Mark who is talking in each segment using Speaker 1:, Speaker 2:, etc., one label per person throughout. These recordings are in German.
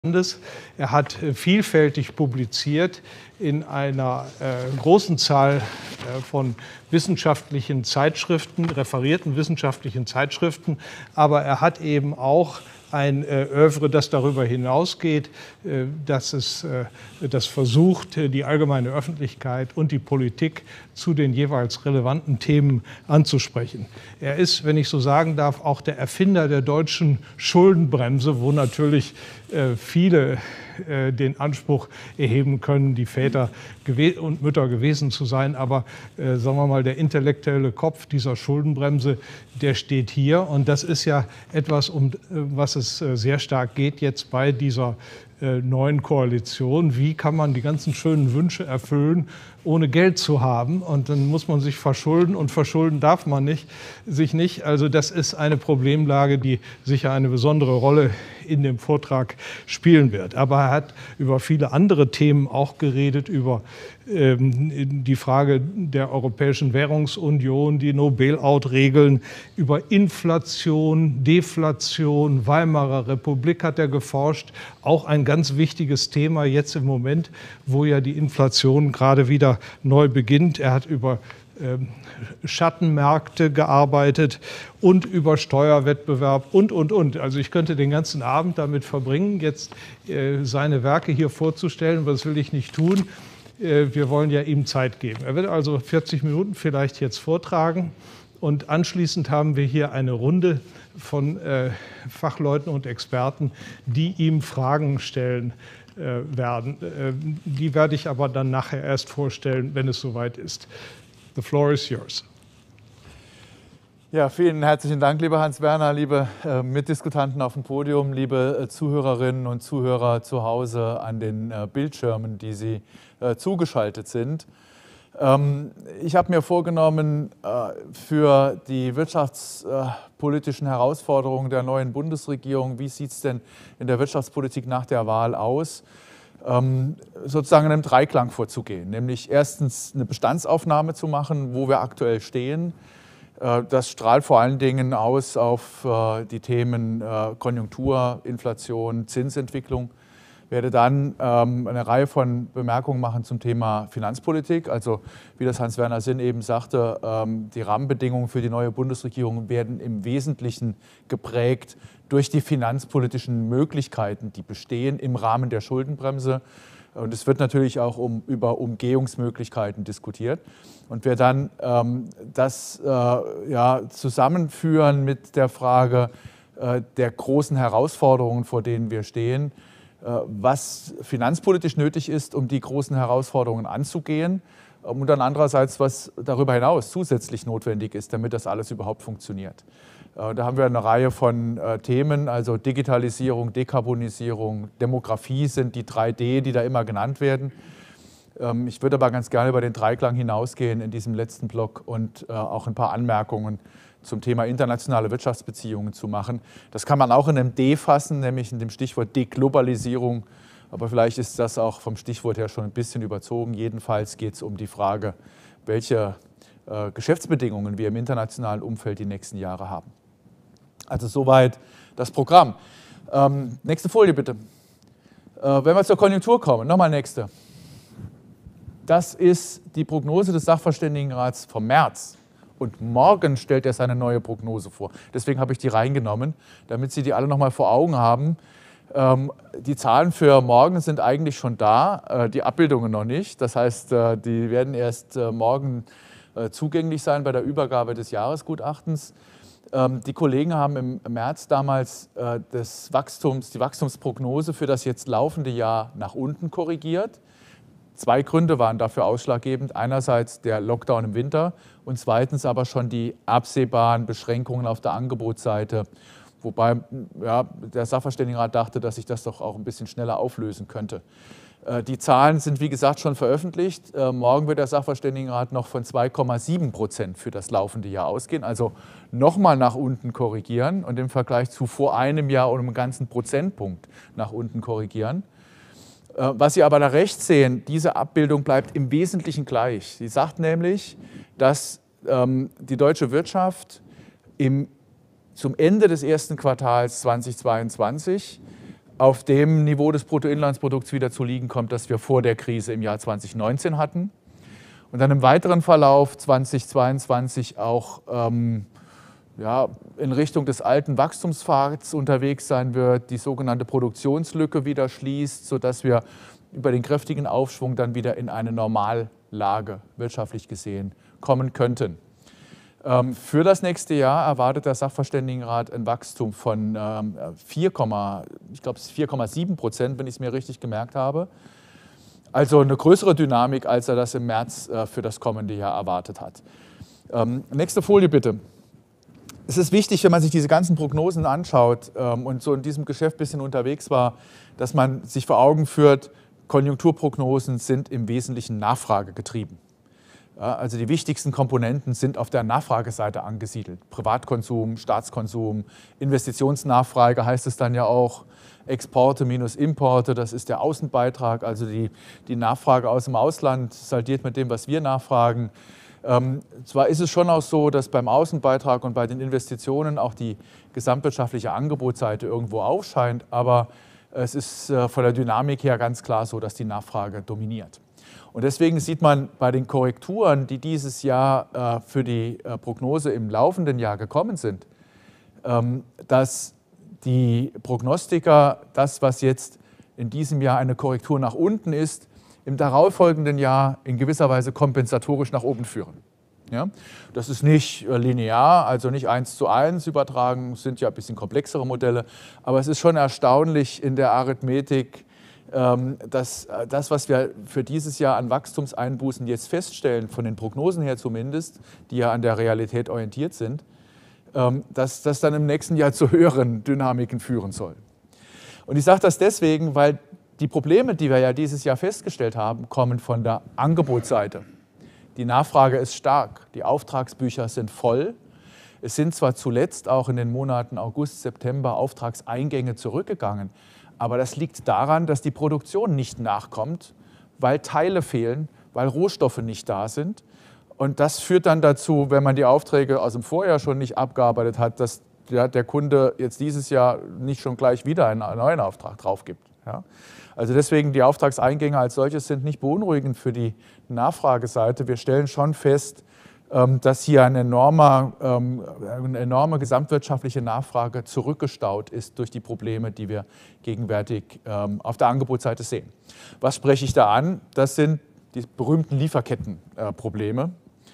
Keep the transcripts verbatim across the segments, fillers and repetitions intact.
Speaker 1: Er hat vielfältig publiziert in einer äh, großen Zahl äh, von wissenschaftlichen Zeitschriften, referierten wissenschaftlichen Zeitschriften, aber er hat eben auch ein äh, Œuvre, das darüber hinausgeht, äh, dass es äh, das versucht, die allgemeine Öffentlichkeit und die Politik zu den jeweils relevanten Themen anzusprechen. Er ist, wenn ich so sagen darf, auch der Erfinder der deutschen Schuldenbremse, wo natürlich äh, viele äh, den Anspruch erheben können, die Väter und Mütter gewesen zu sein. Aber äh, sagen wir mal, der intellektuelle Kopf dieser Schuldenbremse, der steht hier. Und das ist ja etwas, um was es äh, sehr stark geht jetzt bei dieser äh, neuen Koalition. Wie kann man die ganzen schönen Wünsche erfüllen, ohne Geld zu haben? Und dann muss man sich verschulden, und verschulden darf man nicht, sich nicht. Also das ist eine Problemlage, die sicher eine besondere Rolle in dem Vortrag spielen wird. Aber er hat über viele andere Themen auch geredet, über ähm, die Frage der Europäischen Währungsunion, die No-Bail-out-Regeln, über Inflation, Deflation, Weimarer Republik hat er geforscht. Auch ein ganz wichtiges Thema jetzt im Moment, wo ja die Inflation gerade wieder neu beginnt. Er hat über ähm, Schattenmärkte gearbeitet und über Steuerwettbewerb und, und, und. Also ich könnte den ganzen Abend damit verbringen, jetzt äh, seine Werke hier vorzustellen, aber das will ich nicht tun. Äh, wir wollen ja ihm Zeit geben. Er wird also vierzig Minuten vielleicht jetzt vortragen, und anschließend haben wir hier eine Runde von äh, Fachleuten und Experten, die ihm Fragen stellen äh, werden. Äh, die werde ich aber dann nachher erst vorstellen, wenn es soweit ist. The floor is yours.
Speaker 2: Ja, vielen herzlichen Dank, lieber Hans-Werner, liebe äh, Mitdiskutanten auf dem Podium, liebe äh, Zuhörerinnen und Zuhörer zu Hause an den äh, Bildschirmen, die Sie äh, zugeschaltet sind. Ähm, ich habe mir vorgenommen, äh, für die wirtschaftspolitischen Herausforderungen der neuen Bundesregierung, wie sieht es denn in der Wirtschaftspolitik nach der Wahl aus, sozusagen in einem Dreiklang vorzugehen, nämlich erstens eine Bestandsaufnahme zu machen, wo wir aktuell stehen. Das strahlt vor allen Dingen aus auf die Themen Konjunktur, Inflation, Zinsentwicklung. Ich werde dann eine Reihe von Bemerkungen machen zum Thema Finanzpolitik. Also wie das Hans-Werner Sinn eben sagte, die Rahmenbedingungen für die neue Bundesregierung werden im Wesentlichen geprägt durch die finanzpolitischen Möglichkeiten, die bestehen im Rahmen der Schuldenbremse. Und es wird natürlich auch um, über Umgehungsmöglichkeiten diskutiert. Und wir dann ähm, das äh, ja, zusammenführen mit der Frage äh, der großen Herausforderungen, vor denen wir stehen, äh, was finanzpolitisch nötig ist, um die großen Herausforderungen anzugehen. Und dann andererseits, was darüber hinaus zusätzlich notwendig ist, damit das alles überhaupt funktioniert. Da haben wir eine Reihe von Themen, also Digitalisierung, Dekarbonisierung, Demografie sind die drei D, die da immer genannt werden. Ich würde aber ganz gerne über den Dreiklang hinausgehen in diesem letzten Block und auch ein paar Anmerkungen zum Thema internationale Wirtschaftsbeziehungen zu machen. Das kann man auch in einem D fassen, nämlich in dem Stichwort Deglobalisierung. Aber vielleicht ist das auch vom Stichwort her schon ein bisschen überzogen. Jedenfalls geht es um die Frage, welche äh, Geschäftsbedingungen wir im internationalen Umfeld die nächsten Jahre haben. Also soweit das Programm. Ähm, nächste Folie bitte. Äh, wenn wir zur Konjunktur kommen, nochmal nächste. Das ist die Prognose des Sachverständigenrats vom März. Und morgen stellt er seine neue Prognose vor. Deswegen habe ich die reingenommen, damit Sie die alle nochmal vor Augen haben. Ähm, die Zahlen für morgen sind eigentlich schon da, äh, die Abbildungen noch nicht. Das heißt, äh, die werden erst äh, morgen äh, zugänglich sein bei der Übergabe des Jahresgutachtens. Ähm, die Kollegen haben im März damals äh, des Wachstums, die Wachstumsprognose für das jetzt laufende Jahr nach unten korrigiert. Zwei Gründe waren dafür ausschlaggebend. Einerseits der Lockdown im Winter und zweitens aber schon die absehbaren Beschränkungen auf der Angebotsseite. Wobei ja, der Sachverständigenrat dachte, dass sich das doch auch ein bisschen schneller auflösen könnte. Äh, die Zahlen sind, wie gesagt, schon veröffentlicht. Äh, morgen wird der Sachverständigenrat noch von zwei Komma sieben Prozent für das laufende Jahr ausgehen, also nochmal nach unten korrigieren und im Vergleich zu vor einem Jahr um einen ganzen Prozentpunkt nach unten korrigieren. Äh, was Sie aber da rechts sehen, diese Abbildung bleibt im Wesentlichen gleich. Sie sagt nämlich, dass ähm, die deutsche Wirtschaft im zum Ende des ersten Quartals zweitausendzweiundzwanzig auf dem Niveau des Bruttoinlandsprodukts wieder zu liegen kommt, das wir vor der Krise im Jahr zweitausendneunzehn hatten. Und dann im weiteren Verlauf zweitausendzweiundzwanzig auch ähm, ja, in Richtung des alten Wachstumspfads unterwegs sein wird, die sogenannte Produktionslücke wieder schließt, sodass wir über den kräftigen Aufschwung dann wieder in eine Normallage wirtschaftlich gesehen kommen könnten. Ähm, für das nächste Jahr erwartet der Sachverständigenrat ein Wachstum von ähm, vier, ich glaube, vier Komma sieben Prozent, wenn ich es mir richtig gemerkt habe. Also eine größere Dynamik, als er das im März äh, für das kommende Jahr erwartet hat. Ähm, nächste Folie bitte. Es ist wichtig, wenn man sich diese ganzen Prognosen anschaut ähm, und so in diesem Geschäft ein bisschen unterwegs war, dass man sich vor Augen führt, Konjunkturprognosen sind im Wesentlichen nachfragegetrieben. Ja, also die wichtigsten Komponenten sind auf der Nachfrageseite angesiedelt. Privatkonsum, Staatskonsum, Investitionsnachfrage heißt es dann ja auch, Exporte minus Importe, das ist der Außenbeitrag, also die, die Nachfrage aus dem Ausland saldiert mit dem, was wir nachfragen. Ähm, zwar ist es schon auch so, dass beim Außenbeitrag und bei den Investitionen auch die gesamtwirtschaftliche Angebotsseite irgendwo aufscheint, aber es ist äh, von der Dynamik her ganz klar so, dass die Nachfrage dominiert. Und deswegen sieht man bei den Korrekturen, die dieses Jahr äh, für die äh, Prognose im laufenden Jahr gekommen sind, ähm, dass die Prognostiker das, was jetzt in diesem Jahr eine Korrektur nach unten ist, im darauffolgenden Jahr in gewisser Weise kompensatorisch nach oben führen. Ja? Das ist nicht linear, also nicht eins zu eins übertragen, sind ja ein bisschen komplexere Modelle, aber es ist schon erstaunlich in der Arithmetik, dass das, was wir für dieses Jahr an Wachstumseinbußen jetzt feststellen, von den Prognosen her zumindest, die ja an der Realität orientiert sind, dass das dann im nächsten Jahr zu höheren Dynamiken führen soll. Und ich sage das deswegen, weil die Probleme, die wir ja dieses Jahr festgestellt haben, kommen von der Angebotsseite. Die Nachfrage ist stark, die Auftragsbücher sind voll. Es sind zwar zuletzt auch in den Monaten August, September Auftragseingänge zurückgegangen, aber das liegt daran, dass die Produktion nicht nachkommt, weil Teile fehlen, weil Rohstoffe nicht da sind. Und das führt dann dazu, wenn man die Aufträge aus dem Vorjahr schon nicht abgearbeitet hat, dass der Kunde jetzt dieses Jahr nicht schon gleich wieder einen neuen Auftrag drauf gibt. Ja? Also deswegen, die Auftragseingänge als solches sind nicht beunruhigend für die Nachfrageseite. Wir stellen schon fest, dass hier eine enorme, eine enorme gesamtwirtschaftliche Nachfrage zurückgestaut ist durch die Probleme, die wir gegenwärtig auf der Angebotsseite sehen. Was spreche ich da an? Das sind die berühmten Lieferkettenprobleme.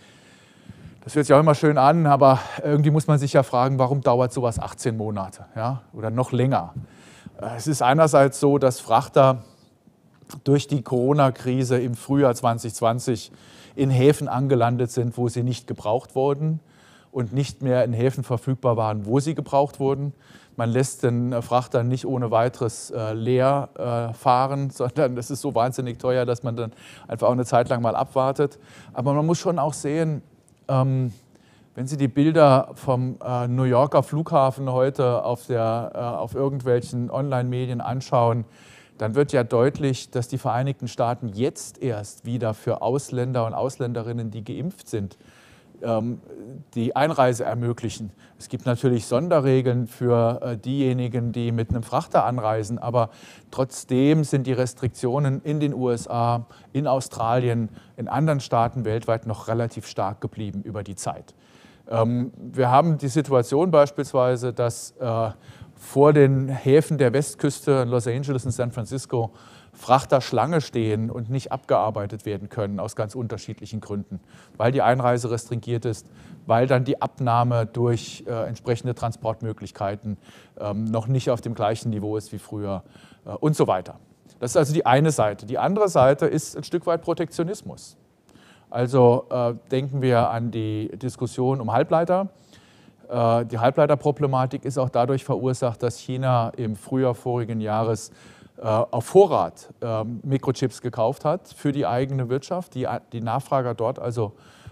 Speaker 2: Das hört sich auch immer schön an, aber irgendwie muss man sich ja fragen, warum dauert sowas achtzehn Monate, ja, oder noch länger? Es ist einerseits so, dass Frachter durch die Corona-Krise im Frühjahr zwanzig zwanzig in Häfen angelandet sind, wo sie nicht gebraucht wurden und nicht mehr in Häfen verfügbar waren, wo sie gebraucht wurden. Man lässt den Frachter nicht ohne weiteres äh, leer äh, fahren, sondern das ist so wahnsinnig teuer, dass man dann einfach auch eine Zeit lang mal abwartet. Aber man muss schon auch sehen, ähm, wenn Sie die Bilder vom äh, New Yorker Flughafen heute auf, der, äh, auf irgendwelchen Online-Medien anschauen, dann wird ja deutlich, dass die Vereinigten Staaten jetzt erst wieder für Ausländer und Ausländerinnen, die geimpft sind, ähm, die Einreise ermöglichen. Es gibt natürlich Sonderregeln für äh, diejenigen, die mit einem Frachter anreisen, aber trotzdem sind die Restriktionen in den U S A, in Australien, in anderen Staaten weltweit noch relativ stark geblieben über die Zeit. Ähm, wir haben die Situation beispielsweise, dass äh, vor den Häfen der Westküste, Los Angeles und San Francisco, Frachter Schlange stehen und nicht abgearbeitet werden können, aus ganz unterschiedlichen Gründen. Weil die Einreise restringiert ist, weil dann die Abnahme durch äh, entsprechende Transportmöglichkeiten ähm, noch nicht auf dem gleichen Niveau ist wie früher äh, und so weiter. Das ist also die eine Seite. Die andere Seite ist ein Stück weit Protektionismus. Also äh, denken wir an die Diskussion um Halbleiter. Die Halbleiterproblematik ist auch dadurch verursacht, dass China im Frühjahr vorigen Jahres auf Vorrat Mikrochips gekauft hat für die eigene Wirtschaft, die, die Nachfrager dort also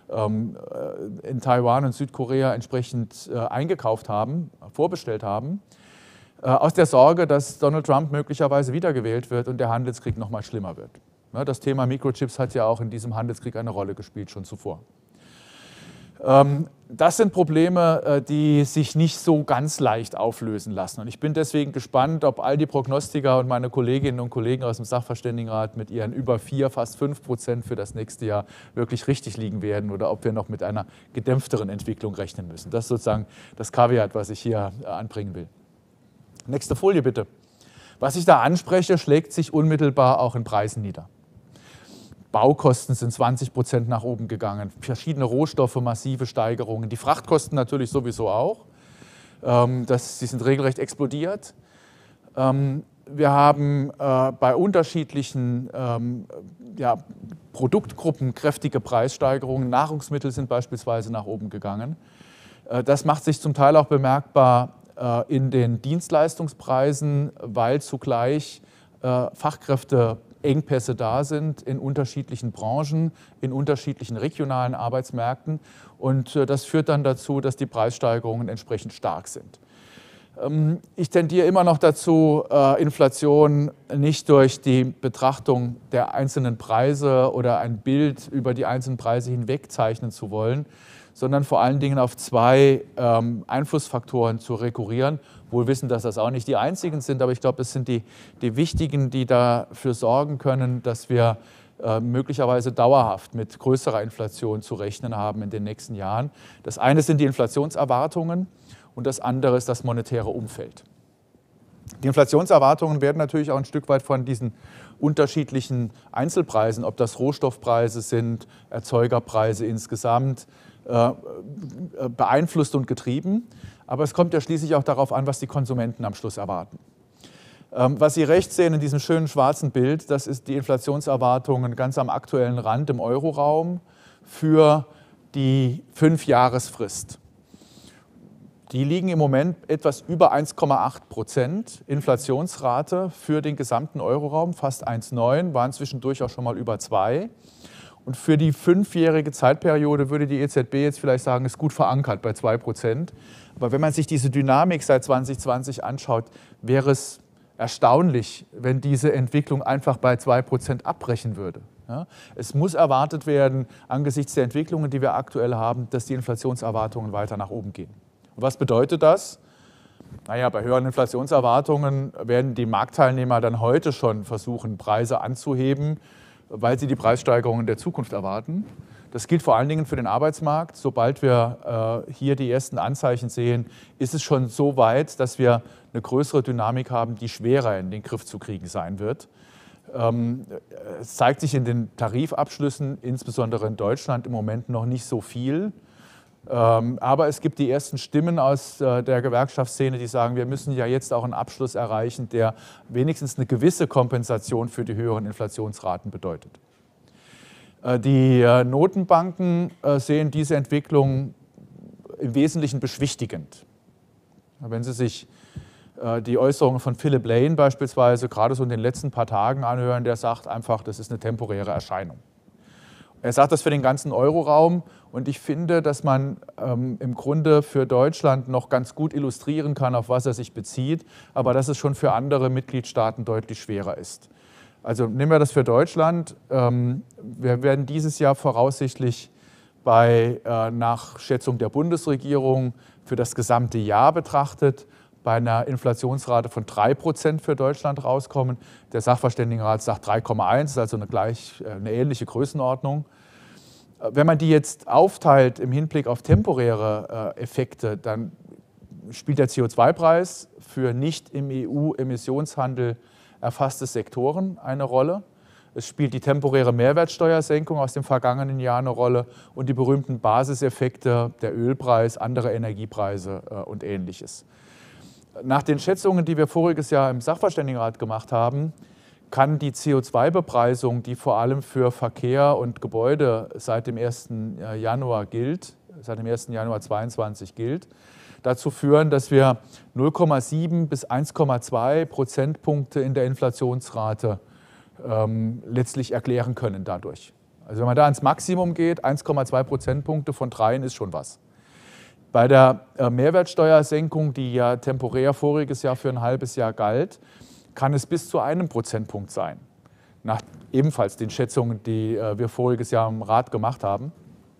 Speaker 2: in Taiwan und Südkorea entsprechend eingekauft haben, vorbestellt haben, aus der Sorge, dass Donald Trump möglicherweise wiedergewählt wird und der Handelskrieg noch mal schlimmer wird. Das Thema Mikrochips hat ja auch in diesem Handelskrieg eine Rolle gespielt, schon zuvor. Ähm, Das sind Probleme, die sich nicht so ganz leicht auflösen lassen. Und ich bin deswegen gespannt, ob all die Prognostiker und meine Kolleginnen und Kollegen aus dem Sachverständigenrat mit ihren über vier, fast fünf Prozent für das nächste Jahr wirklich richtig liegen werden oder ob wir noch mit einer gedämpfteren Entwicklung rechnen müssen. Das ist sozusagen das Kaviat, was ich hier anbringen will. Nächste Folie bitte. Was ich da anspreche, schlägt sich unmittelbar auch in Preisen nieder. Baukosten sind zwanzig Prozent nach oben gegangen, verschiedene Rohstoffe, massive Steigerungen, die Frachtkosten natürlich sowieso auch. Das, die sind regelrecht explodiert. Wir haben äh, bei unterschiedlichen ähm, ja, Produktgruppen kräftige Preissteigerungen. Nahrungsmittel sind beispielsweise nach oben gegangen. Äh, das macht sich zum Teil auch bemerkbar äh, in den Dienstleistungspreisen, weil zugleich äh, Fachkräfte Engpässe da sind in unterschiedlichen Branchen, in unterschiedlichen regionalen Arbeitsmärkten. Und das führt dann dazu, dass die Preissteigerungen entsprechend stark sind. Ich tendiere immer noch dazu, Inflation nicht durch die Betrachtung der einzelnen Preise oder ein Bild über die einzelnen Preise hinweg zeichnen zu wollen, sondern vor allen Dingen auf zwei Einflussfaktoren zu rekurrieren. Wohl wissen, dass das auch nicht die einzigen sind, aber ich glaube, es sind die, die wichtigen, die dafür sorgen können, dass wir äh, möglicherweise dauerhaft mit größerer Inflation zu rechnen haben in den nächsten Jahren. Das eine sind die Inflationserwartungen und das andere ist das monetäre Umfeld. Die Inflationserwartungen werden natürlich auch ein Stück weit von diesen unterschiedlichen Einzelpreisen, ob das Rohstoffpreise sind, Erzeugerpreise insgesamt, äh, beeinflusst und getrieben. Aber es kommt ja schließlich auch darauf an, was die Konsumenten am Schluss erwarten. Was Sie rechts sehen in diesem schönen schwarzen Bild, das ist die Inflationserwartungen ganz am aktuellen Rand im Euroraum für die Fünfjahresfrist. Die liegen im Moment etwas über eins Komma acht Prozent Inflationsrate für den gesamten Euroraum, fast eins Komma neun, waren zwischendurch auch schon mal über zwei. Und für die fünfjährige Zeitperiode würde die E Z B jetzt vielleicht sagen, ist gut verankert bei zwei Prozent. Aber wenn man sich diese Dynamik seit zwanzig zwanzig anschaut, wäre es erstaunlich, wenn diese Entwicklung einfach bei zwei Prozent abbrechen würde. Ja, es muss erwartet werden, angesichts der Entwicklungen, die wir aktuell haben, dass die Inflationserwartungen weiter nach oben gehen. Und was bedeutet das? Naja, bei höheren Inflationserwartungen werden die Marktteilnehmer dann heute schon versuchen, Preise anzuheben, weil sie die Preissteigerungen der Zukunft erwarten. Das gilt vor allen Dingen für den Arbeitsmarkt. Sobald wir äh, hier die ersten Anzeichen sehen, ist es schon so weit, dass wir eine größere Dynamik haben, die schwerer in den Griff zu kriegen sein wird. Ähm, es zeigt sich in den Tarifabschlüssen, insbesondere in Deutschland, im Moment noch nicht so viel. Ähm, aber es gibt die ersten Stimmen aus äh, der Gewerkschaftsszene, die sagen, wir müssen ja jetzt auch einen Abschluss erreichen, der wenigstens eine gewisse Kompensation für die höheren Inflationsraten bedeutet. Die Notenbanken sehen diese Entwicklung im Wesentlichen beschwichtigend. Wenn Sie sich die Äußerungen von Philip Lane beispielsweise gerade so in den letzten paar Tagen anhören, der sagt einfach, das ist eine temporäre Erscheinung. Er sagt das für den ganzen Euroraum und ich finde, dass man ähm, im Grunde für Deutschland noch ganz gut illustrieren kann, auf was er sich bezieht, aber dass es schon für andere Mitgliedstaaten deutlich schwerer ist. Also nehmen wir das für Deutschland. Wir werden dieses Jahr voraussichtlich bei, nach Schätzung der Bundesregierung für das gesamte Jahr betrachtet, bei einer Inflationsrate von drei Prozent für Deutschland rauskommen. Der Sachverständigenrat sagt drei Komma eins, ist also eine, gleich, eine ähnliche Größenordnung. Wenn man die jetzt aufteilt im Hinblick auf temporäre Effekte, dann spielt der C O zwei Preis für nicht im E U-Emissionshandel erfasste Sektoren eine Rolle. Es spielt die temporäre Mehrwertsteuersenkung aus dem vergangenen Jahr eine Rolle und die berühmten Basiseffekte, der Ölpreis, andere Energiepreise und Ähnliches. Nach den Schätzungen, die wir voriges Jahr im Sachverständigenrat gemacht haben, kann die C O zwei Bepreisung, die vor allem für Verkehr und Gebäude seit dem ersten Januar gilt, seit dem ersten Januar zweitausendzweiundzwanzig gilt, dazu führen, dass wir null Komma sieben bis eins Komma zwei Prozentpunkte in der Inflationsrate ähm, letztlich erklären können dadurch. Also wenn man da ans Maximum geht, eins Komma zwei Prozentpunkte von dreien ist schon was. Bei der äh, Mehrwertsteuersenkung, die ja temporär voriges Jahr für ein halbes Jahr galt, kann es bis zu einem Prozentpunkt sein. Nach ebenfalls den Schätzungen, die äh, wir voriges Jahr im Rat gemacht haben.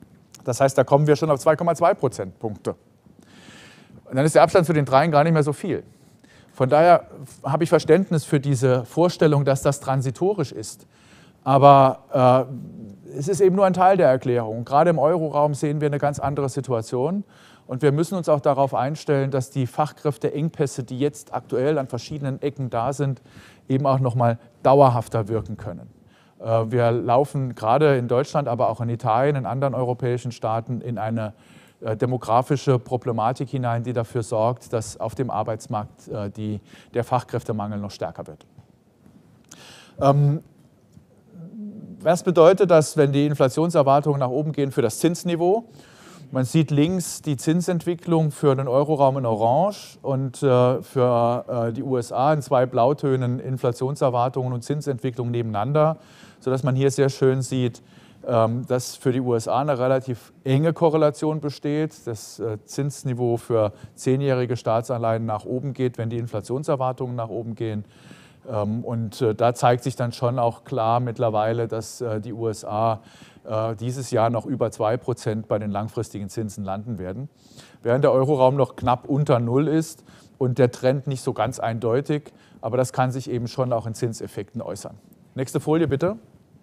Speaker 2: Das heißt, da kommen wir schon auf zwei Komma zwei Prozentpunkte. Und dann ist der Abstand zu den dreien gar nicht mehr so viel. Von daher habe ich Verständnis für diese Vorstellung, dass das transitorisch ist. Aber äh, es ist eben nur ein Teil der Erklärung. Gerade im Euroraum sehen wir eine ganz andere Situation. Und wir müssen uns auch darauf einstellen, dass die Fachkräfteengpässe, die jetzt aktuell an verschiedenen Ecken da sind, eben auch noch mal dauerhafter wirken können. Äh, wir laufen gerade in Deutschland, aber auch in Italien, in anderen europäischen Staaten in eine äh, demografische Problematik hinein, die dafür sorgt, dass auf dem Arbeitsmarkt äh, die, der Fachkräftemangel noch stärker wird. Ähm, Was bedeutet das, wenn die Inflationserwartungen nach oben gehen für das Zinsniveau? Man sieht links die Zinsentwicklung für den Euroraum in Orange und äh, für äh, die U S A in zwei Blautönen Inflationserwartungen und Zinsentwicklung nebeneinander, sodass man hier sehr schön sieht, ähm, dass für die U S A eine relativ enge Korrelation besteht. Das äh, Zinsniveau für zehnjährige Staatsanleihen nach oben geht, wenn die Inflationserwartungen nach oben gehen. Und da zeigt sich dann schon auch klar mittlerweile, dass die U S A dieses Jahr noch über zwei Prozent bei den langfristigen Zinsen landen werden, während der Euroraum noch knapp unter Null ist und der Trend nicht so ganz eindeutig, aber das kann sich eben schon auch in Zinseffekten äußern. Nächste Folie bitte.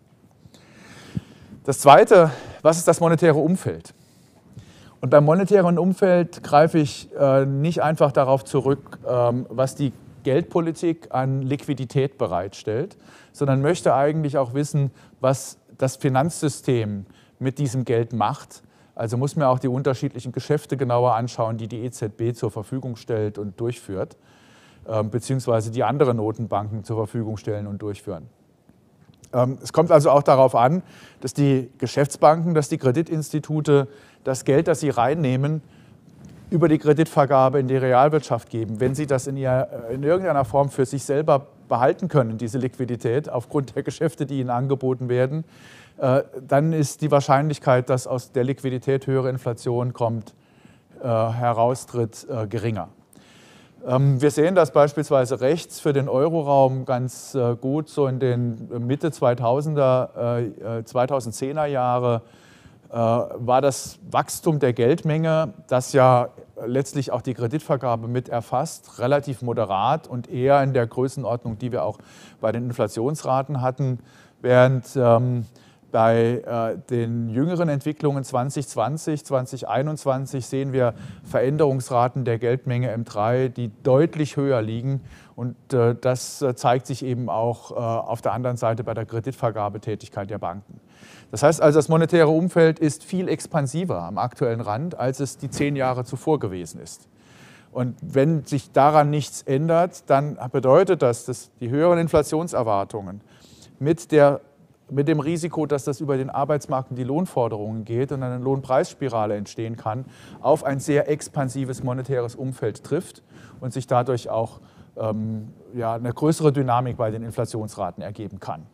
Speaker 2: Das Zweite, was ist das monetäre Umfeld? Und beim monetären Umfeld greife ich nicht einfach darauf zurück, was die Geldpolitik an Liquidität bereitstellt, sondern möchte eigentlich auch wissen, was das Finanzsystem mit diesem Geld macht. Also muss man auch die unterschiedlichen Geschäfte genauer anschauen, die die E Z B zur Verfügung stellt und durchführt, äh, beziehungsweise die andere Notenbanken zur Verfügung stellen und durchführen. Ähm, es kommt also auch darauf an, dass die Geschäftsbanken, dass die Kreditinstitute das Geld, das sie reinnehmen, über die Kreditvergabe in die Realwirtschaft geben. Wenn sie das in, ihr, in irgendeiner Form für sich selber behalten können, diese Liquidität, aufgrund der Geschäfte, die ihnen angeboten werden, äh, dann ist die Wahrscheinlichkeit, dass aus der Liquidität höhere Inflation kommt, äh, heraustritt, äh, geringer. Ähm, wir sehen das beispielsweise rechts für den Euroraum ganz äh, gut, so in den Mitte zweitausender, äh, zweitausendzehner Jahre, war das Wachstum der Geldmenge, das ja letztlich auch die Kreditvergabe mit erfasst, relativ moderat und eher in der Größenordnung, die wir auch bei den Inflationsraten hatten, während ähm, bei äh, den jüngeren Entwicklungen zwanzig zwanzig, zwanzig einundzwanzig sehen wir Veränderungsraten der Geldmenge M drei, die deutlich höher liegen. Und äh, das äh, zeigt sich eben auch äh, auf der anderen Seite bei der Kreditvergabetätigkeit der Banken. Das heißt also, das monetäre Umfeld ist viel expansiver am aktuellen Rand, als es die zehn Jahre zuvor gewesen ist. Und wenn sich daran nichts ändert, dann bedeutet das, dass die höheren Inflationserwartungen mit, der, mit dem Risiko, dass das über den Arbeitsmarkt und die Lohnforderungen geht und eine Lohnpreisspirale entstehen kann, auf ein sehr expansives monetäres Umfeld trifft und sich dadurch auch ähm, ja, eine größere Dynamik bei den Inflationsraten ergeben kann.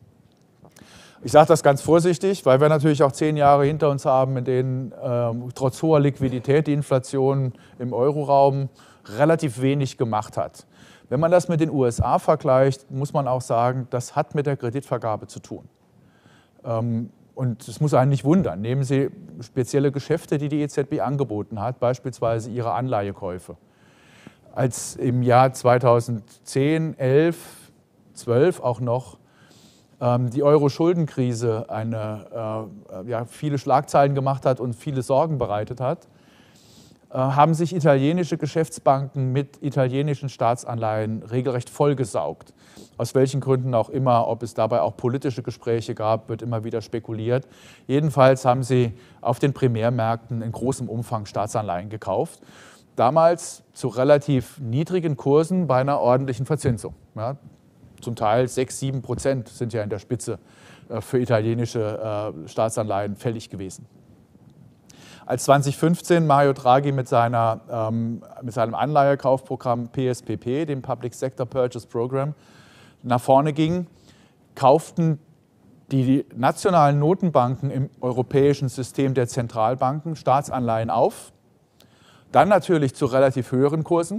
Speaker 2: Ich sage das ganz vorsichtig, weil wir natürlich auch zehn Jahre hinter uns haben, in denen ähm, trotz hoher Liquidität die Inflation im Euroraum relativ wenig gemacht hat. Wenn man das mit den U S A vergleicht, muss man auch sagen, das hat mit der Kreditvergabe zu tun. Ähm, und es muss einen nicht wundern. Nehmen Sie spezielle Geschäfte, die die E Z B angeboten hat, beispielsweise ihre Anleihekäufe. Als im Jahr zweitausendzehn, elf, zwölf auch noch die Euro-Schuldenkrise eine, äh, ja, viele Schlagzeilen gemacht hat und viele Sorgen bereitet hat, äh, haben sich italienische Geschäftsbanken mit italienischen Staatsanleihen regelrecht vollgesaugt. Aus welchen Gründen auch immer, ob es dabei auch politische Gespräche gab, wird immer wieder spekuliert. Jedenfalls haben sie auf den Primärmärkten in großem Umfang Staatsanleihen gekauft. Damals zu relativ niedrigen Kursen bei einer ordentlichen Verzinsung. Ja, zum Teil sechs, sieben Prozent sind ja in der Spitze für italienische Staatsanleihen fällig gewesen. Als zweitausendfünfzehn Mario Draghi mit, seiner, ähm, mit seinem Anleihekaufprogramm P S P P, dem Public Sector Purchase Program, nach vorne ging, kauften die nationalen Notenbanken im europäischen System der Zentralbanken Staatsanleihen auf, dann natürlich zu relativ höheren Kursen,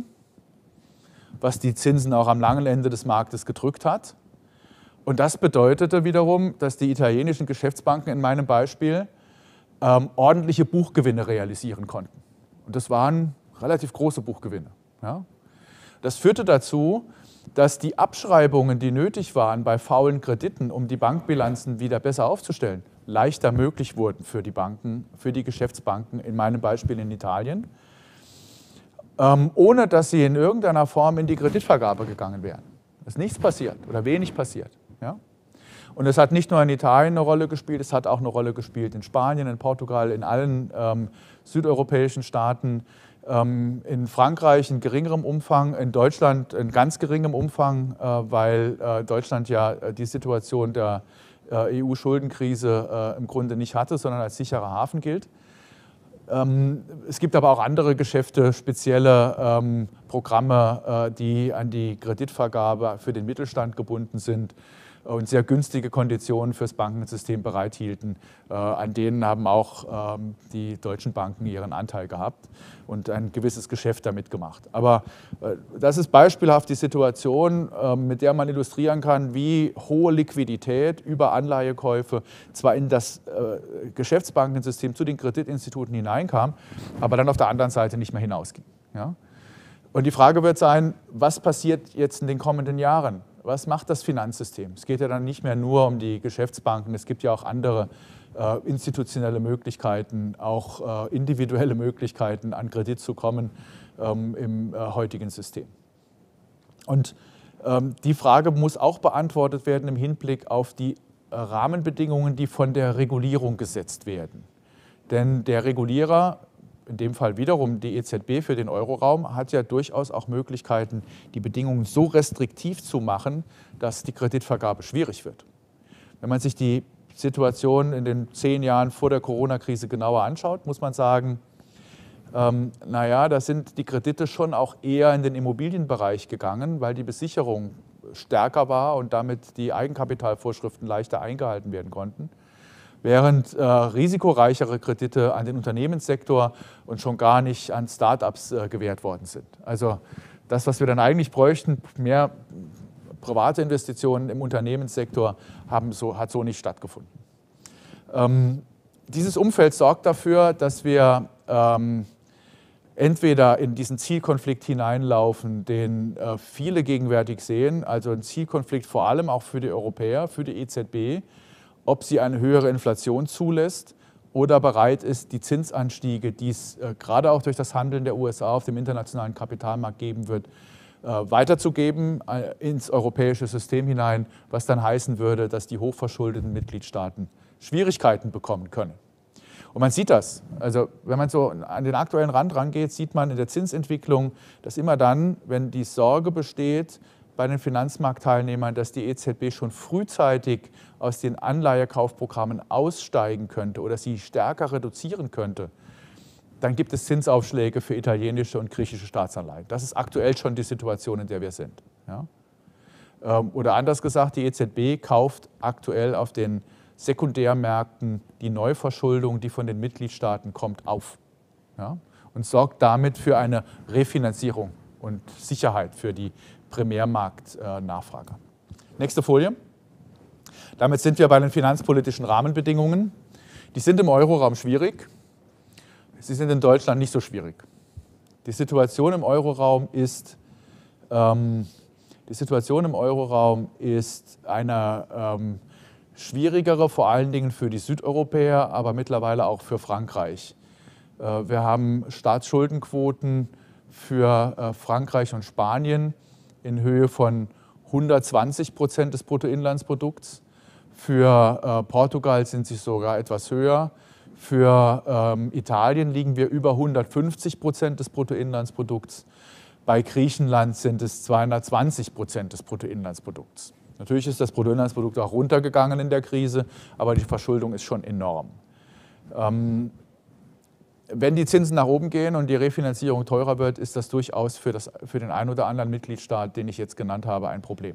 Speaker 2: was die Zinsen auch am langen Ende des Marktes gedrückt hat. Und das bedeutete wiederum, dass die italienischen Geschäftsbanken in meinem Beispiel ähm, ordentliche Buchgewinne realisieren konnten. Und das waren relativ große Buchgewinne. Ja? Das führte dazu, dass die Abschreibungen, die nötig waren bei faulen Krediten, um die Bankbilanzen wieder besser aufzustellen, leichter möglich wurden für die Banken, für die Geschäftsbanken, in meinem Beispiel in Italien, ähm, ohne dass sie in irgendeiner Form in die Kreditvergabe gegangen wären. Es ist nichts passiert oder wenig passiert. Ja? Und es hat nicht nur in Italien eine Rolle gespielt, es hat auch eine Rolle gespielt in Spanien, in Portugal, in allen ähm, südeuropäischen Staaten, ähm, in Frankreich in geringerem Umfang, in Deutschland in ganz geringem Umfang, äh, weil äh, Deutschland ja äh, die Situation der äh, E U-Schuldenkrise äh, im Grunde nicht hatte, sondern als sicherer Hafen gilt. Ähm, es gibt aber auch andere Geschäfte, spezielle ähm, Programme, äh, die an die Kreditvergabe für den Mittelstand gebunden sind und sehr günstige Konditionen fürs Bankensystem bereithielten. Äh, an denen haben auch ähm, die deutschen Banken ihren Anteil gehabt und ein gewisses Geschäft damit gemacht. Aber äh, das ist beispielhaft die Situation, äh, mit der man illustrieren kann, wie hohe Liquidität über Anleihekäufe zwar in das äh, Geschäftsbankensystem zu den Kreditinstituten hineinkam, aber dann auf der anderen Seite nicht mehr hinausging. Ja? Und die Frage wird sein, was passiert jetzt in den kommenden Jahren? Was macht das Finanzsystem? Es geht ja dann nicht mehr nur um die Geschäftsbanken, es gibt ja auch andere äh, institutionelle Möglichkeiten, auch äh, individuelle Möglichkeiten, an Kredit zu kommen ähm, im äh, heutigen System. Und ähm, die Frage muss auch beantwortet werden im Hinblick auf die äh, Rahmenbedingungen, die von der Regulierung gesetzt werden. Denn der Regulierer, in dem Fall wiederum die E Z B für den Euroraum, hat ja durchaus auch Möglichkeiten, die Bedingungen so restriktiv zu machen, dass die Kreditvergabe schwierig wird. Wenn man sich die Situation in den zehn Jahren vor der Corona-Krise genauer anschaut, muss man sagen, ähm, naja, da sind die Kredite schon auch eher in den Immobilienbereich gegangen, weil die Besicherung stärker war und damit die Eigenkapitalvorschriften leichter eingehalten werden konnten. Während äh, risikoreichere Kredite an den Unternehmenssektor und schon gar nicht an Start-ups äh, gewährt worden sind. Also das, was wir dann eigentlich bräuchten, mehr private Investitionen im Unternehmenssektor, haben so, hat so nicht stattgefunden. Ähm, dieses Umfeld sorgt dafür, dass wir ähm, entweder in diesen Zielkonflikt hineinlaufen, den äh, viele gegenwärtig sehen, also ein Zielkonflikt vor allem auch für die Europäer, für die E Z B, ob sie eine höhere Inflation zulässt oder bereit ist, die Zinsanstiege, die es äh, gerade auch durch das Handeln der U S A auf dem internationalen Kapitalmarkt geben wird, äh, weiterzugeben äh, ins europäische System hinein, was dann heißen würde, dass die hochverschuldeten Mitgliedstaaten Schwierigkeiten bekommen können. Und man sieht das. Also wenn man so an den aktuellen Rand rangeht, sieht man in der Zinsentwicklung, dass immer dann, wenn die Sorge besteht, bei den Finanzmarktteilnehmern, dass die E Z B schon frühzeitig aus den Anleihekaufprogrammen aussteigen könnte oder sie stärker reduzieren könnte, dann gibt es Zinsaufschläge für italienische und griechische Staatsanleihen. Das ist aktuell schon die Situation, in der wir sind. Ja? Oder anders gesagt, die E Z B kauft aktuell auf den Sekundärmärkten die Neuverschuldung, die von den Mitgliedstaaten kommt, auf. Ja? Und sorgt damit für eine Refinanzierung und Sicherheit für die Primärmarktnachfrage. Nächste Folie. Damit sind wir bei den finanzpolitischen Rahmenbedingungen. Die sind im Euroraum schwierig. Sie sind in Deutschland nicht so schwierig. Die Situation im Euroraum ist, ähm, die Situation im Euroraum ist eine ähm, schwierigere, vor allen Dingen für die Südeuropäer, aber mittlerweile auch für Frankreich. Äh, wir haben Staatsschuldenquoten für äh, Frankreich und Spanien in Höhe von hundertzwanzig Prozent des Bruttoinlandsprodukts. Für äh, Portugal sind sie sogar etwas höher. Für ähm, Italien liegen wir über hundertfünfzig Prozent des Bruttoinlandsprodukts. Bei Griechenland sind es zweihundertzwanzig Prozent des Bruttoinlandsprodukts. Natürlich ist das Bruttoinlandsprodukt auch runtergegangen in der Krise, aber die Verschuldung ist schon enorm. Ähm, Wenn die Zinsen nach oben gehen und die Refinanzierung teurer wird, ist das durchaus für, das, für den einen oder anderen Mitgliedstaat, den ich jetzt genannt habe, ein Problem.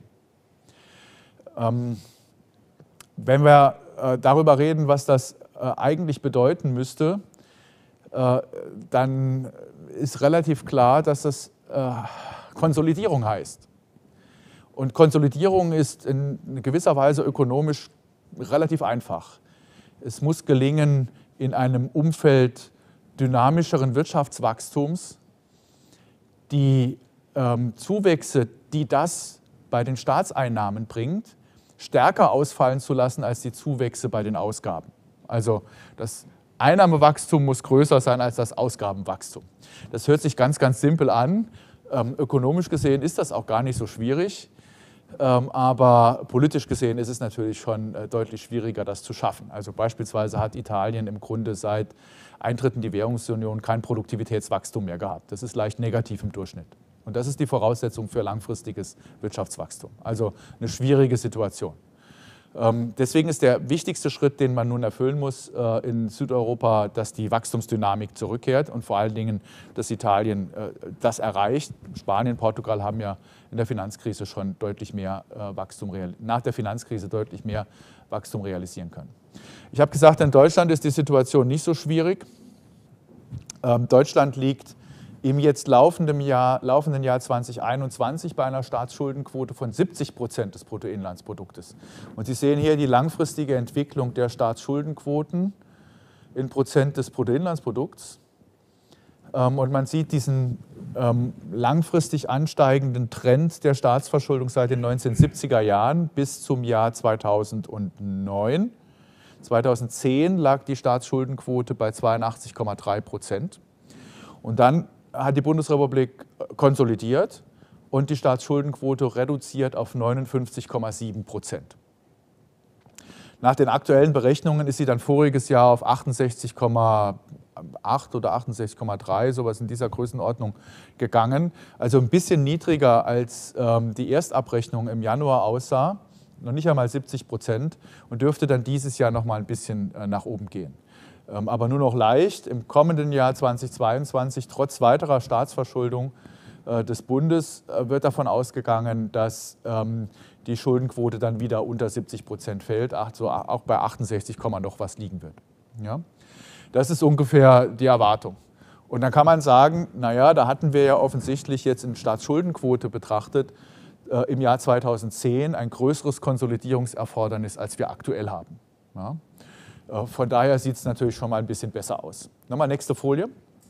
Speaker 2: Ähm, wenn wir äh, darüber reden, was das äh, eigentlich bedeuten müsste, äh, dann ist relativ klar, dass das äh, Konsolidierung heißt. Und Konsolidierung ist in gewisser Weise ökonomisch relativ einfach. Es muss gelingen, in einem Umfeld dynamischeren Wirtschaftswachstums die ähm, Zuwächse, die das bei den Staatseinnahmen bringt, stärker ausfallen zu lassen als die Zuwächse bei den Ausgaben. Also das Einnahmewachstum muss größer sein als das Ausgabenwachstum. Das hört sich ganz, ganz simpel an. Ähm, ökonomisch gesehen ist das auch gar nicht so schwierig. Ähm, aber politisch gesehen ist es natürlich schon äh, deutlich schwieriger, das zu schaffen. Also beispielsweise hat Italien im Grunde seit Eintritt in die Währungsunion kein Produktivitätswachstum mehr gehabt. Das ist leicht negativ im Durchschnitt. Und das ist die Voraussetzung für langfristiges Wirtschaftswachstum. Also eine schwierige Situation. Ähm, deswegen ist der wichtigste Schritt, den man nun erfüllen muss äh, in Südeuropa, dass die Wachstumsdynamik zurückkehrt und vor allen Dingen, dass Italien äh, das erreicht. Spanien, Portugal haben ja in der Finanzkrise schon deutlich mehr äh, Wachstum, nach der Finanzkrise deutlich mehr Wachstum realisieren können. Ich habe gesagt, in Deutschland ist die Situation nicht so schwierig. Ähm, Deutschland liegt im jetzt laufenden Jahr, laufenden Jahr zweitausendeinundzwanzig bei einer Staatsschuldenquote von siebzig Prozent des Bruttoinlandsproduktes. Und Sie sehen hier die langfristige Entwicklung der Staatsschuldenquoten in Prozent des Bruttoinlandsprodukts. Und man sieht diesen ähm, langfristig ansteigenden Trend der Staatsverschuldung seit den neunzehnhundertsiebziger Jahren bis zum Jahr zweitausendneun. zweitausendzehn lag die Staatsschuldenquote bei zweiundachtzig Komma drei Prozent. Und dann hat die Bundesrepublik konsolidiert und die Staatsschuldenquote reduziert auf neunundfünfzig Komma sieben Prozent. Nach den aktuellen Berechnungen ist sie dann voriges Jahr auf achtundsechzig Komma acht oder achtundsechzig Komma drei, sowas in dieser Größenordnung gegangen. Also ein bisschen niedriger als ähm, die Erstabrechnung im Januar aussah, noch nicht einmal siebzig Prozent und dürfte dann dieses Jahr noch mal ein bisschen äh, nach oben gehen. Ähm, aber nur noch leicht. Im kommenden Jahr zweitausendzweiundzwanzig, trotz weiterer Staatsverschuldung äh, des Bundes, äh, wird davon ausgegangen, dass ähm, die Schuldenquote dann wieder unter siebzig Prozent fällt, also auch bei achtundsechzig, noch was liegen wird. Ja? Das ist ungefähr die Erwartung. Und dann kann man sagen, naja, da hatten wir ja offensichtlich jetzt in Staatsschuldenquote betrachtet äh, im Jahr zweitausendzehn ein größeres Konsolidierungserfordernis, als wir aktuell haben. Ja? Äh, von daher sieht es natürlich schon mal ein bisschen besser aus. Nochmal nächste Folie.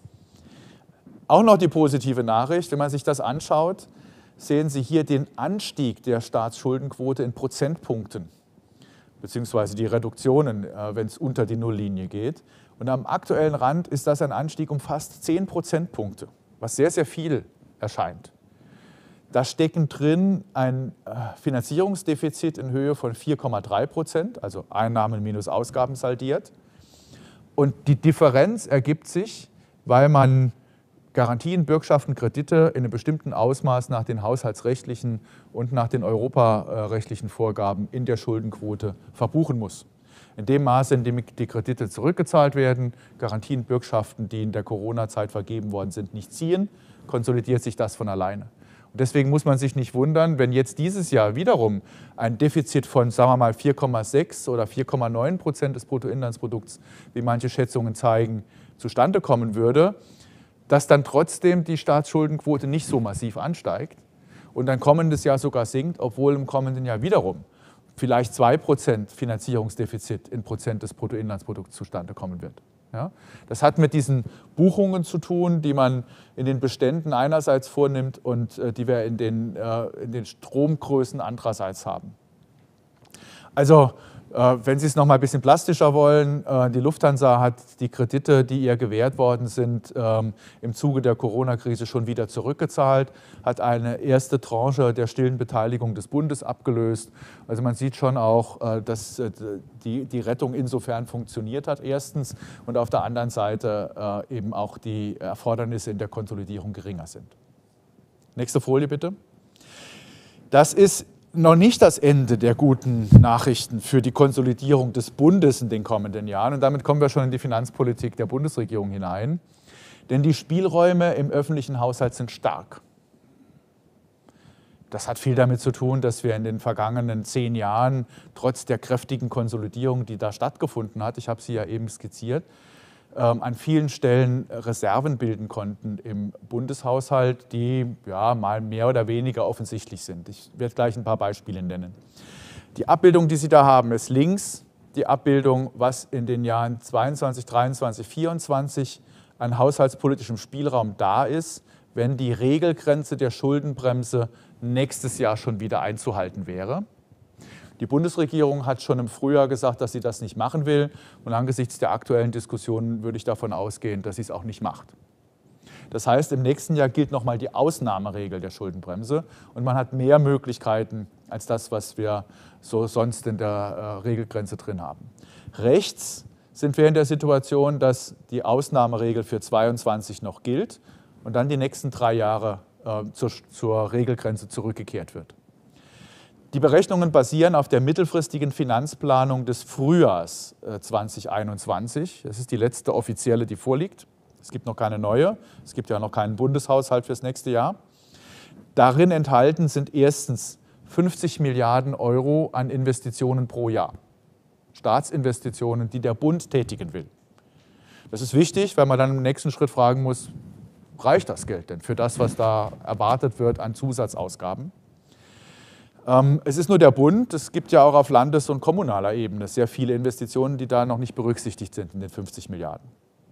Speaker 2: Auch noch die positive Nachricht, wenn man sich das anschaut, sehen Sie hier den Anstieg der Staatsschuldenquote in Prozentpunkten, beziehungsweise die Reduktionen, äh, wenn es unter die Nulllinie geht. Und am aktuellen Rand ist das ein Anstieg um fast zehn Prozentpunkte, was sehr, sehr viel erscheint. Da stecken drin ein Finanzierungsdefizit in Höhe von vier Komma drei Prozent, also Einnahmen minus Ausgaben saldiert. Und die Differenz ergibt sich, weil man Garantien, Bürgschaften, Kredite in einem bestimmten Ausmaß nach den haushaltsrechtlichen und nach den europarechtlichen Vorgaben in der Schuldenquote verbuchen muss. In dem Maße, in dem die Kredite zurückgezahlt werden, Garantien, Bürgschaften, die in der Corona-Zeit vergeben worden sind, nicht ziehen, konsolidiert sich das von alleine. Und deswegen muss man sich nicht wundern, wenn jetzt dieses Jahr wiederum ein Defizit von, sagen wir mal, vier Komma sechs oder vier Komma neun Prozent des Bruttoinlandsprodukts, wie manche Schätzungen zeigen, zustande kommen würde, dass dann trotzdem die Staatsschuldenquote nicht so massiv ansteigt und dann kommendes Jahr sogar sinkt, obwohl im kommenden Jahr wiederum vielleicht zwei Prozent Finanzierungsdefizit in Prozent des Bruttoinlandsprodukts zustande kommen wird. Ja? Das hat mit diesen Buchungen zu tun, die man in den Beständen einerseits vornimmt und äh, die wir in den, äh, in den Stromgrößen andererseits haben. Also äh, wenn Sie es noch mal ein bisschen plastischer wollen, äh, die Lufthansa hat die Kredite, die ihr gewährt worden sind, ähm, im Zuge der Corona-Krise schon wieder zurückgezahlt, hat eine erste Tranche der stillen Beteiligung des Bundes abgelöst. Also man sieht schon auch, äh, dass äh, die, die Rettung insofern funktioniert hat, erstens, und auf der anderen Seite äh, eben auch die Erfordernisse in der Konsolidierung geringer sind. Nächste Folie bitte. Das ist noch nicht das Ende der guten Nachrichten für die Konsolidierung des Bundes in den kommenden Jahren. Und damit kommen wir schon in die Finanzpolitik der Bundesregierung hinein. Denn die Spielräume im öffentlichen Haushalt sind stark. Das hat viel damit zu tun, dass wir in den vergangenen zehn Jahren trotz der kräftigen Konsolidierung, die da stattgefunden hat, ich habe sie ja eben skizziert, an vielen Stellen Reserven bilden konnten im Bundeshaushalt, die ja, mal mehr oder weniger offensichtlich sind. Ich werde gleich ein paar Beispiele nennen. Die Abbildung, die Sie da haben, ist links die Abbildung, was in den Jahren zweiundzwanzig, dreiundzwanzig, vierundzwanzig an haushaltspolitischem Spielraum da ist, wenn die Regelgrenze der Schuldenbremse nächstes Jahr schon wieder einzuhalten wäre. Die Bundesregierung hat schon im Frühjahr gesagt, dass sie das nicht machen will. Und angesichts der aktuellen Diskussionen würde ich davon ausgehen, dass sie es auch nicht macht. Das heißt, im nächsten Jahr gilt nochmal die Ausnahmeregel der Schuldenbremse. Und man hat mehr Möglichkeiten als das, was wir so sonst in der äh, Regelgrenze drin haben. Rechts sind wir in der Situation, dass die Ausnahmeregel für zweiundzwanzig noch gilt und dann die nächsten drei Jahre äh, zur, zur Regelgrenze zurückgekehrt wird. Die Berechnungen basieren auf der mittelfristigen Finanzplanung des Frühjahrs zweitausendeinundzwanzig. Das ist die letzte offizielle, die vorliegt. Es gibt noch keine neue. Es gibt ja noch keinen Bundeshaushalt fürs nächste Jahr. Darin enthalten sind erstens fünfzig Milliarden Euro an Investitionen pro Jahr. Staatsinvestitionen, die der Bund tätigen will. Das ist wichtig, weil man dann im nächsten Schritt fragen muss, reicht das Geld denn für das, was da erwartet wird an Zusatzausgaben? Es ist nur der Bund, es gibt ja auch auf Landes- und kommunaler Ebene sehr viele Investitionen, die da noch nicht berücksichtigt sind in den fünfzig Milliarden.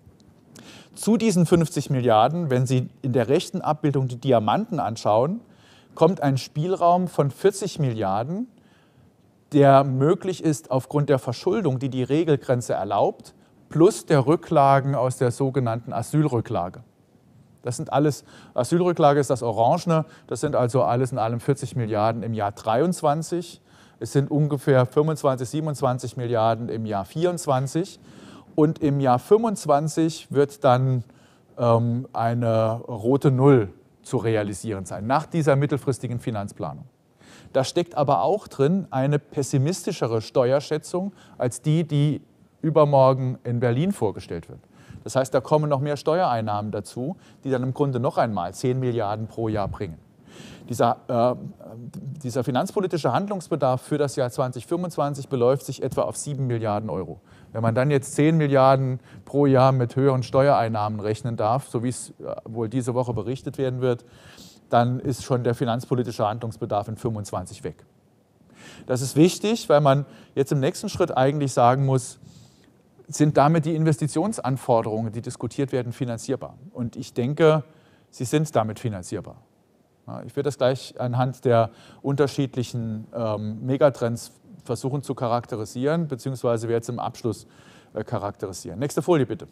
Speaker 2: Zu diesen fünfzig Milliarden, wenn Sie in der rechten Abbildung die Diamanten anschauen, kommt ein Spielraum von vierzig Milliarden, der möglich ist aufgrund der Verschuldung, die die Regelgrenze erlaubt, plus der Rücklagen aus der sogenannten Asylrücklage. Das sind alles, Asylrücklage ist das Orangene, das sind also alles in allem vierzig Milliarden im Jahr dreiundzwanzig. Es sind ungefähr fünfundzwanzig, siebenundzwanzig Milliarden im Jahr vierundzwanzig. Und im Jahr fünfundzwanzig wird dann ähm, eine rote Null zu realisieren sein, nach dieser mittelfristigen Finanzplanung. Da steckt aber auch drin eine pessimistischere Steuerschätzung als die, die übermorgen in Berlin vorgestellt wird. Das heißt, da kommen noch mehr Steuereinnahmen dazu, die dann im Grunde noch einmal zehn Milliarden pro Jahr bringen. Dieser, äh, dieser finanzpolitische Handlungsbedarf für das Jahr zweitausendfünfundzwanzig beläuft sich etwa auf sieben Milliarden Euro. Wenn man dann jetzt zehn Milliarden pro Jahr mit höheren Steuereinnahmen rechnen darf, so wie es wohl diese Woche berichtet werden wird, dann ist schon der finanzpolitische Handlungsbedarf in fünfundzwanzig weg. Das ist wichtig, weil man jetzt im nächsten Schritt eigentlich sagen muss, sind damit die Investitionsanforderungen, die diskutiert werden, finanzierbar? Und ich denke, sie sind damit finanzierbar. Ich werde das gleich anhand der unterschiedlichen ähm, Megatrends versuchen zu charakterisieren, beziehungsweise werde es im Abschluss äh, charakterisieren. Nächste Folie bitte.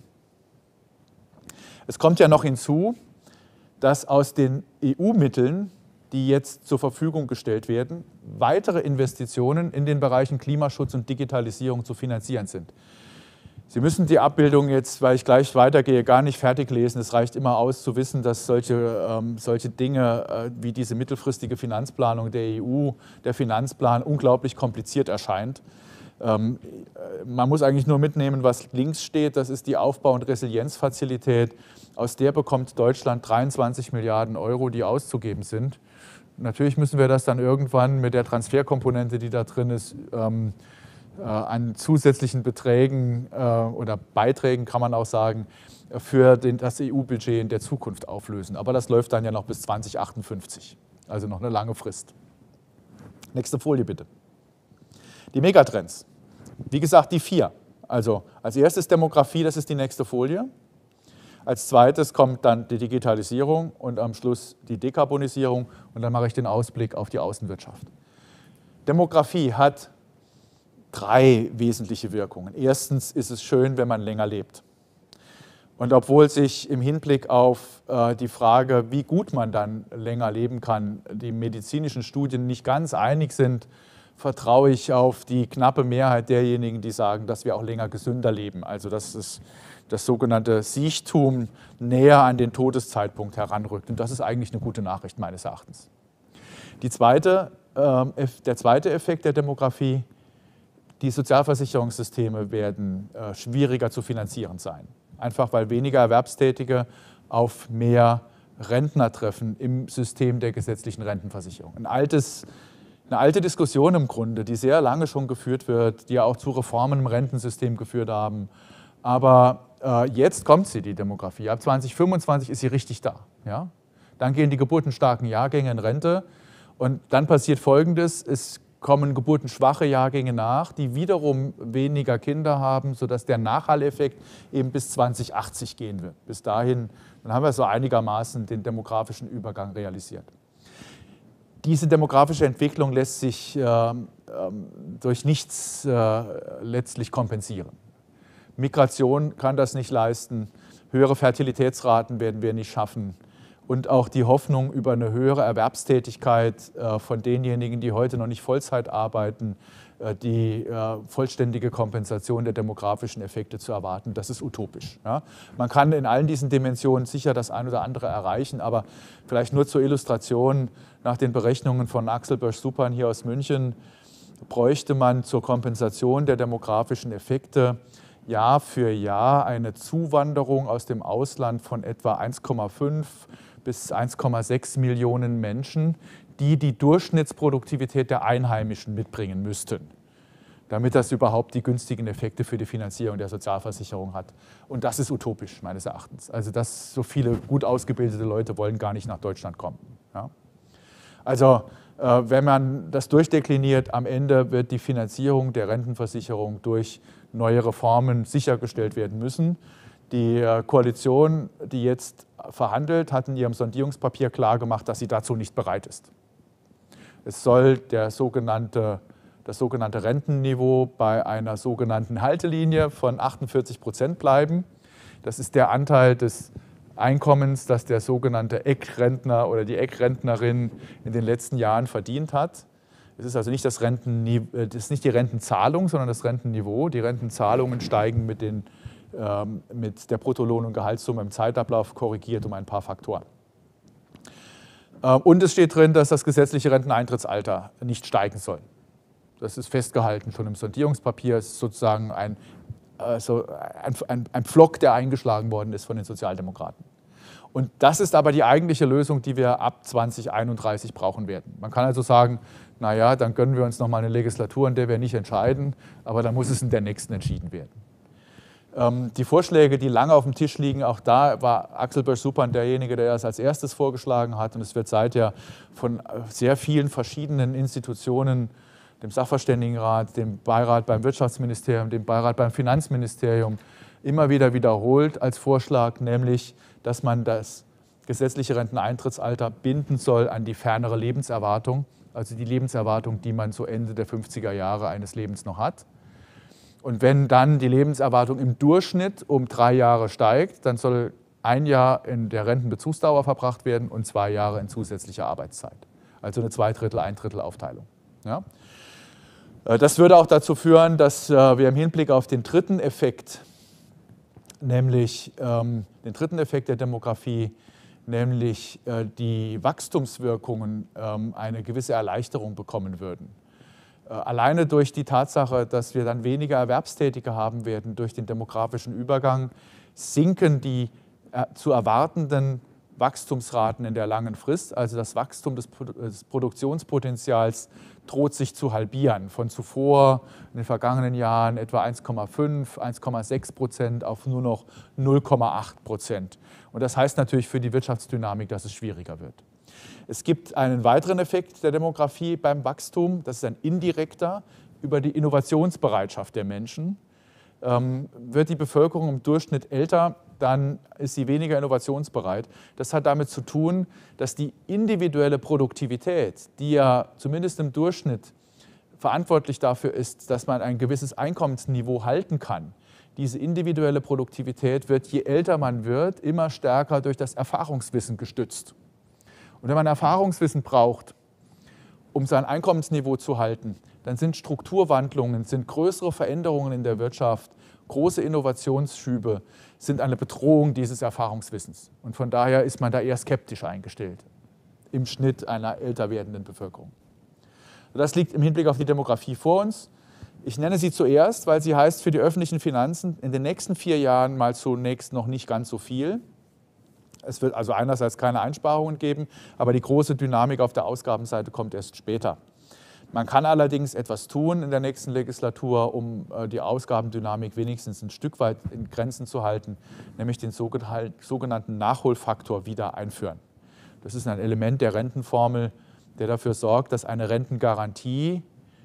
Speaker 2: Es kommt ja noch hinzu, dass aus den E U-Mitteln, die jetzt zur Verfügung gestellt werden, weitere Investitionen in den Bereichen Klimaschutz und Digitalisierung zu finanzieren sind. Sie müssen die Abbildung jetzt, weil ich gleich weitergehe, gar nicht fertig lesen. Es reicht immer aus zu wissen, dass solche, ähm, solche Dinge äh, wie diese mittelfristige Finanzplanung der E U, der Finanzplan, unglaublich kompliziert erscheint. Ähm, man muss eigentlich nur mitnehmen, was links steht. Das ist die Aufbau- und Resilienzfazilität. Aus der bekommt Deutschland dreiundzwanzig Milliarden Euro, die auszugeben sind. Natürlich müssen wir das dann irgendwann mit der Transferkomponente, die da drin ist, ähm, an zusätzlichen Beträgen äh, oder Beiträgen, kann man auch sagen, für den, das E U-Budget in der Zukunft auflösen. Aber das läuft dann ja noch bis zweitausendachtundfünfzig, also noch eine lange Frist. Nächste Folie bitte. Die Megatrends. Wie gesagt, die vier. Also als erstes Demografie, das ist die nächste Folie. Als zweites kommt dann die Digitalisierung und am Schluss die Dekarbonisierung. Und dann mache ich den Ausblick auf die Außenwirtschaft. Demografie hat drei wesentliche Wirkungen. Erstens ist es schön, wenn man länger lebt. Und obwohl sich im Hinblick auf äh, die Frage, wie gut man dann länger leben kann, die medizinischen Studien nicht ganz einig sind, vertraue ich auf die knappe Mehrheit derjenigen, die sagen, dass wir auch länger gesünder leben. Also dass es, das sogenannte Siechtum näher an den Todeszeitpunkt heranrückt. Und das ist eigentlich eine gute Nachricht meines Erachtens. Die zweite, äh, der zweite Effekt der Demografie: Die Sozialversicherungssysteme werden äh, schwieriger zu finanzieren sein. Einfach weil weniger Erwerbstätige auf mehr Rentner treffen im System der gesetzlichen Rentenversicherung. Ein altes, eine alte Diskussion im Grunde, die sehr lange schon geführt wird, die ja auch zu Reformen im Rentensystem geführt haben. Aber äh, jetzt kommt sie, die Demografie. Ab zweitausendfünfundzwanzig ist sie richtig da. Ja? Dann gehen die geburtenstarken Jahrgänge in Rente und dann passiert Folgendes: Es kommen geburtenschwache Jahrgänge nach, die wiederum weniger Kinder haben, sodass der Nachhalleffekt eben bis zweitausendachtzig gehen wird. Bis dahin, dann haben wir so einigermaßen den demografischen Übergang realisiert. Diese demografische Entwicklung lässt sich äh, äh, durch nichts äh, letztlich kompensieren. Migration kann das nicht leisten, höhere Fertilitätsraten werden wir nicht schaffen. Und auch die Hoffnung über eine höhere Erwerbstätigkeit äh, von denjenigen, die heute noch nicht Vollzeit arbeiten, äh, die äh, vollständige Kompensation der demografischen Effekte zu erwarten, das ist utopisch. Ja? Man kann in allen diesen Dimensionen sicher das ein oder andere erreichen, aber vielleicht nur zur Illustration, nach den Berechnungen von Axel Bösch-Supan hier aus München, bräuchte man zur Kompensation der demografischen Effekte Jahr für Jahr eine Zuwanderung aus dem Ausland von etwa eins Komma fünf bis eins Komma sechs Millionen Menschen, die die Durchschnittsproduktivität der Einheimischen mitbringen müssten, damit das überhaupt die günstigen Effekte für die Finanzierung der Sozialversicherung hat. Und das ist utopisch, meines Erachtens. Also dass so viele gut ausgebildete Leute wollen gar nicht nach Deutschland kommen. Ja? Also äh, wenn man das durchdekliniert, am Ende wird die Finanzierung der Rentenversicherung durch neue Reformen sichergestellt werden müssen. Die Koalition, die jetzt verhandelt, hat in ihrem Sondierungspapier klargemacht, dass sie dazu nicht bereit ist. Es soll der sogenannte, das sogenannte Rentenniveau bei einer sogenannten Haltelinie von achtundvierzig Prozent bleiben. Das ist der Anteil des Einkommens, das der sogenannte Eckrentner oder die Eckrentnerin in den letzten Jahren verdient hat. Es ist also nicht, das Rentenniveau, das ist nicht die Rentenzahlung, sondern das Rentenniveau. Die Rentenzahlungen steigen mit, den, ähm, mit der Bruttolohn- und Gehaltssumme im Zeitablauf korrigiert um ein paar Faktoren. Äh, und es steht drin, dass das gesetzliche Renteneintrittsalter nicht steigen soll. Das ist festgehalten schon im Sondierungspapier. Es ist sozusagen ein, äh, so ein, ein, ein Pflock, der eingeschlagen worden ist von den Sozialdemokraten. Und das ist aber die eigentliche Lösung, die wir ab zweitausendeinunddreißig brauchen werden. Man kann also sagen, naja, dann gönnen wir uns noch mal eine Legislatur, in der wir nicht entscheiden, aber dann muss es in der nächsten entschieden werden. Ähm, die Vorschläge, die lange auf dem Tisch liegen, auch da war Axel Bösch-Supan derjenige, der das als erstes vorgeschlagen hat. Und es wird seither von sehr vielen verschiedenen Institutionen, dem Sachverständigenrat, dem Beirat beim Wirtschaftsministerium, dem Beirat beim Finanzministerium, immer wieder wiederholt als Vorschlag, nämlich, dass man das gesetzliche Renteneintrittsalter binden soll an die fernere Lebenserwartung, also die Lebenserwartung, die man so Ende der fünfziger Jahre eines Lebens noch hat. Und wenn dann die Lebenserwartung im Durchschnitt um drei Jahre steigt, dann soll ein Jahr in der Rentenbezugsdauer verbracht werden und zwei Jahre in zusätzlicher Arbeitszeit. Also eine Zweidrittel-, Eindrittel-Aufteilung. Ja? Das würde auch dazu führen, dass wir im Hinblick auf den dritten Effekt, nämlich ähm, den dritten Effekt der Demografie, nämlich äh, die Wachstumswirkungen, ähm, eine gewisse Erleichterung bekommen würden. Äh, alleine durch die Tatsache, dass wir dann weniger Erwerbstätige haben werden durch den demografischen Übergang, sinken die äh, zu erwartenden Wachstumsraten in der langen Frist, also das Wachstum des, des Produktionspotenzials droht sich zu halbieren. Von zuvor in den vergangenen Jahren etwa eins Komma fünf, eins Komma sechs Prozent auf nur noch null Komma acht Prozent. Und das heißt natürlich für die Wirtschaftsdynamik, dass es schwieriger wird. Es gibt einen weiteren Effekt der Demografie beim Wachstum, das ist ein indirekter, über die Innovationsbereitschaft der Menschen. Ähm, wird die Bevölkerung im Durchschnitt älter, dann ist sie weniger innovationsbereit. Das hat damit zu tun, dass die individuelle Produktivität, die ja zumindest im Durchschnitt verantwortlich dafür ist, dass man ein gewisses Einkommensniveau halten kann, diese individuelle Produktivität wird, je älter man wird, immer stärker durch das Erfahrungswissen gestützt. Und wenn man Erfahrungswissen braucht, um sein Einkommensniveau zu halten, dann sind Strukturwandlungen, sind größere Veränderungen in der Wirtschaft, große Innovationsschübe, sind eine Bedrohung dieses Erfahrungswissens. Und von daher ist man da eher skeptisch eingestellt im Schnitt einer älter werdenden Bevölkerung. Das liegt im Hinblick auf die Demografie vor uns. Ich nenne sie zuerst, weil sie heißt für die öffentlichen Finanzen in den nächsten vier Jahren mal zunächst noch nicht ganz so viel. Es wird also einerseits keine Einsparungen geben, aber die große Dynamik auf der Ausgabenseite kommt erst später. Man kann allerdings etwas tun in der nächsten Legislatur, um die Ausgabendynamik wenigstens ein Stück weit in Grenzen zu halten, nämlich den sogenannten Nachholfaktor wieder einführen. Das ist ein Element der Rentenformel, der dafür sorgt, dass eine Rentengarantie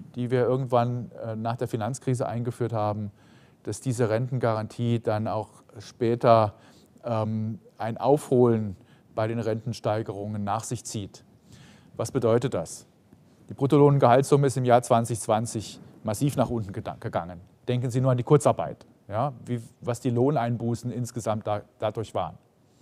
Speaker 2: die wir irgendwann nach der Finanzkrise eingeführt haben, dass diese Rentengarantie dann auch später ähm, ein Aufholen bei den Rentensteigerungen nach sich zieht. Was bedeutet das? Die Bruttolohn- und Gehaltssumme ist im Jahr zwanzig zwanzig massiv nach unten gegangen. Denken Sie nur an die Kurzarbeit, ja, wie, was die Lohneinbußen insgesamt da, dadurch waren.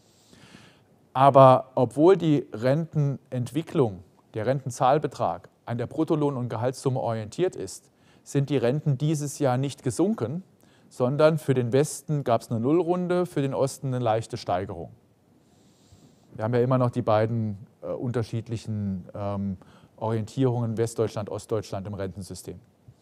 Speaker 2: Aber obwohl die Rentenentwicklung, der Rentenzahlbetrag an der Bruttolohn- und Gehaltssumme orientiert ist, sind die Renten dieses Jahr nicht gesunken, sondern für den Westen gab es eine Nullrunde, für den Osten eine leichte Steigerung. Wir haben ja immer noch die beiden äh, unterschiedlichen ähm, Orientierungen Westdeutschland, Ostdeutschland im Rentensystem.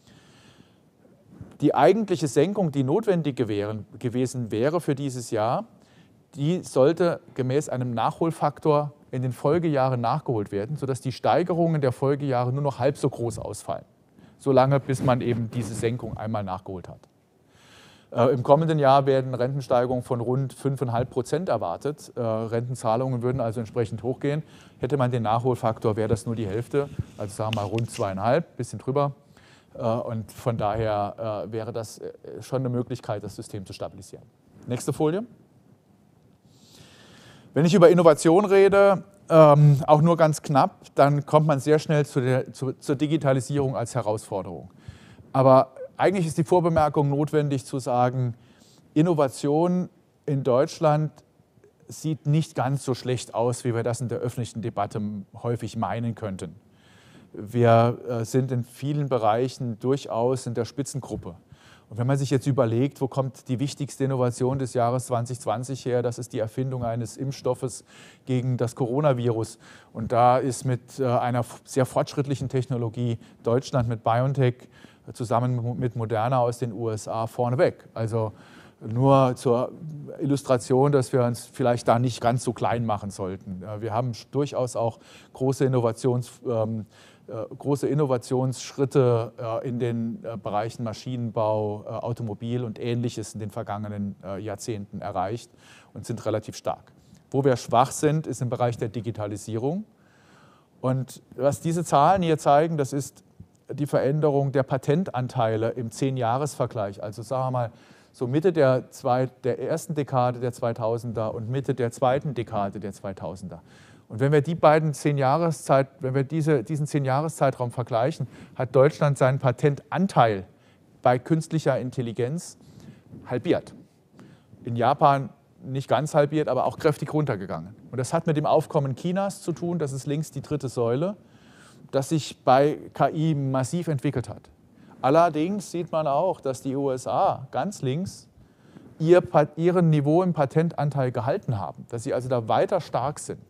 Speaker 2: Die eigentliche Senkung, die notwendig gewähren, gewesen wäre für dieses Jahr, die sollte gemäß einem Nachholfaktor in den Folgejahren nachgeholt werden, sodass die Steigerungen der Folgejahre nur noch halb so groß ausfallen, solange bis man eben diese Senkung einmal nachgeholt hat. Äh, Im kommenden Jahr werden Rentensteigerungen von rund fünf Komma fünf Prozent erwartet. Äh, Rentenzahlungen würden also entsprechend hochgehen. Hätte man den Nachholfaktor, wäre das nur die Hälfte, also sagen wir mal rund zweieinhalb, bisschen drüber. Äh, und von daher äh, wäre das schon eine Möglichkeit, das System zu stabilisieren. Nächste Folie. Wenn ich über Innovation rede, ähm, auch nur ganz knapp, dann kommt man sehr schnell zu der, zu, zur Digitalisierung als Herausforderung. Aber eigentlich ist die Vorbemerkung notwendig zu sagen, Innovation in Deutschland sieht nicht ganz so schlecht aus, wie wir das in der öffentlichen Debatte häufig meinen könnten. Wir äh, sind in vielen Bereichen durchaus in der Spitzengruppe. Und wenn man sich jetzt überlegt, wo kommt die wichtigste Innovation des Jahres zwanzig zwanzig her, das ist die Erfindung eines Impfstoffes gegen das Coronavirus. Und da ist mit einer sehr fortschrittlichen Technologie Deutschland mit BioNTech zusammen mit Moderna aus den U S A vorneweg. Also nur zur Illustration, dass wir uns vielleicht da nicht ganz so klein machen sollten. Wir haben durchaus auch große Innovations große Innovationsschritte in den Bereichen Maschinenbau, Automobil und Ähnliches in den vergangenen Jahrzehnten erreicht und sind relativ stark. Wo wir schwach sind, ist im Bereich der Digitalisierung. Und was diese Zahlen hier zeigen, das ist die Veränderung der Patentanteile im zehn-Jahres-Vergleich. Also sagen wir mal, so Mitte der, zwei, der ersten Dekade der zweitausender und Mitte der zweiten Dekade der zweitausender. Und wenn wir die beiden zehn Jahreszeit, wenn wir diese, diesen zehn-Jahres-Zeitraum vergleichen, hat Deutschland seinen Patentanteil bei künstlicher Intelligenz halbiert. In Japan nicht ganz halbiert, aber auch kräftig runtergegangen. Und das hat mit dem Aufkommen Chinas zu tun, das ist links die dritte Säule, das sich bei K I massiv entwickelt hat. Allerdings sieht man auch, dass die U S A ganz links ihr, ihren Niveau im Patentanteil gehalten haben, dass sie also da weiter stark sind.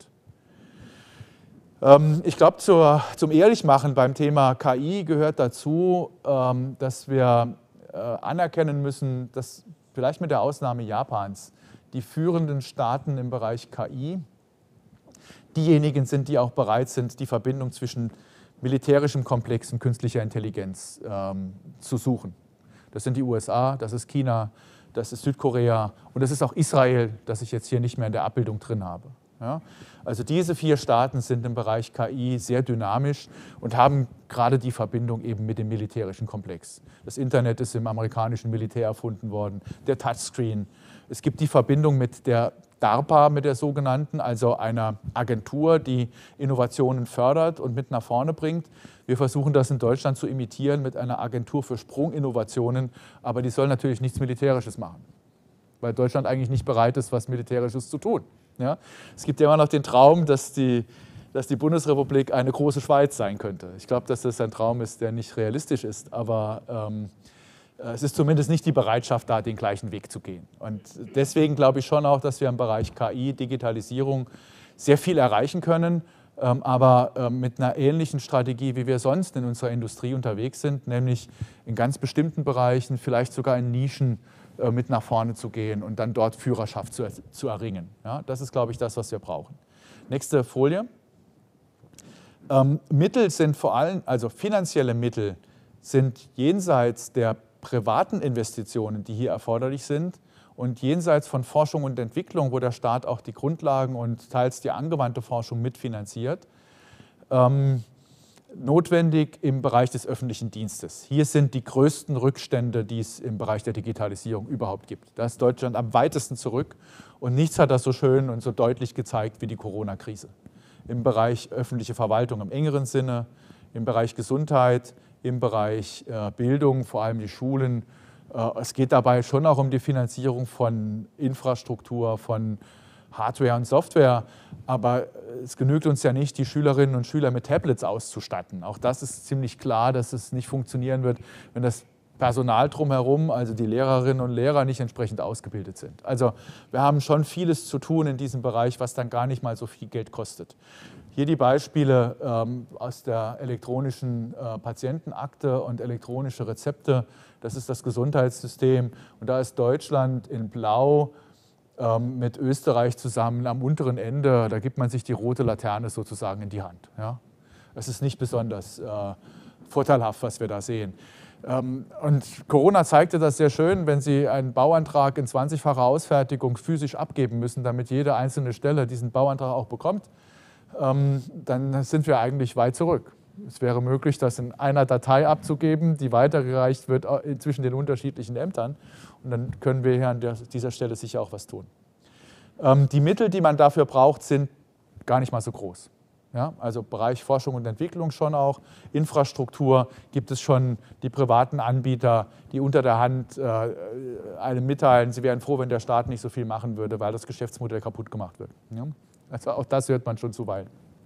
Speaker 2: Ich glaube, zum Ehrlichmachen beim Thema K I gehört dazu, dass wir anerkennen müssen, dass vielleicht mit der Ausnahme Japans die führenden Staaten im Bereich K I diejenigen sind, die auch bereit sind, die Verbindung zwischen militärischem Komplex und künstlicher Intelligenz zu suchen. Das sind die U S A, das ist China, das ist Südkorea und das ist auch Israel, das ich jetzt hier nicht mehr in der Abbildung drin habe. Ja, also diese vier Staaten sind im Bereich K I sehr dynamisch und haben gerade die Verbindung eben mit dem militärischen Komplex. Das Internet ist im amerikanischen Militär erfunden worden, der Touchscreen. Es gibt die Verbindung mit der DARPA, mit der sogenannten, also einer Agentur, die Innovationen fördert und mit nach vorne bringt. Wir versuchen das in Deutschland zu imitieren mit einer Agentur für Sprunginnovationen, aber die soll natürlich nichts Militärisches machen, weil Deutschland eigentlich nicht bereit ist, was Militärisches zu tun. Ja? Es gibt ja immer noch den Traum, dass die, dass die Bundesrepublik eine große Schweiz sein könnte. Ich glaube, dass das ein Traum ist, der nicht realistisch ist, aber ähm, es ist zumindest nicht die Bereitschaft, da den gleichen Weg zu gehen. Und deswegen glaube ich schon auch, dass wir im Bereich K I, Digitalisierung sehr viel erreichen können, ähm, aber ähm, mit einer ähnlichen Strategie, wie wir sonst in unserer Industrie unterwegs sind, nämlich in ganz bestimmten Bereichen, vielleicht sogar in Nischen, mit nach vorne zu gehen und dann dort Führerschaft zu, zu erringen. Ja, das ist, glaube ich, das, was wir brauchen. Nächste Folie. Ähm, Mittel sind vor allem, also finanzielle Mittel sind jenseits der privaten Investitionen, die hier erforderlich sind und jenseits von Forschung und Entwicklung, wo der Staat auch die Grundlagen und teils die angewandte Forschung mitfinanziert, ähm, notwendig im Bereich des öffentlichen Dienstes. Hier sind die größten Rückstände, die es im Bereich der Digitalisierung überhaupt gibt. Da ist Deutschland am weitesten zurück und nichts hat das so schön und so deutlich gezeigt wie die Corona-Krise. Im Bereich öffentliche Verwaltung im engeren Sinne, im Bereich Gesundheit, im Bereich äh, Bildung, vor allem die Schulen. Äh, es geht dabei schon auch um die Finanzierung von Infrastruktur, von Hardware und Software, aber es genügt uns ja nicht, die Schülerinnen und Schüler mit Tablets auszustatten. Auch das ist ziemlich klar, dass es nicht funktionieren wird, wenn das Personal drumherum, also die Lehrerinnen und Lehrer, nicht entsprechend ausgebildet sind. Also wir haben schon vieles zu tun in diesem Bereich, was dann gar nicht mal so viel Geld kostet. Hier die Beispiele ähm, aus der elektronischen äh, Patientenakte und elektronische Rezepte. Das ist das Gesundheitssystem und da ist Deutschland in Blau mit Österreich zusammen am unteren Ende, da gibt man sich die rote Laterne sozusagen in die Hand. Ja? Es ist nicht besonders äh, vorteilhaft, was wir da sehen. Ähm, und Corona zeigte das sehr schön, wenn Sie einen Bauantrag in zwanzigfacher Ausfertigung physisch abgeben müssen, damit jede einzelne Stelle diesen Bauantrag auch bekommt, ähm, dann sind wir eigentlich weit zurück. Es wäre möglich, das in einer Datei abzugeben, die weitergereicht wird zwischen den unterschiedlichen Ämtern. Und dann können wir hier an dieser Stelle sicher auch was tun. Ähm, die Mittel, die man dafür braucht, sind gar nicht mal so groß. Ja, also Bereich Forschung und Entwicklung schon auch. Infrastruktur gibt es schon die privaten Anbieter, die unter der Hand äh, einem mitteilen, sie wären froh, wenn der Staat nicht so viel machen würde, weil das Geschäftsmodell kaputt gemacht wird. Ja? Also auch das hört man schon zuweilen.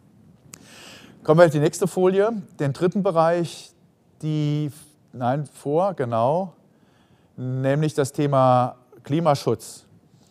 Speaker 2: Kommen wir auf die nächste Folie, den dritten Bereich, die, nein, vor, genau, nämlich das Thema Klimaschutz.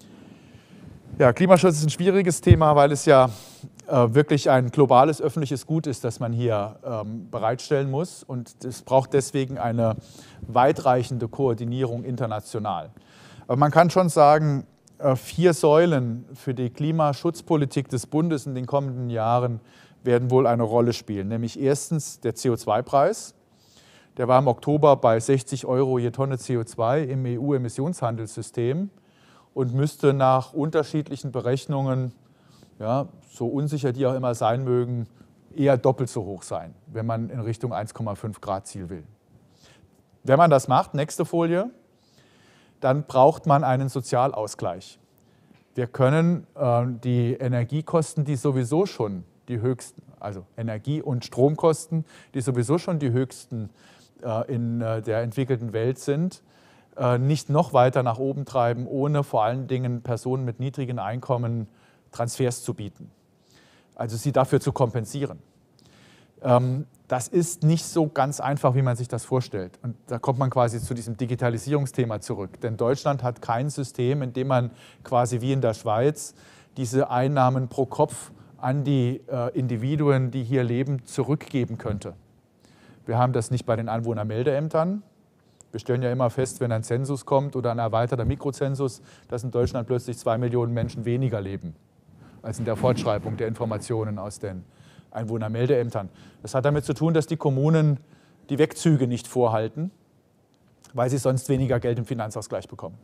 Speaker 2: Ja, Klimaschutz ist ein schwieriges Thema, weil es ja äh, wirklich ein globales öffentliches Gut ist, das man hier ähm, bereitstellen muss. Und es braucht deswegen eine weitreichende Koordinierung international. Aber man kann schon sagen, äh, vier Säulen für die Klimaschutzpolitik des Bundes in den kommenden Jahren werden wohl eine Rolle spielen. Nämlich erstens der C O zwei Preis. Der war im Oktober bei sechzig Euro je Tonne C O zwei im E U-Emissionshandelssystem und müsste nach unterschiedlichen Berechnungen, ja, so unsicher die auch immer sein mögen, eher doppelt so hoch sein, wenn man in Richtung eins Komma fünf Grad Ziel will. Wenn man das macht, nächste Folie, dann braucht man einen Sozialausgleich. Wir können äh, die Energiekosten, die sowieso schon die höchsten, also Energie- und Stromkosten, die sowieso schon die höchsten äh, in äh, der entwickelten Welt sind, äh, nicht noch weiter nach oben treiben, ohne vor allen Dingen Personen mit niedrigen Einkommen Transfers zu bieten. Also sie dafür zu kompensieren. Ähm, das ist nicht so ganz einfach, wie man sich das vorstellt. Und da kommt man quasi zu diesem Digitalisierungsthema zurück. Denn Deutschland hat kein System, in dem man quasi wie in der Schweiz diese Einnahmen pro Kopf an die äh, Individuen, die hier leben, zurückgeben könnte. Wir haben das nicht bei den Einwohnermeldeämtern. Wir stellen ja immer fest, wenn ein Zensus kommt oder ein erweiterter Mikrozensus, dass in Deutschland plötzlich zwei Millionen Menschen weniger leben als in der Fortschreibung der Informationen aus den Einwohnermeldeämtern. Das hat damit zu tun, dass die Kommunen die Wegzüge nicht vorhalten, weil sie sonst weniger Geld im Finanzausgleich bekommen.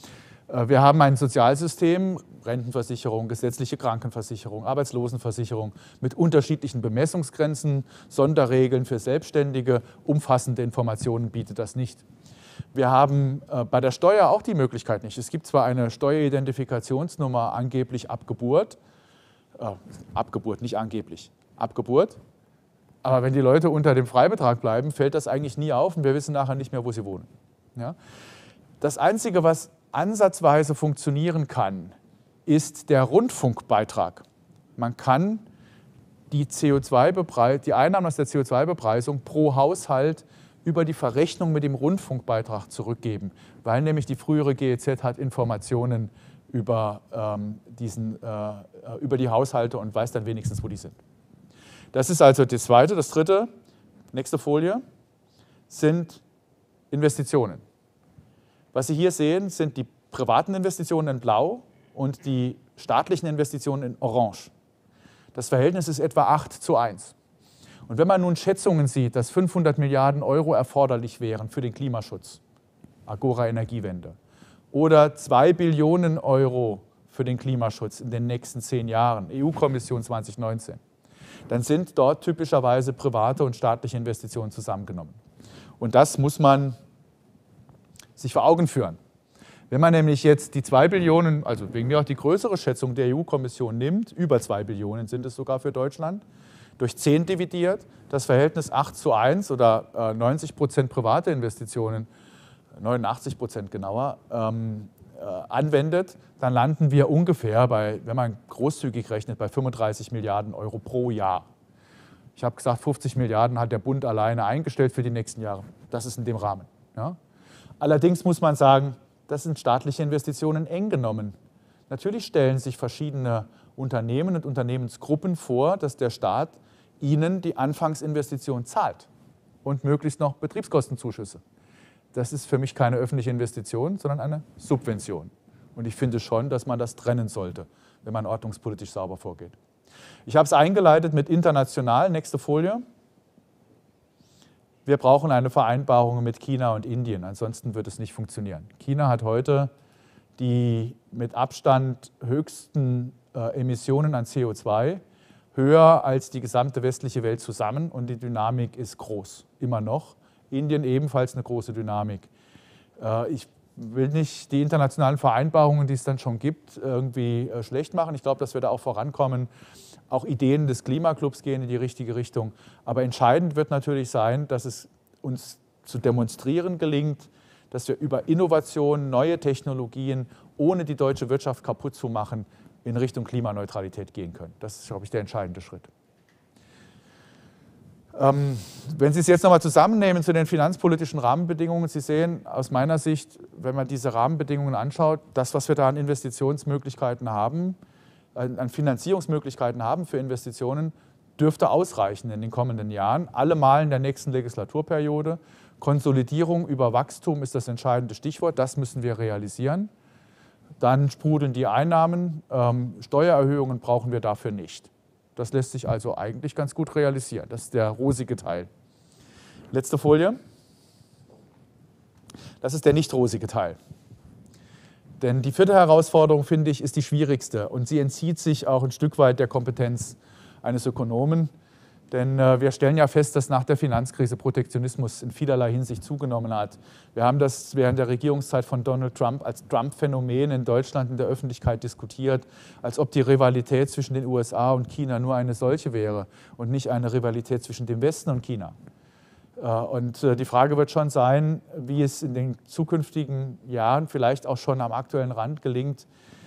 Speaker 2: Wir haben ein Sozialsystem, Rentenversicherung, gesetzliche Krankenversicherung, Arbeitslosenversicherung mit unterschiedlichen Bemessungsgrenzen, Sonderregeln für Selbstständige, umfassende Informationen bietet das nicht. Wir haben bei der Steuer auch die Möglichkeit nicht. Es gibt zwar eine Steueridentifikationsnummer angeblich ab Geburt, äh, ab Geburt, nicht angeblich, ab Geburt, aber wenn die Leute unter dem Freibetrag bleiben, fällt das eigentlich nie auf und wir wissen nachher nicht mehr, wo sie wohnen. Ja? Das Einzige, was ansatzweise funktionieren kann, ist der Rundfunkbeitrag. Man kann die, C O zwei Bepreis, die Einnahmen aus der C O zwei Bepreisung pro Haushalt über die Verrechnung mit dem Rundfunkbeitrag zurückgeben, weil nämlich die frühere G E Z hat Informationen über, ähm, diesen, äh, über die Haushalte und weiß dann wenigstens, wo die sind. Das ist also das Zweite. Das Dritte, nächste Folie, sind Investitionen. Was Sie hier sehen, sind die privaten Investitionen in Blau und die staatlichen Investitionen in Orange. Das Verhältnis ist etwa acht zu eins. Und wenn man nun Schätzungen sieht, dass fünfhundert Milliarden Euro erforderlich wären für den Klimaschutz, Agora Energiewende, oder zwei Billionen Euro für den Klimaschutz in den nächsten zehn Jahren, E U-Kommission zwanzig neunzehn, dann sind dort typischerweise private und staatliche Investitionen zusammengenommen. Und das muss man sich vor Augen führen. Wenn man nämlich jetzt die zwei Billionen, also wegen mir auch die größere Schätzung der E U-Kommission nimmt, über zwei Billionen sind es sogar für Deutschland, durch zehn dividiert, das Verhältnis acht zu eins oder äh, neunzig Prozent private Investitionen, neunundachtzig Prozent genauer, ähm, äh, anwendet, dann landen wir ungefähr bei, wenn man großzügig rechnet, bei fünfunddreißig Milliarden Euro pro Jahr. Ich habe gesagt, fünfzig Milliarden hat der Bund alleine eingestellt für die nächsten Jahre. Das ist in dem Rahmen. Ja? Allerdings muss man sagen, das sind staatliche Investitionen eng genommen. Natürlich stellen sich verschiedene Unternehmen und Unternehmensgruppen vor, dass der Staat ihnen die Anfangsinvestition zahlt und möglichst noch Betriebskostenzuschüsse. Das ist für mich keine öffentliche Investition, sondern eine Subvention. Und ich finde schon, dass man das trennen sollte, wenn man ordnungspolitisch sauber vorgeht. Ich habe es eingeleitet mit international, nächste Folie. Wir brauchen eine Vereinbarung mit China und Indien, ansonsten wird es nicht funktionieren. China hat heute die mit Abstand höchsten äh, Emissionen an C O zwei, höher als die gesamte westliche Welt zusammen und die Dynamik ist groß, immer noch. Indien ebenfalls eine große Dynamik. Äh, ich will nicht die internationalen Vereinbarungen, die es dann schon gibt, irgendwie äh, schlecht machen. Ich glaube, dass wir da auch vorankommen. Auch Ideen des Klimaclubs gehen in die richtige Richtung. Aber entscheidend wird natürlich sein, dass es uns zu demonstrieren gelingt, dass wir über Innovation, neue Technologien, ohne die deutsche Wirtschaft kaputt zu machen, in Richtung Klimaneutralität gehen können. Das ist, glaube ich, der entscheidende Schritt. Ähm, wenn Sie es jetzt nochmal zusammennehmen zu den finanzpolitischen Rahmenbedingungen, Sie sehen aus meiner Sicht, wenn man diese Rahmenbedingungen anschaut, das, was wir da an Investitionsmöglichkeiten haben, an Finanzierungsmöglichkeiten haben für Investitionen, dürfte ausreichen in den kommenden Jahren, allemal in der nächsten Legislaturperiode. Konsolidierung über Wachstum ist das entscheidende Stichwort, das müssen wir realisieren. Dann sprudeln die Einnahmen, ähm, Steuererhöhungen brauchen wir dafür nicht. Das lässt sich also eigentlich ganz gut realisieren, das ist der rosige Teil. Letzte Folie. Das ist der nicht rosige Teil. Denn die vierte Herausforderung, finde ich, ist die schwierigste und sie entzieht sich auch ein Stück weit der Kompetenz eines Ökonomen. Denn äh, wir stellen ja fest, dass nach der Finanzkrise Protektionismus in vielerlei Hinsicht zugenommen hat. Wir haben das während der Regierungszeit von Donald Trump als Trump-Phänomen in Deutschland in der Öffentlichkeit diskutiert, als ob die Rivalität zwischen den U S A und China nur eine solche wäre und nicht eine Rivalität zwischen dem Westen und China. Und die Frage wird schon sein, wie es in den zukünftigen Jahren vielleicht auch schon am aktuellen Rand gelingt,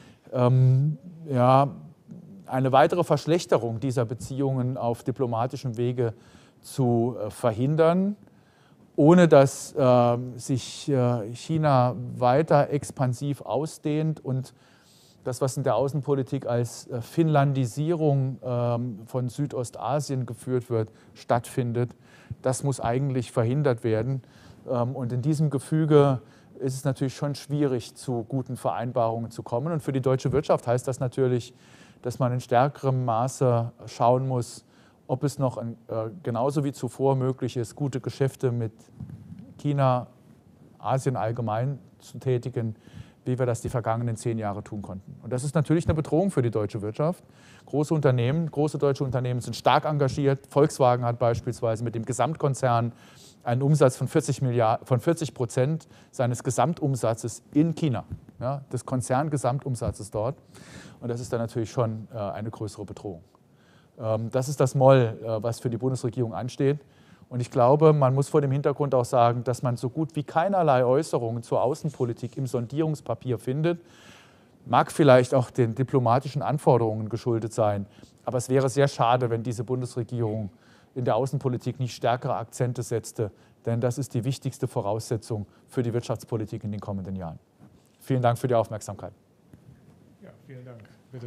Speaker 2: ähm, ja, eine weitere Verschlechterung dieser Beziehungen auf diplomatischem Wege zu äh, verhindern, ohne dass äh, sich äh, China weiter expansiv ausdehnt und das, was in der Außenpolitik als äh, Finnlandisierung äh, von Südostasien geführt wird, stattfindet. Das muss eigentlich verhindert werden. Und in diesem Gefüge ist es natürlich schon schwierig, zu guten Vereinbarungen zu kommen. Und für die deutsche Wirtschaft heißt das natürlich, dass man in stärkerem Maße schauen muss, ob es noch ein, äh, genauso wie zuvor möglich ist, gute Geschäfte mit China, Asien allgemein zu tätigen, wie wir das die vergangenen zehn Jahre tun konnten. Und das ist natürlich eine Bedrohung für die deutsche Wirtschaft. Große Unternehmen, große deutsche Unternehmen sind stark engagiert. Volkswagen hat beispielsweise mit dem Gesamtkonzern einen Umsatz von vierzig Milliarden, von vierzig Prozent seines Gesamtumsatzes in China, ja, des Konzerngesamtumsatzes dort. Und das ist dann natürlich schon äh, eine größere Bedrohung. Ähm, das ist das Moll, äh, was für die Bundesregierung ansteht. Und ich glaube, man muss vor dem Hintergrund auch sagen, dass man so gut wie keinerlei Äußerungen zur Außenpolitik im Sondierungspapier findet. Mag vielleicht auch den diplomatischen Anforderungen geschuldet sein. Aber es wäre sehr schade, wenn diese Bundesregierung in der Außenpolitik nicht stärkere Akzente setzte. Denn das ist die wichtigste Voraussetzung für die Wirtschaftspolitik in den kommenden Jahren. Vielen Dank für die Aufmerksamkeit.
Speaker 1: Ja, vielen Dank. Bitte.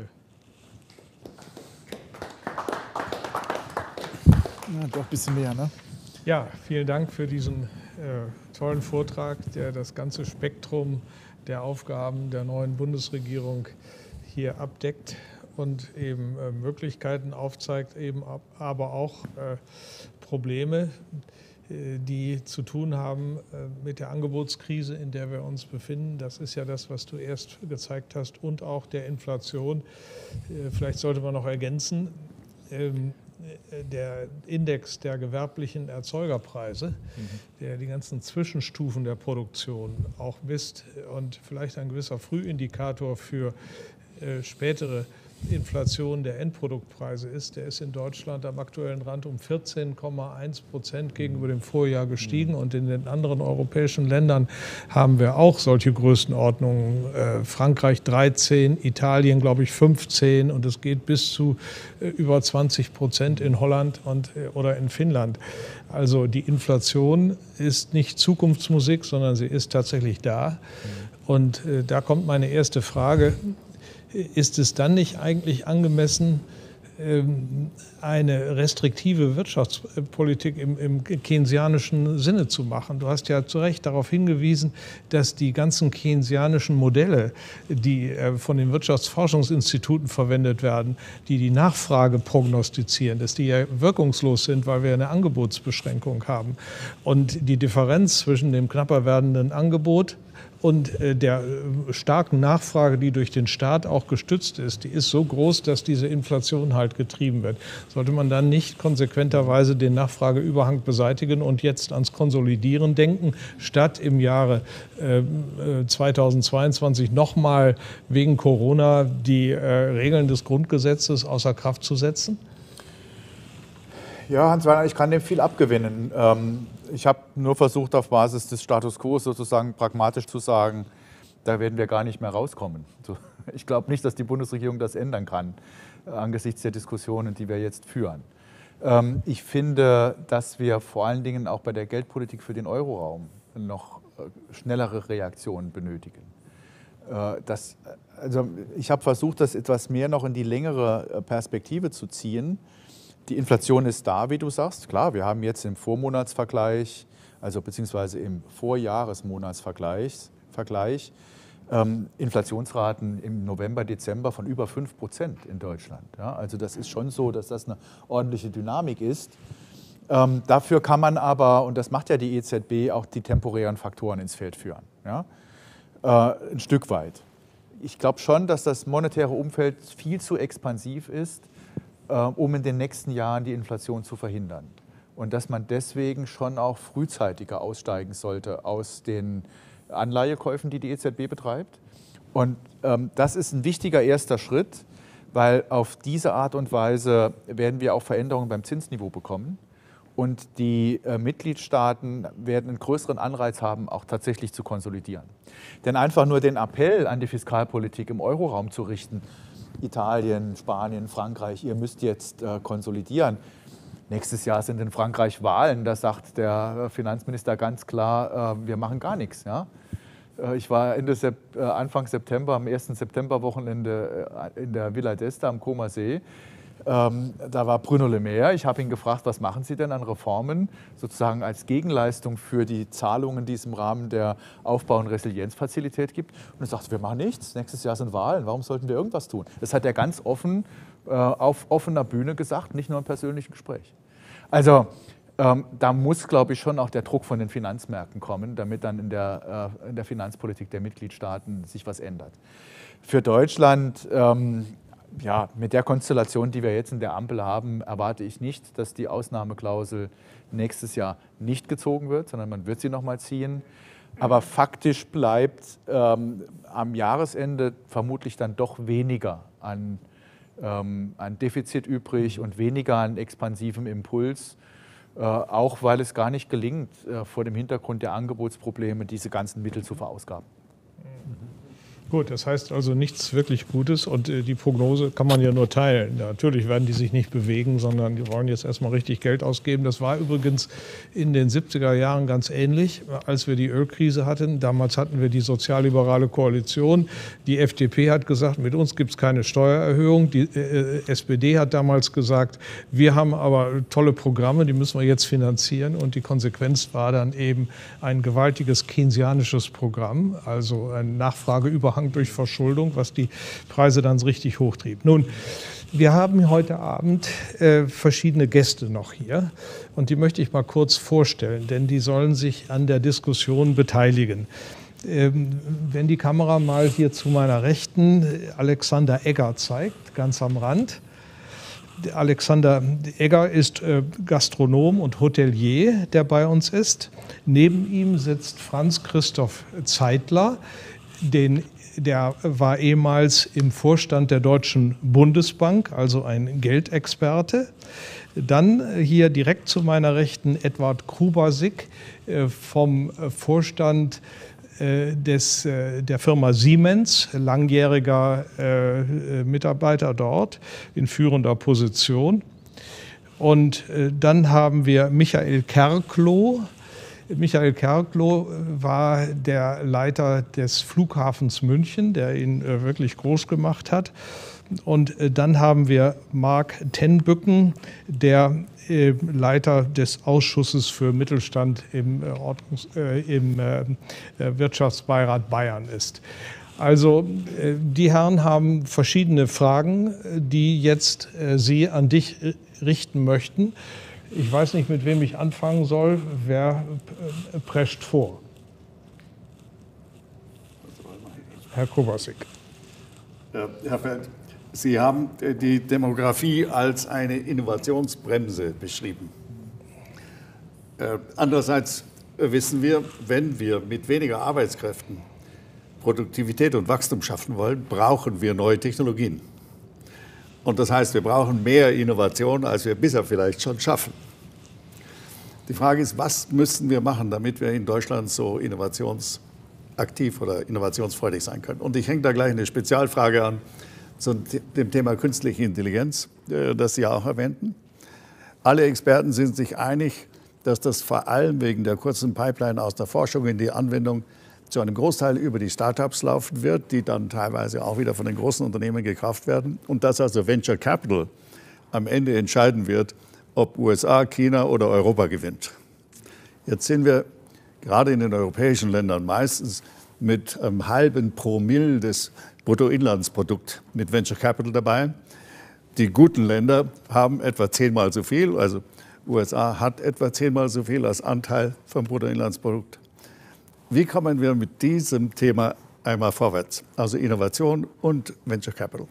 Speaker 3: Ja, doch ein bisschen mehr, ne?
Speaker 1: Ja, vielen Dank für diesen äh, tollen Vortrag, der das ganze Spektrum der Aufgaben der neuen Bundesregierung hier abdeckt und eben äh, Möglichkeiten aufzeigt, eben ab, aber auch äh, Probleme, äh, die zu tun haben äh, mit der Angebotskrise, in der wir uns befinden. Das ist ja das, was du erst gezeigt hast, und auch der Inflation. Äh, vielleicht sollte man noch ergänzen, ähm, der Index der gewerblichen Erzeugerpreise, mhm. der die ganzen Zwischenstufen der Produktion auch misst und vielleicht ein gewisser Frühindikator für äh, spätere Inflation der Endproduktpreise ist, der ist in Deutschland am aktuellen Rand um vierzehn Komma eins Prozent gegenüber dem Vorjahr gestiegen. Und in den anderen europäischen Ländern haben wir auch solche Größenordnungen. Äh, Frankreich dreizehn, Italien glaube ich fünfzehn und es geht bis zu äh, über zwanzig Prozent in Holland und, äh, oder in Finnland. Also die Inflation ist nicht Zukunftsmusik, sondern sie ist tatsächlich da. Und äh, da kommt meine erste Frage. Ist es dann nicht eigentlich angemessen, eine restriktive Wirtschaftspolitik im, im keynesianischen Sinne zu machen? Du hast ja zu Recht darauf hingewiesen, dass die ganzen keynesianischen Modelle, die von den Wirtschaftsforschungsinstituten verwendet werden, die die Nachfrage prognostizieren, dass die ja wirkungslos sind, weil wir eine Angebotsbeschränkung haben. Und die Differenz zwischen dem knapper werdenden Angebot und der starken Nachfrage, die durch den Staat auch gestützt ist, die ist so groß, dass diese Inflation halt getrieben wird. Sollte man dann nicht konsequenterweise den Nachfrageüberhang beseitigen und jetzt ans Konsolidieren denken, statt im Jahre äh, zweitausendzweiundzwanzig nochmal wegen Corona die äh, Regeln des Grundgesetzes außer Kraft zu setzen?
Speaker 2: Ja, Hans-Werner, ich kann dem viel abgewinnen. Ähm Ich habe nur versucht, auf Basis des Status quo sozusagen pragmatisch zu sagen, da werden wir gar nicht mehr rauskommen. Ich glaube nicht, dass die Bundesregierung das ändern kann, angesichts der Diskussionen, die wir jetzt führen. Ich finde, dass wir vor allen Dingen auch bei der Geldpolitik für den Euroraum noch schnellere Reaktionen benötigen. Das, also ich habe versucht, das etwas mehr noch in die längere Perspektive zu ziehen. Die Inflation ist da, wie du sagst. Klar, wir haben jetzt im Vormonatsvergleich, also beziehungsweise im Vorjahresmonatsvergleich, Vergleich, ähm, Inflationsraten im November, Dezember von über fünf Prozent in Deutschland. Ja, also das ist schon so, dass das eine ordentliche Dynamik ist. Ähm, dafür kann man aber, und das macht ja die E Z B, auch die temporären Faktoren ins Feld führen. Ja? Äh, ein Stück weit. Ich glaube schon, dass das monetäre Umfeld viel zu expansiv ist, um in den nächsten Jahren die Inflation zu verhindern. Und dass man deswegen schon auch frühzeitiger aussteigen sollte aus den Anleihekäufen, die die E Z B betreibt. Und ähm, das ist ein wichtiger erster Schritt, weil auf diese Art und Weise werden wir auch Veränderungen beim Zinsniveau bekommen. Und die äh, Mitgliedstaaten werden einen größeren Anreiz haben, auch tatsächlich zu konsolidieren. Denn einfach nur den Appell an die Fiskalpolitik im Euroraum zu richten, Italien, Spanien, Frankreich, ihr müsst jetzt äh, konsolidieren. Nächstes Jahr sind in Frankreich Wahlen, da sagt der Finanzminister ganz klar, äh, wir machen gar nichts. Ja? Äh, ich war Ende Sep äh, Anfang September, am ersten Septemberwochenende äh, in der Villa d'Este am Comer See. Ähm, da war Bruno Le Maire. Ich habe ihn gefragt, was machen Sie denn an Reformen, sozusagen als Gegenleistung für die Zahlungen, die es im Rahmen der Aufbau- und Resilienzfazilität gibt. Und er sagte, wir machen nichts, nächstes Jahr sind Wahlen, warum sollten wir irgendwas tun? Das hat er ganz offen äh, auf offener Bühne gesagt, nicht nur im persönlichen Gespräch. Also ähm, da muss, glaube ich, schon auch der Druck von den Finanzmärkten kommen, damit dann in der, äh, in der Finanzpolitik der Mitgliedstaaten sich was ändert. Für Deutschland ähm, Ja, mit der Konstellation, die wir jetzt in der Ampel haben, erwarte ich nicht, dass die Ausnahmeklausel nächstes Jahr nicht gezogen wird, sondern man wird sie noch mal ziehen. Aber faktisch bleibt ähm, am Jahresende vermutlich dann doch weniger an, ähm, an Defizit übrig und weniger an expansivem Impuls, äh, auch weil es gar nicht gelingt, äh, vor dem Hintergrund der Angebotsprobleme diese ganzen Mittel zu verausgaben.
Speaker 1: Gut, das heißt also nichts wirklich Gutes und äh, die Prognose kann man ja nur teilen. Ja, natürlich werden die sich nicht bewegen, sondern die wollen jetzt erstmal richtig Geld ausgeben. Das war übrigens in den siebziger Jahren ganz ähnlich, als wir die Ölkrise hatten. Damals hatten wir die sozialliberale Koalition. Die F D P hat gesagt, mit uns gibt es keine Steuererhöhung. Die äh, S P D hat damals gesagt, wir haben aber tolle Programme, die müssen wir jetzt finanzieren. Und die Konsequenz war dann eben ein gewaltiges keynesianisches Programm, also ein Nachfrageüberhang durch Verschuldung, was die Preise dann richtig hochtrieb. Nun, wir haben heute Abend äh, verschiedene Gäste noch hier und die möchte ich mal kurz vorstellen, denn die sollen sich an der Diskussion beteiligen. Ähm, wenn die Kamera mal hier zu meiner Rechten Alexander Egger zeigt, ganz am Rand. Alexander Egger ist Gastronom und Hotelier, der bei uns ist. Neben ihm sitzt Franz Christoph Zeitler, den, der war ehemals im Vorstand der Deutschen Bundesbank, also ein Geldexperte. Dann hier direkt zu meiner Rechten Edward Krubasik vom Vorstand Des, der Firma Siemens, langjähriger äh, Mitarbeiter dort in führender Position. Und äh, dann haben wir Michael Kerkloh. Michael Kerkloh war der Leiter des Flughafens München, der ihn äh, wirklich groß gemacht hat. Und äh, dann haben wir Marc Tenbücken, der äh, Leiter des Ausschusses für Mittelstand im, äh, Ordnungs-, äh, im äh, Wirtschaftsbeirat Bayern ist. Also äh, die Herren haben verschiedene Fragen, die jetzt äh, Sie an dich äh, richten möchten. Ich weiß nicht, mit wem ich anfangen soll. Wer äh, prescht vor? Herr Krubasik.
Speaker 4: Herr Feld, Sie haben die Demografie als eine Innovationsbremse beschrieben. Andererseits wissen wir, wenn wir mit weniger Arbeitskräften Produktivität und Wachstum schaffen wollen, brauchen wir neue Technologien. Und das heißt, wir brauchen mehr Innovation, als wir bisher vielleicht schon schaffen. Die Frage ist, was müssen wir machen, damit wir in Deutschland so innovationsaktiv oder innovationsfreudig sein können? Und ich hänge da gleich eine Spezialfrage an zu dem Thema künstliche Intelligenz, das Sie auch erwähnten. Alle Experten sind sich einig, dass das vor allem wegen der kurzen Pipeline aus der Forschung in die Anwendung zu einem Großteil über die Startups laufen wird, die dann teilweise auch wieder von den großen Unternehmen gekauft werden. Und dass also Venture Capital am Ende entscheiden wird, ob U S A, China oder Europa gewinnt. Jetzt sind wir gerade in den europäischen Ländern meistens mit einem halben Promille des Bruttoinlandsprodukts mit Venture Capital dabei. Die guten Länder haben etwa zehnmal so viel, also U S A hat etwa zehnmal so viel als Anteil vom Bruttoinlandsprodukt. Wie kommen wir mit diesem Thema einmal vorwärts? Also Innovation und Venture Capital.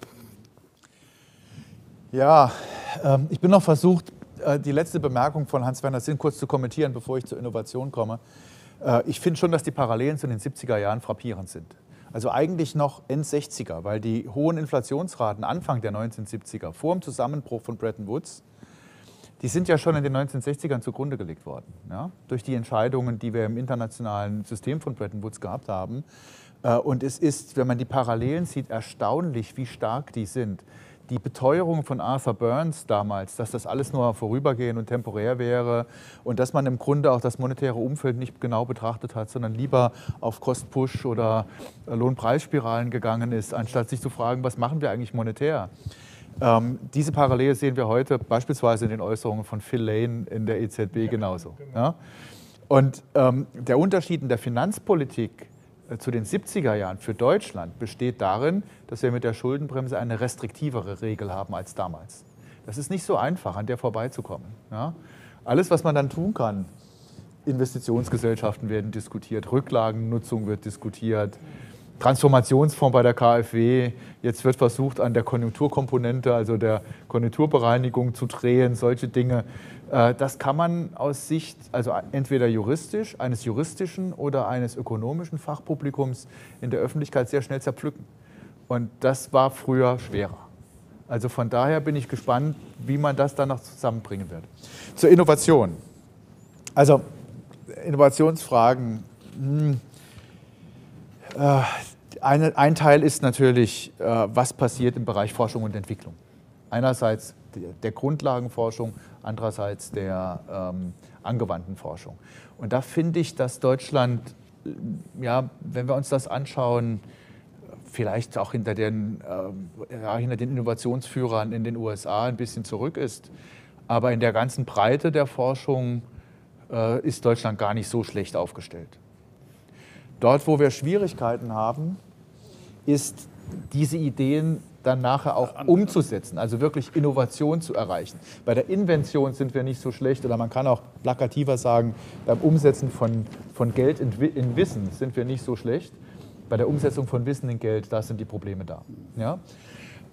Speaker 2: Ja, ähm, ich bin noch versucht, äh, die letzte Bemerkung von Hans-Werner Sinn kurz zu kommentieren, bevor ich zur Innovation komme. Äh, ich finde schon, dass die Parallelen zu den siebziger Jahren frappierend sind. Also eigentlich noch End-sechziger, weil die hohen Inflationsraten Anfang der neunzehnhundertsiebziger, vor dem Zusammenbruch von Bretton Woods, die sind ja schon in den neunzehnhundertsechzigern zugrunde gelegt worden, ja? Durch die Entscheidungen, die wir im internationalen System von Bretton Woods gehabt haben. Und es ist, wenn man die Parallelen sieht, erstaunlich, wie stark die sind. Die Beteuerung von Arthur Burns damals, dass das alles nur vorübergehend und temporär wäre und dass man im Grunde auch das monetäre Umfeld nicht genau betrachtet hat, sondern lieber auf Cost-Push oder Lohnpreisspiralen gegangen ist, anstatt sich zu fragen, was machen wir eigentlich monetär? Ähm, diese Parallele sehen wir heute beispielsweise in den Äußerungen von Phil Lane in der E Z B genauso. Ja? Und ähm, der Unterschied in der Finanzpolitik zu den siebziger Jahren für Deutschland besteht darin, dass wir mit der Schuldenbremse eine restriktivere Regel haben als damals. Das ist nicht so einfach, an der vorbeizukommen. Ja? Alles, was man dann tun kann, Investitionsgesellschaften werden diskutiert, Rücklagennutzung wird diskutiert, Transformationsfonds bei der K f W, jetzt wird versucht, an der Konjunkturkomponente, also der Konjunkturbereinigung zu drehen, solche Dinge. Das kann man aus Sicht, also entweder juristisch, eines juristischen oder eines ökonomischen Fachpublikums in der Öffentlichkeit sehr schnell zerpflücken. Und das war früher schwerer. Also von daher bin ich gespannt, wie man das dann noch zusammenbringen wird. Zur Innovation. Also Innovationsfragen. Hm. Äh, eine, ein Teil ist natürlich, äh, was passiert im Bereich Forschung und Entwicklung. Einerseits der, der Grundlagenforschung, andererseits der ähm, angewandten Forschung. Und da finde ich, dass Deutschland, ja, wenn wir uns das anschauen, vielleicht auch hinter den, äh, ja, hinter den Innovationsführern in den U S A ein bisschen zurück ist. Aber in der ganzen Breite der Forschung äh, ist Deutschland gar nicht so schlecht aufgestellt. Dort, wo wir Schwierigkeiten haben, ist diese Ideen dann nachher auch umzusetzen, also wirklich Innovation zu erreichen. Bei der Invention sind wir nicht so schlecht, oder man kann auch plakativer sagen, beim Umsetzen von, von Geld in, in Wissen sind wir nicht so schlecht. Bei der Umsetzung von Wissen in Geld, da sind die Probleme da. Ja?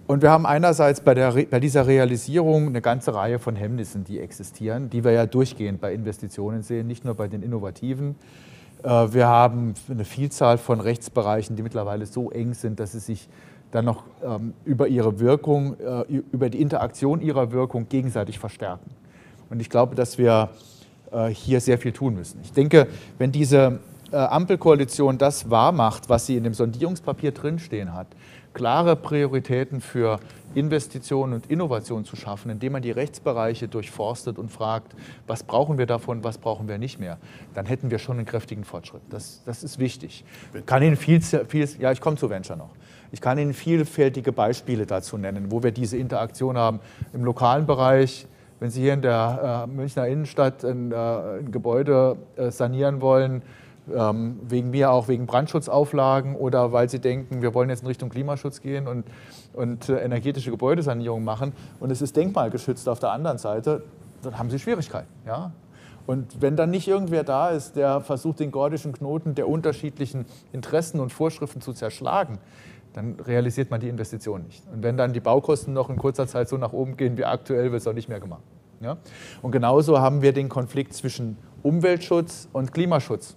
Speaker 2: Und wir haben einerseits bei, der, bei dieser Realisierung eine ganze Reihe von Hemmnissen, die existieren, die wir ja durchgehend bei Investitionen sehen, nicht nur bei den Innovativen. Wir haben eine Vielzahl von Rechtsbereichen, die mittlerweile so eng sind, dass sie sich dann noch ähm, über ihre Wirkung, äh, über die Interaktion ihrer Wirkung gegenseitig verstärken. Und ich glaube, dass wir äh, hier sehr viel tun müssen. Ich denke, wenn diese äh, Ampelkoalition das wahrmacht, was sie in dem Sondierungspapier drinstehen hat, klare Prioritäten für Investitionen und Innovation zu schaffen, indem man die Rechtsbereiche durchforstet und fragt, was brauchen wir davon, was brauchen wir nicht mehr, dann hätten wir schon einen kräftigen Fortschritt. Das, das ist wichtig. Ich kann Ihnen viel, viel, ja, ich komme zu Venture noch. Ich kann Ihnen vielfältige Beispiele dazu nennen, wo wir diese Interaktion haben. Im lokalen Bereich, wenn Sie hier in der äh, Münchner Innenstadt ein, äh, ein Gebäude äh, sanieren wollen, ähm, wegen mir auch wegen Brandschutzauflagen oder weil Sie denken, wir wollen jetzt in Richtung Klimaschutz gehen und, und äh, energetische Gebäudesanierung machen und es ist denkmalgeschützt auf der anderen Seite, dann haben Sie Schwierigkeiten. Ja? Und wenn dann nicht irgendwer da ist, der versucht, den gordischen Knoten der unterschiedlichen Interessen und Vorschriften zu zerschlagen, dann realisiert man die Investition nicht. Und wenn dann die Baukosten noch in kurzer Zeit so nach oben gehen wie aktuell, wird es auch nicht mehr gemacht. Ja? Und genauso haben wir den Konflikt zwischen Umweltschutz und Klimaschutz.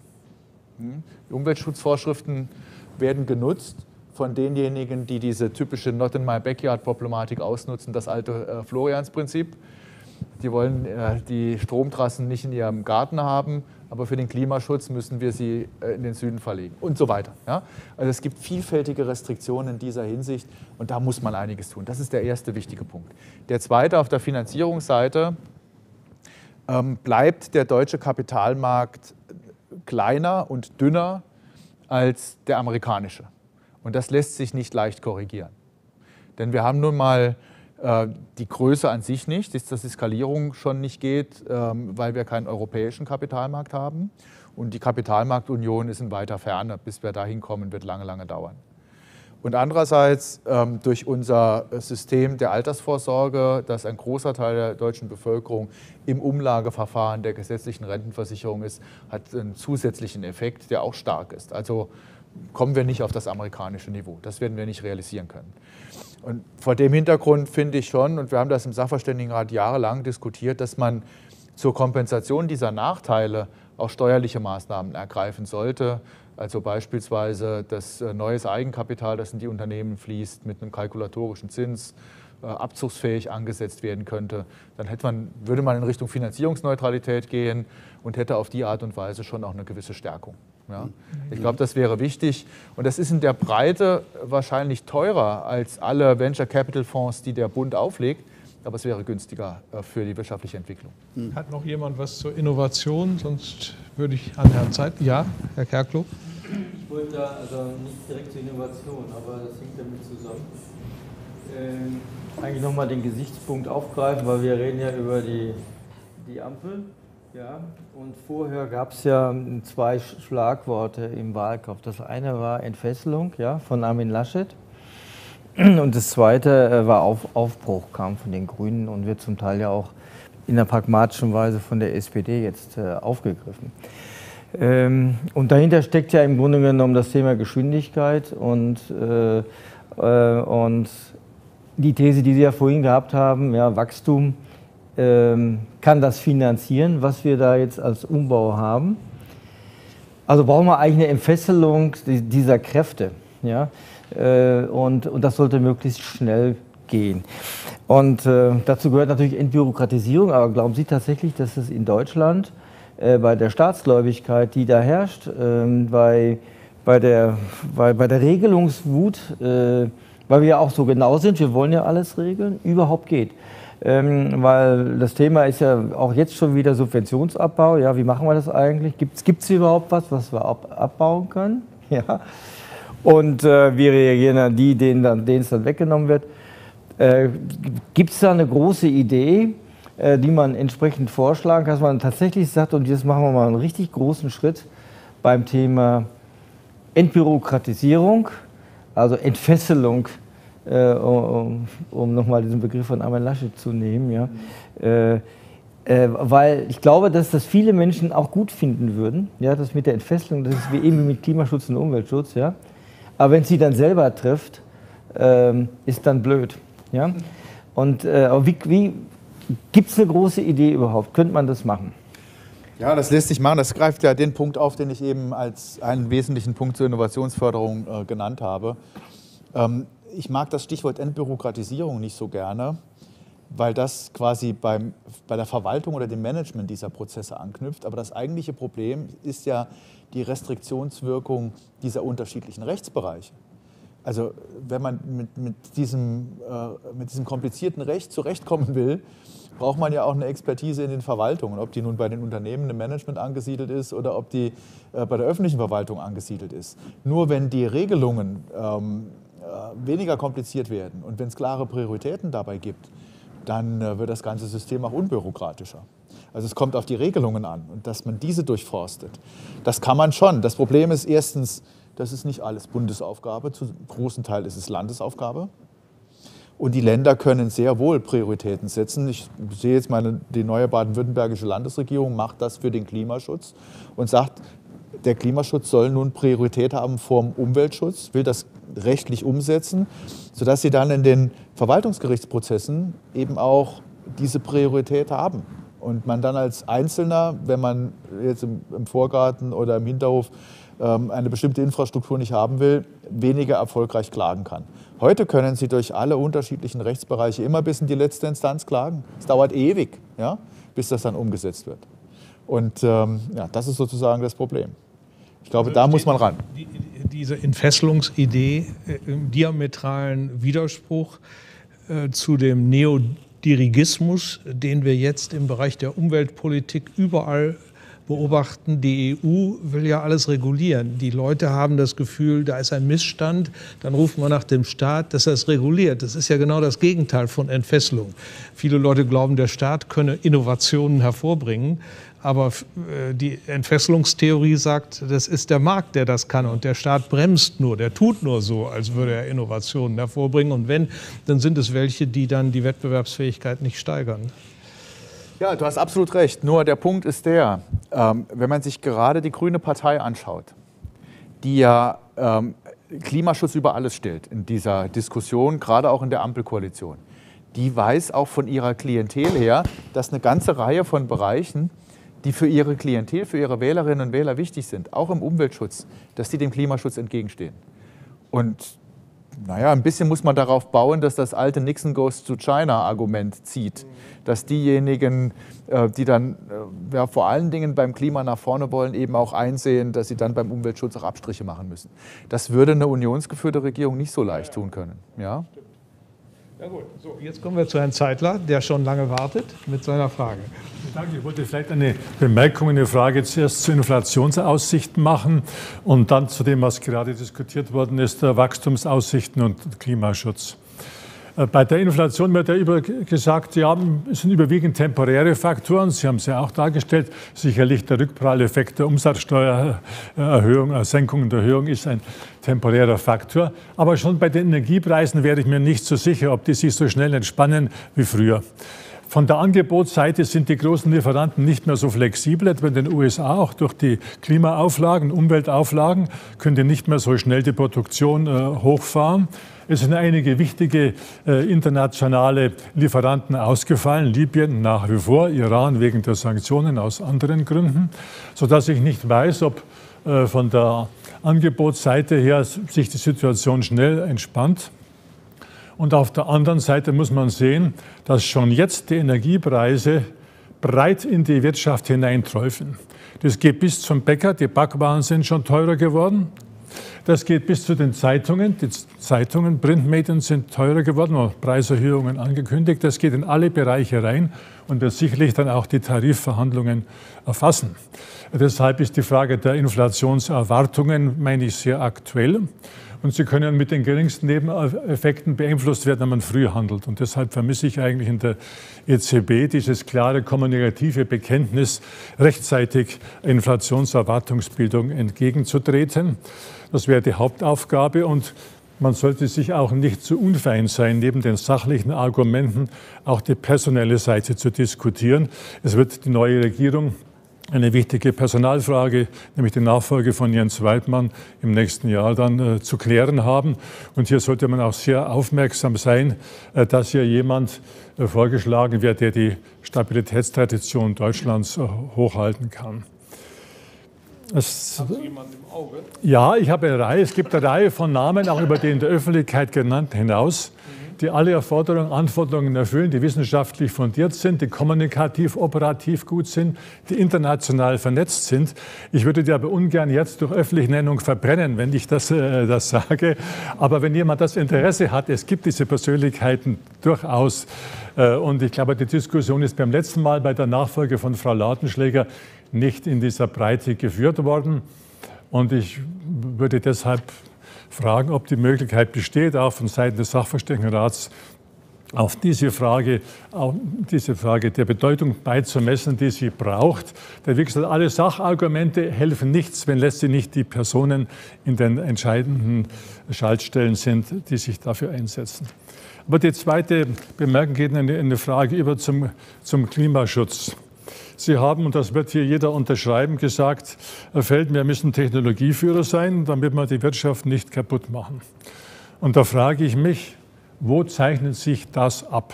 Speaker 2: Die Umweltschutzvorschriften werden genutzt von denjenigen, die diese typische Not-in-my-backyard-Problematik ausnutzen, das alte äh, Florians-Prinzip. Die wollen äh, die Stromtrassen nicht in ihrem Garten haben, aber für den Klimaschutz müssen wir sie äh, in den Süden verlegen und so weiter. Ja? Also es gibt vielfältige Restriktionen in dieser Hinsicht und da muss man einiges tun. Das ist der erste wichtige Punkt. Der zweite, auf der Finanzierungsseite ähm, bleibt der deutsche Kapitalmarkt kleiner und dünner als der amerikanische. Und das lässt sich nicht leicht korrigieren. Denn wir haben nun mal äh, die Größe an sich nicht, dass die Skalierung schon nicht geht, ähm, weil wir keinen europäischen Kapitalmarkt haben. Und die Kapitalmarktunion ist in weiter Ferne. Bis wir dahin kommen, wird lange, lange dauern. Und andererseits ähm, durch unser System der Altersvorsorge, das ein großer Teil der deutschen Bevölkerung im Umlageverfahren der gesetzlichen Rentenversicherung ist, hat einen zusätzlichen Effekt, der auch stark ist. Also kommen wir nicht auf das amerikanische Niveau. Das werden wir nicht realisieren können. Und vor dem Hintergrund finde ich schon, und wir haben das im Sachverständigenrat jahrelang diskutiert, dass man zur Kompensation dieser Nachteile auch steuerliche Maßnahmen ergreifen sollte. Also beispielsweise das neues Eigenkapital, das in die Unternehmen fließt, mit einem kalkulatorischen Zins äh, abzugsfähig angesetzt werden könnte. Dann hätte man, würde man in Richtung Finanzierungsneutralität gehen und hätte auf die Art und Weise schon auch eine gewisse Stärkung. Ja? Ich glaube, das wäre wichtig. Und das ist in der Breite wahrscheinlich teurer als alle Venture Capital Fonds, die der Bund auflegt. Aber es wäre günstiger für die wirtschaftliche Entwicklung.
Speaker 1: Hat noch jemand was zur Innovation? Sonst würde ich an Herrn Zeit. Ja, Herr Kerkloh?
Speaker 5: Ich wollte da also nicht direkt zur Innovation, aber das hängt damit zusammen. Ähm, eigentlich nochmal den Gesichtspunkt aufgreifen, weil wir reden ja über die, die Ampel. Ja, und vorher gab es ja zwei Schlagworte im Wahlkampf. Das eine war Entfesselung, ja, von Armin Laschet. Und das zweite war Auf, Aufbruchkampf von den Grünen und wird zum Teil ja auch in einer pragmatischen Weise von der S P D jetzt äh, aufgegriffen. Ähm, und dahinter steckt ja im Grunde genommen das Thema Geschwindigkeit und, äh, äh, und die These, die Sie ja vorhin gehabt haben, ja, Wachstum äh, kann das finanzieren, was wir da jetzt als Umbau haben. Also brauchen wir eigentlich eine Entfesselung dieser Kräfte. Ja? Und, und das sollte möglichst schnell gehen. Und äh, dazu gehört natürlich Entbürokratisierung, aber glauben Sie tatsächlich, dass es in Deutschland äh, bei der Staatsgläubigkeit, die da herrscht, äh, bei, bei, der, bei, bei der Regelungswut, äh, weil wir ja auch so genau sind, wir wollen ja alles regeln, überhaupt geht? Ähm, weil das Thema ist ja auch jetzt schon wieder Subventionsabbau. Ja, wie machen wir das eigentlich? Gibt es überhaupt was, was wir ab, abbauen können? Ja. Und äh, wie reagieren dann die, denen, dann, denen es dann weggenommen wird? Äh, Gibt es da eine große Idee, äh, die man entsprechend vorschlagen kann, dass man tatsächlich sagt, und jetzt machen wir mal einen richtig großen Schritt beim Thema Entbürokratisierung, also Entfesselung, äh, um, um nochmal diesen Begriff von Armin Laschet zu nehmen. Ja? Äh, äh, weil ich glaube, dass das viele Menschen auch gut finden würden, ja? Das mit der Entfesselung, das ist wie eben mit Klimaschutz und Umweltschutz, ja? Aber wenn es sie dann selber trifft, ähm, ist dann blöd. Ja? Und äh, wie, wie gibt es eine große Idee überhaupt? Könnte man das machen?
Speaker 2: Ja, das lässt sich machen. Das greift ja den Punkt auf, den ich eben als einen wesentlichen Punkt zur Innovationsförderung äh, genannt habe. Ähm, ich mag das Stichwort Entbürokratisierung nicht so gerne, weil das quasi beim, bei der Verwaltung oder dem Management dieser Prozesse anknüpft. Aber das eigentliche Problem ist ja die Restriktionswirkung dieser unterschiedlichen Rechtsbereiche. Also wenn man mit, mit, diesem, äh, mit diesem komplizierten Recht zurechtkommen will, braucht man ja auch eine Expertise in den Verwaltungen, ob die nun bei den Unternehmen im Management angesiedelt ist oder ob die äh, bei der öffentlichen Verwaltung angesiedelt ist. Nur wenn die Regelungen ähm, äh, weniger kompliziert werden und wenn es klare Prioritäten dabei gibt, dann äh, wird das ganze System auch unbürokratischer. Also es kommt auf die Regelungen an und dass man diese durchforstet. Das kann man schon. Das Problem ist erstens, das ist nicht alles Bundesaufgabe, zu großen Teil ist es Landesaufgabe. Und die Länder können sehr wohl Prioritäten setzen. Ich sehe jetzt mal, die neue baden-württembergische Landesregierung macht das für den Klimaschutz und sagt, der Klimaschutz soll nun Priorität haben vor dem Umweltschutz, will das rechtlich umsetzen, sodass sie dann in den Verwaltungsgerichtsprozessen eben auch diese Priorität haben. Und man dann als Einzelner, wenn man jetzt im, im Vorgarten oder im Hinterhof ähm, eine bestimmte Infrastruktur nicht haben will, weniger erfolgreich klagen kann. Heute können Sie durch alle unterschiedlichen Rechtsbereiche immer bis in die letzte Instanz klagen. Es dauert ewig, ja, bis das dann umgesetzt wird. Und ähm, ja, das ist sozusagen das Problem. Ich glaube, da muss man ran.
Speaker 1: Die, diese Entfesselungsidee äh, im diametralen Widerspruch äh, zu dem Neodirigismus, den wir jetzt im Bereich der Umweltpolitik überall beobachten. Die E U will ja alles regulieren. Die Leute haben das Gefühl, da ist ein Missstand. Dann ruft man nach dem Staat, dass er es reguliert. Das ist ja genau das Gegenteil von Entfesselung. Viele Leute glauben, der Staat könne Innovationen hervorbringen. Aber die Entfesselungstheorie sagt, das ist der Markt, der das kann. Und der Staat bremst nur, der tut nur so, als würde er Innovationen hervorbringen. Und wenn, dann sind es welche, die dann die Wettbewerbsfähigkeit nicht steigern.
Speaker 2: Ja, du hast absolut recht. Nur der Punkt ist der, ähm, wenn man sich gerade die Grüne Partei anschaut, die ja ähm, Klimaschutz über alles stellt in dieser Diskussion, gerade auch in der Ampelkoalition, die weiß auch von ihrer Klientel her, dass eine ganze Reihe von Bereichen, die für ihre Klientel, für ihre Wählerinnen und Wähler wichtig sind, auch im Umweltschutz, dass die dem Klimaschutz entgegenstehen. Und naja, ein bisschen muss man darauf bauen, dass das alte Nixon goes to China-Argument zieht. Dass diejenigen, die dann ja, vor allen Dingen beim Klima nach vorne wollen, eben auch einsehen, dass sie dann beim Umweltschutz auch Abstriche machen müssen. Das würde eine unionsgeführte Regierung nicht so leicht tun können. Ja?
Speaker 1: Ja gut, so, jetzt kommen wir zu Herrn Zeitler, der schon lange wartet mit seiner Frage.
Speaker 6: Danke. Ich wollte vielleicht eine Bemerkung, eine Frage zuerst zu Inflationsaussichten machen und dann zu dem, was gerade diskutiert worden ist, Wachstumsaussichten und Klimaschutz. Bei der Inflation wird ja über gesagt, ja, es sind überwiegend temporäre Faktoren. Sie haben es ja auch dargestellt. Sicherlich der Rückpralleffekt der Umsatzsteuererhöhung, Senkung und Erhöhung ist ein temporärer Faktor. Aber schon bei den Energiepreisen wäre ich mir nicht so sicher, ob die sich so schnell entspannen wie früher. Von der Angebotsseite sind die großen Lieferanten nicht mehr so flexibel, etwa in den U S A, auch durch die Klimaauflagen, Umweltauflagen, können die nicht mehr so schnell die Produktion äh, hochfahren. Es sind einige wichtige äh, internationale Lieferanten ausgefallen, Libyen nach wie vor, Iran wegen der Sanktionen aus anderen Gründen, sodass ich nicht weiß, ob äh, von der Angebotsseite her sich die Situation schnell entspannt. Und auf der anderen Seite muss man sehen, dass schon jetzt die Energiepreise breit in die Wirtschaft hineinträufeln. Das geht bis zum Bäcker, die Backwaren sind schon teurer geworden. Das geht bis zu den Zeitungen. Die Zeitungen, Printmedien sind teurer geworden, auch Preiserhöhungen angekündigt. Das geht in alle Bereiche rein und wird sicherlich dann auch die Tarifverhandlungen erfassen. Deshalb ist die Frage der Inflationserwartungen, meine ich, sehr aktuell. Und sie können mit den geringsten Nebeneffekten beeinflusst werden, wenn man früh handelt. Und deshalb vermisse ich eigentlich in der E Z B dieses klare kommunikative Bekenntnis, rechtzeitig Inflationserwartungsbildung entgegenzutreten. Das wäre die Hauptaufgabe. Und man sollte sich auch nicht zu unfein sein, neben den sachlichen Argumenten auch die personelle Seite zu diskutieren. Es wird die neue Regierung eine wichtige Personalfrage, nämlich die Nachfolge von Jens Weidmann im nächsten Jahr dann äh, zu klären haben. Und hier sollte man auch sehr aufmerksam sein, äh, dass hier jemand äh, vorgeschlagen wird, der die Stabilitätstradition Deutschlands äh, hochhalten kann. Es, Haben Sie jemanden im Auge? Ja, ich habe eine Reihe. Es gibt eine Reihe von Namen, auch über die in der Öffentlichkeit genannten hinaus, die alle Erforderungen, Anforderungen erfüllen, die wissenschaftlich fundiert sind, die kommunikativ, operativ gut sind, die international vernetzt sind. Ich würde die aber ungern jetzt durch öffentliche Nennung verbrennen, wenn ich das, äh, das sage. Aber wenn jemand das Interesse hat, es gibt diese Persönlichkeiten durchaus. Äh, und ich glaube, die Diskussion ist beim letzten Mal bei der Nachfolge von Frau Lautenschläger nicht in dieser Breite geführt worden. Und ich würde deshalb fragen, ob die Möglichkeit besteht, auch von Seiten des Sachverständigenrats auf diese Frage, auf diese Frage der Bedeutung beizumessen, die sie braucht. Denn wie gesagt, alle Sachargumente helfen nichts, wenn letztlich nicht die Personen in den entscheidenden Schaltstellen sind, die sich dafür einsetzen. Aber die zweite Bemerkung geht in eine Frage über zum, zum Klimaschutz. Sie haben, und das wird hier jeder unterschreiben, gesagt, Herr Felten, wir müssen Technologieführer sein, damit wir die Wirtschaft nicht kaputt machen. Und da frage ich mich, wo zeichnet sich das ab?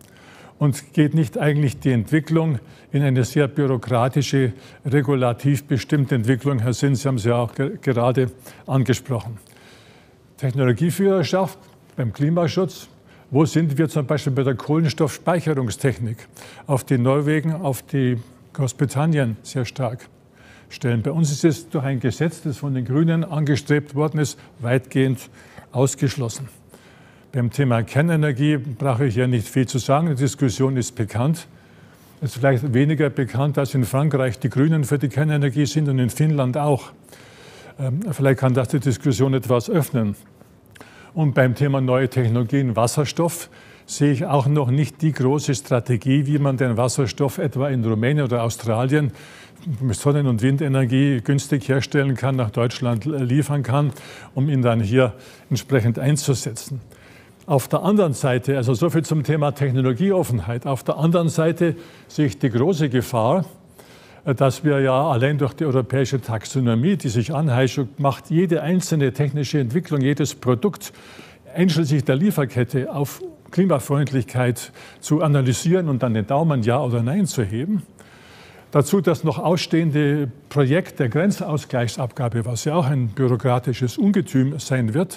Speaker 6: Und geht nicht eigentlich die Entwicklung in eine sehr bürokratische, regulativ bestimmte Entwicklung? Herr Sinn, Sie haben es ja auch ge- gerade angesprochen. Technologieführerschaft beim Klimaschutz. Wo sind wir zum Beispiel bei der Kohlenstoffspeicherungstechnik? Auf die Norwegen, auf die Großbritannien sehr stark stellen. Bei uns ist es durch ein Gesetz, das von den Grünen angestrebt worden ist, weitgehend ausgeschlossen. Beim Thema Kernenergie brauche ich ja nicht viel zu sagen. Die Diskussion ist bekannt. Es ist vielleicht weniger bekannt, dass in Frankreich die Grünen für die Kernenergie sind und in Finnland auch. Ähm, vielleicht kann das die Diskussion etwas öffnen. Und beim Thema neue Technologien, Wasserstoff, sehe ich auch noch nicht die große Strategie, wie man den Wasserstoff etwa in Rumänien oder Australien mit Sonnen- und Windenergie günstig herstellen kann, nach Deutschland liefern kann, um ihn dann hier entsprechend einzusetzen. Auf der anderen Seite, also so viel zum Thema Technologieoffenheit, auf der anderen Seite sehe ich die große Gefahr, dass wir ja allein durch die europäische Taxonomie, die sich anheischelt macht, jede einzelne technische Entwicklung, jedes Produkt, einschließlich der Lieferkette, auf Klimafreundlichkeit zu analysieren und dann den Daumen Ja oder Nein zu heben. Dazu das noch ausstehende Projekt der Grenzausgleichsabgabe, was ja auch ein bürokratisches Ungetüm sein wird.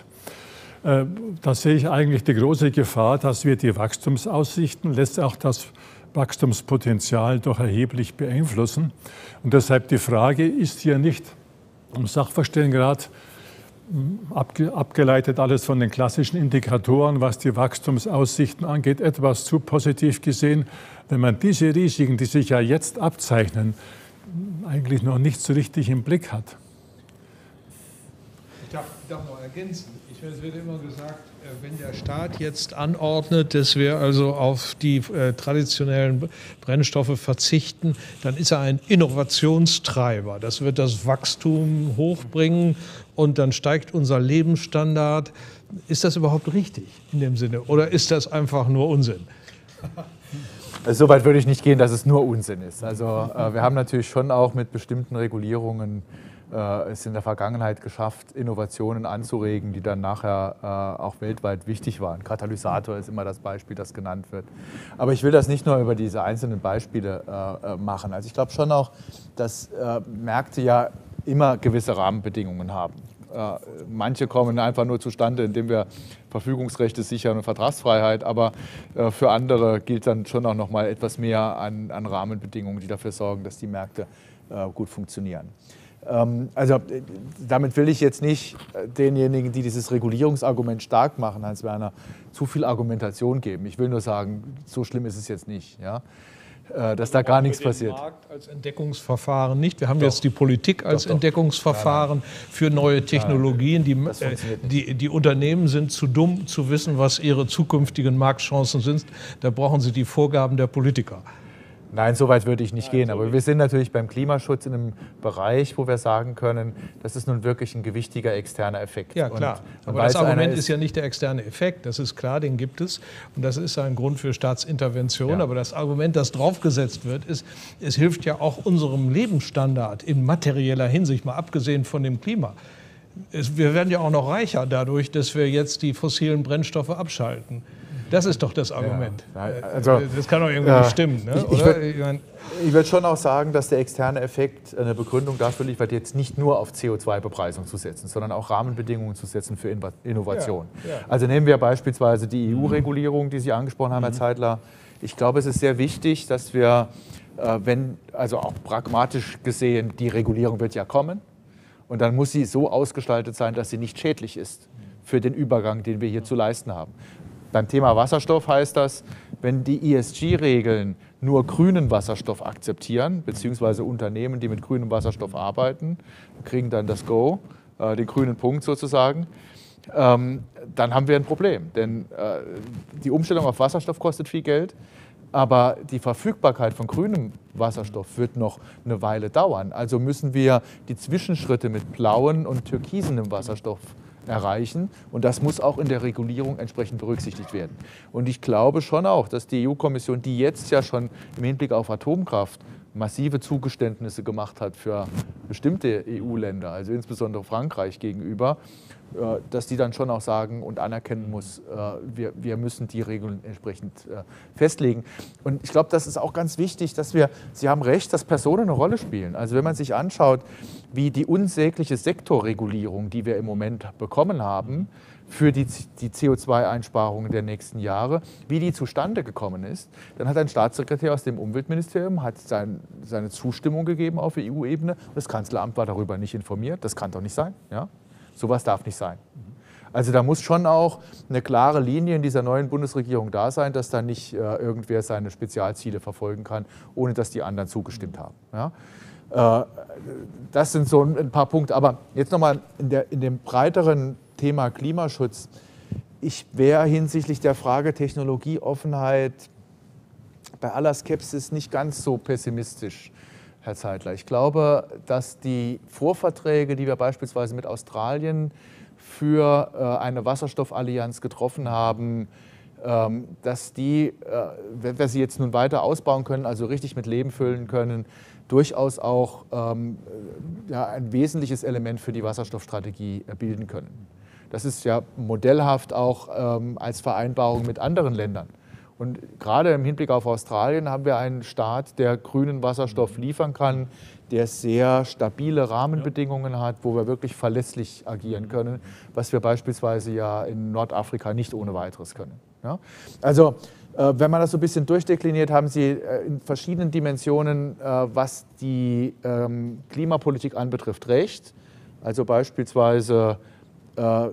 Speaker 6: Da sehe ich eigentlich die große Gefahr, dass wir die Wachstumsaussichten, letztlich auch das Wachstumspotenzial doch erheblich beeinflussen. Und deshalb die Frage, ist hier nicht im Sachverständigenrat abge, abgeleitet alles von den klassischen Indikatoren, was die Wachstumsaussichten angeht, etwas zu positiv gesehen, wenn man diese Risiken, die sich ja jetzt abzeichnen, eigentlich noch nicht so richtig im Blick hat.
Speaker 1: Ich darf, ich darf noch ergänzen. Ich meine, es wird immer gesagt, wenn der Staat jetzt anordnet, dass wir also auf die äh, traditionellen Brennstoffe verzichten, dann ist er ein Innovationstreiber. Das wird das Wachstum hochbringen und dann steigt unser Lebensstandard. Ist das überhaupt richtig in dem Sinne oder ist das einfach nur Unsinn?
Speaker 2: Also so weit würde ich nicht gehen, dass es nur Unsinn ist. Also äh, wir haben natürlich schon auch mit bestimmten Regulierungen äh, es in der Vergangenheit geschafft, Innovationen anzuregen, die dann nachher äh, auch weltweit wichtig waren. Katalysator ist immer das Beispiel, das genannt wird. Aber ich will das nicht nur über diese einzelnen Beispiele äh, machen. Also ich glaube schon auch, dass äh, Märkte ja immer gewisse Rahmenbedingungen haben. Äh, manche kommen einfach nur zustande, indem wir Verfügungsrechte sichern und Vertragsfreiheit, aber äh, für andere gilt dann schon auch noch mal etwas mehr an, an Rahmenbedingungen, die dafür sorgen, dass die Märkte äh, gut funktionieren. Ähm, also damit will ich jetzt nicht denjenigen, die dieses Regulierungsargument stark machen, Hans-Werner, zu viel Argumentation geben. Ich will nur sagen, so schlimm ist es jetzt nicht, ja? äh, dass da gar nichts passiert.
Speaker 1: Den Markt als Entdeckungsverfahren nicht. Wir haben doch jetzt die Politik als doch, doch. Entdeckungsverfahren ja, für neue Technologien. Die, äh, die, die Unternehmen sind zu dumm, zu wissen, was ihre zukünftigen Marktchancen sind. Da brauchen sie die Vorgaben der Politiker.
Speaker 2: Nein, so weit würde ich nicht gehen. Aber wir sind natürlich beim Klimaschutz in einem Bereich, wo wir sagen können, das ist nun wirklich ein gewichtiger externer Effekt.
Speaker 1: Ja, klar.
Speaker 2: Und, und
Speaker 1: aber das Argument ist, ist ja nicht der externe Effekt. Das ist klar, den gibt es. Und das ist ein Grund für Staatsintervention. Ja. Aber das Argument, das draufgesetzt wird, ist, es hilft ja auch unserem Lebensstandard in materieller Hinsicht, mal abgesehen von dem Klima. Es, wir werden ja auch noch reicher dadurch, dass wir jetzt die fossilen Brennstoffe abschalten. Das ist doch das Argument. Ja, also, das kann doch irgendwie ja, nicht stimmen. Ne?
Speaker 2: Ich, ich würde würd schon auch sagen, dass der externe Effekt eine Begründung dafür liefert, jetzt nicht nur auf C O zwei Bepreisung zu setzen, sondern auch Rahmenbedingungen zu setzen für Innovation. Ja, ja. Also nehmen wir beispielsweise die E U-Regulierung, die Sie angesprochen haben, mhm. Herr Zeitler. Ich glaube, es ist sehr wichtig, dass wir, wenn, also auch pragmatisch gesehen, die Regulierung wird ja kommen. Und dann muss sie so ausgestaltet sein, dass sie nicht schädlich ist für den Übergang, den wir hier zu leisten haben. Beim Thema Wasserstoff heißt das, wenn die E S G-Regeln nur grünen Wasserstoff akzeptieren, beziehungsweise Unternehmen, die mit grünem Wasserstoff arbeiten, kriegen dann das Go, äh, den grünen Punkt sozusagen, ähm, dann haben wir ein Problem. Denn äh, die Umstellung auf Wasserstoff kostet viel Geld, aber die Verfügbarkeit von grünem Wasserstoff wird noch eine Weile dauern. Also müssen wir die Zwischenschritte mit blauen und türkisenem Wasserstoff erreichen. Und das muss auch in der Regulierung entsprechend berücksichtigt werden. Und ich glaube schon auch, dass die E U-Kommission, die jetzt ja schon im Hinblick auf Atomkraft massive Zugeständnisse gemacht hat für bestimmte E U-Länder, also insbesondere Frankreich gegenüber, dass die dann schon auch sagen und anerkennen muss, wir, wir müssen die Regeln entsprechend festlegen. Und ich glaube, das ist auch ganz wichtig, dass wir, Sie haben recht, dass Personen eine Rolle spielen. Also wenn man sich anschaut, wie die unsägliche Sektorregulierung, die wir im Moment bekommen haben, für die, die C O zwei Einsparungen der nächsten Jahre, wie die zustande gekommen ist, dann hat ein Staatssekretär aus dem Umweltministerium hat sein, seine Zustimmung gegeben auf E U-Ebene. Das Kanzleramt war darüber nicht informiert. Das kann doch nicht sein. Ja? Sowas darf nicht sein. Also da muss schon auch eine klare Linie in dieser neuen Bundesregierung da sein, dass da nicht äh, irgendwer seine Spezialziele verfolgen kann, ohne dass die anderen zugestimmt haben. Ja? Äh, das sind so ein paar Punkte. Aber jetzt nochmal in, der, in dem breiteren Thema Klimaschutz. Ich wäre hinsichtlich der Frage Technologieoffenheit bei aller Skepsis nicht ganz so pessimistisch, Herr Zeitler. Ich glaube, dass die Vorverträge, die wir beispielsweise mit Australien für äh, eine Wasserstoffallianz getroffen haben, ähm, dass die, äh, wenn wir sie jetzt nun weiter ausbauen können, also richtig mit Leben füllen können, durchaus auch ähm, ja, ein wesentliches Element für die Wasserstoffstrategie bilden können. Das ist ja modellhaft auch ähm, als Vereinbarung mit anderen Ländern. Und gerade im Hinblick auf Australien haben wir einen Staat, der grünen Wasserstoff liefern kann, der sehr stabile Rahmenbedingungen hat, wo wir wirklich verlässlich agieren können, was wir beispielsweise ja in Nordafrika nicht ohne weiteres können. Ja? Also äh, wenn man das so ein bisschen durchdekliniert, haben Sie äh, in verschiedenen Dimensionen, äh, was die ähm, Klimapolitik anbetrifft, recht. Also beispielsweise äh,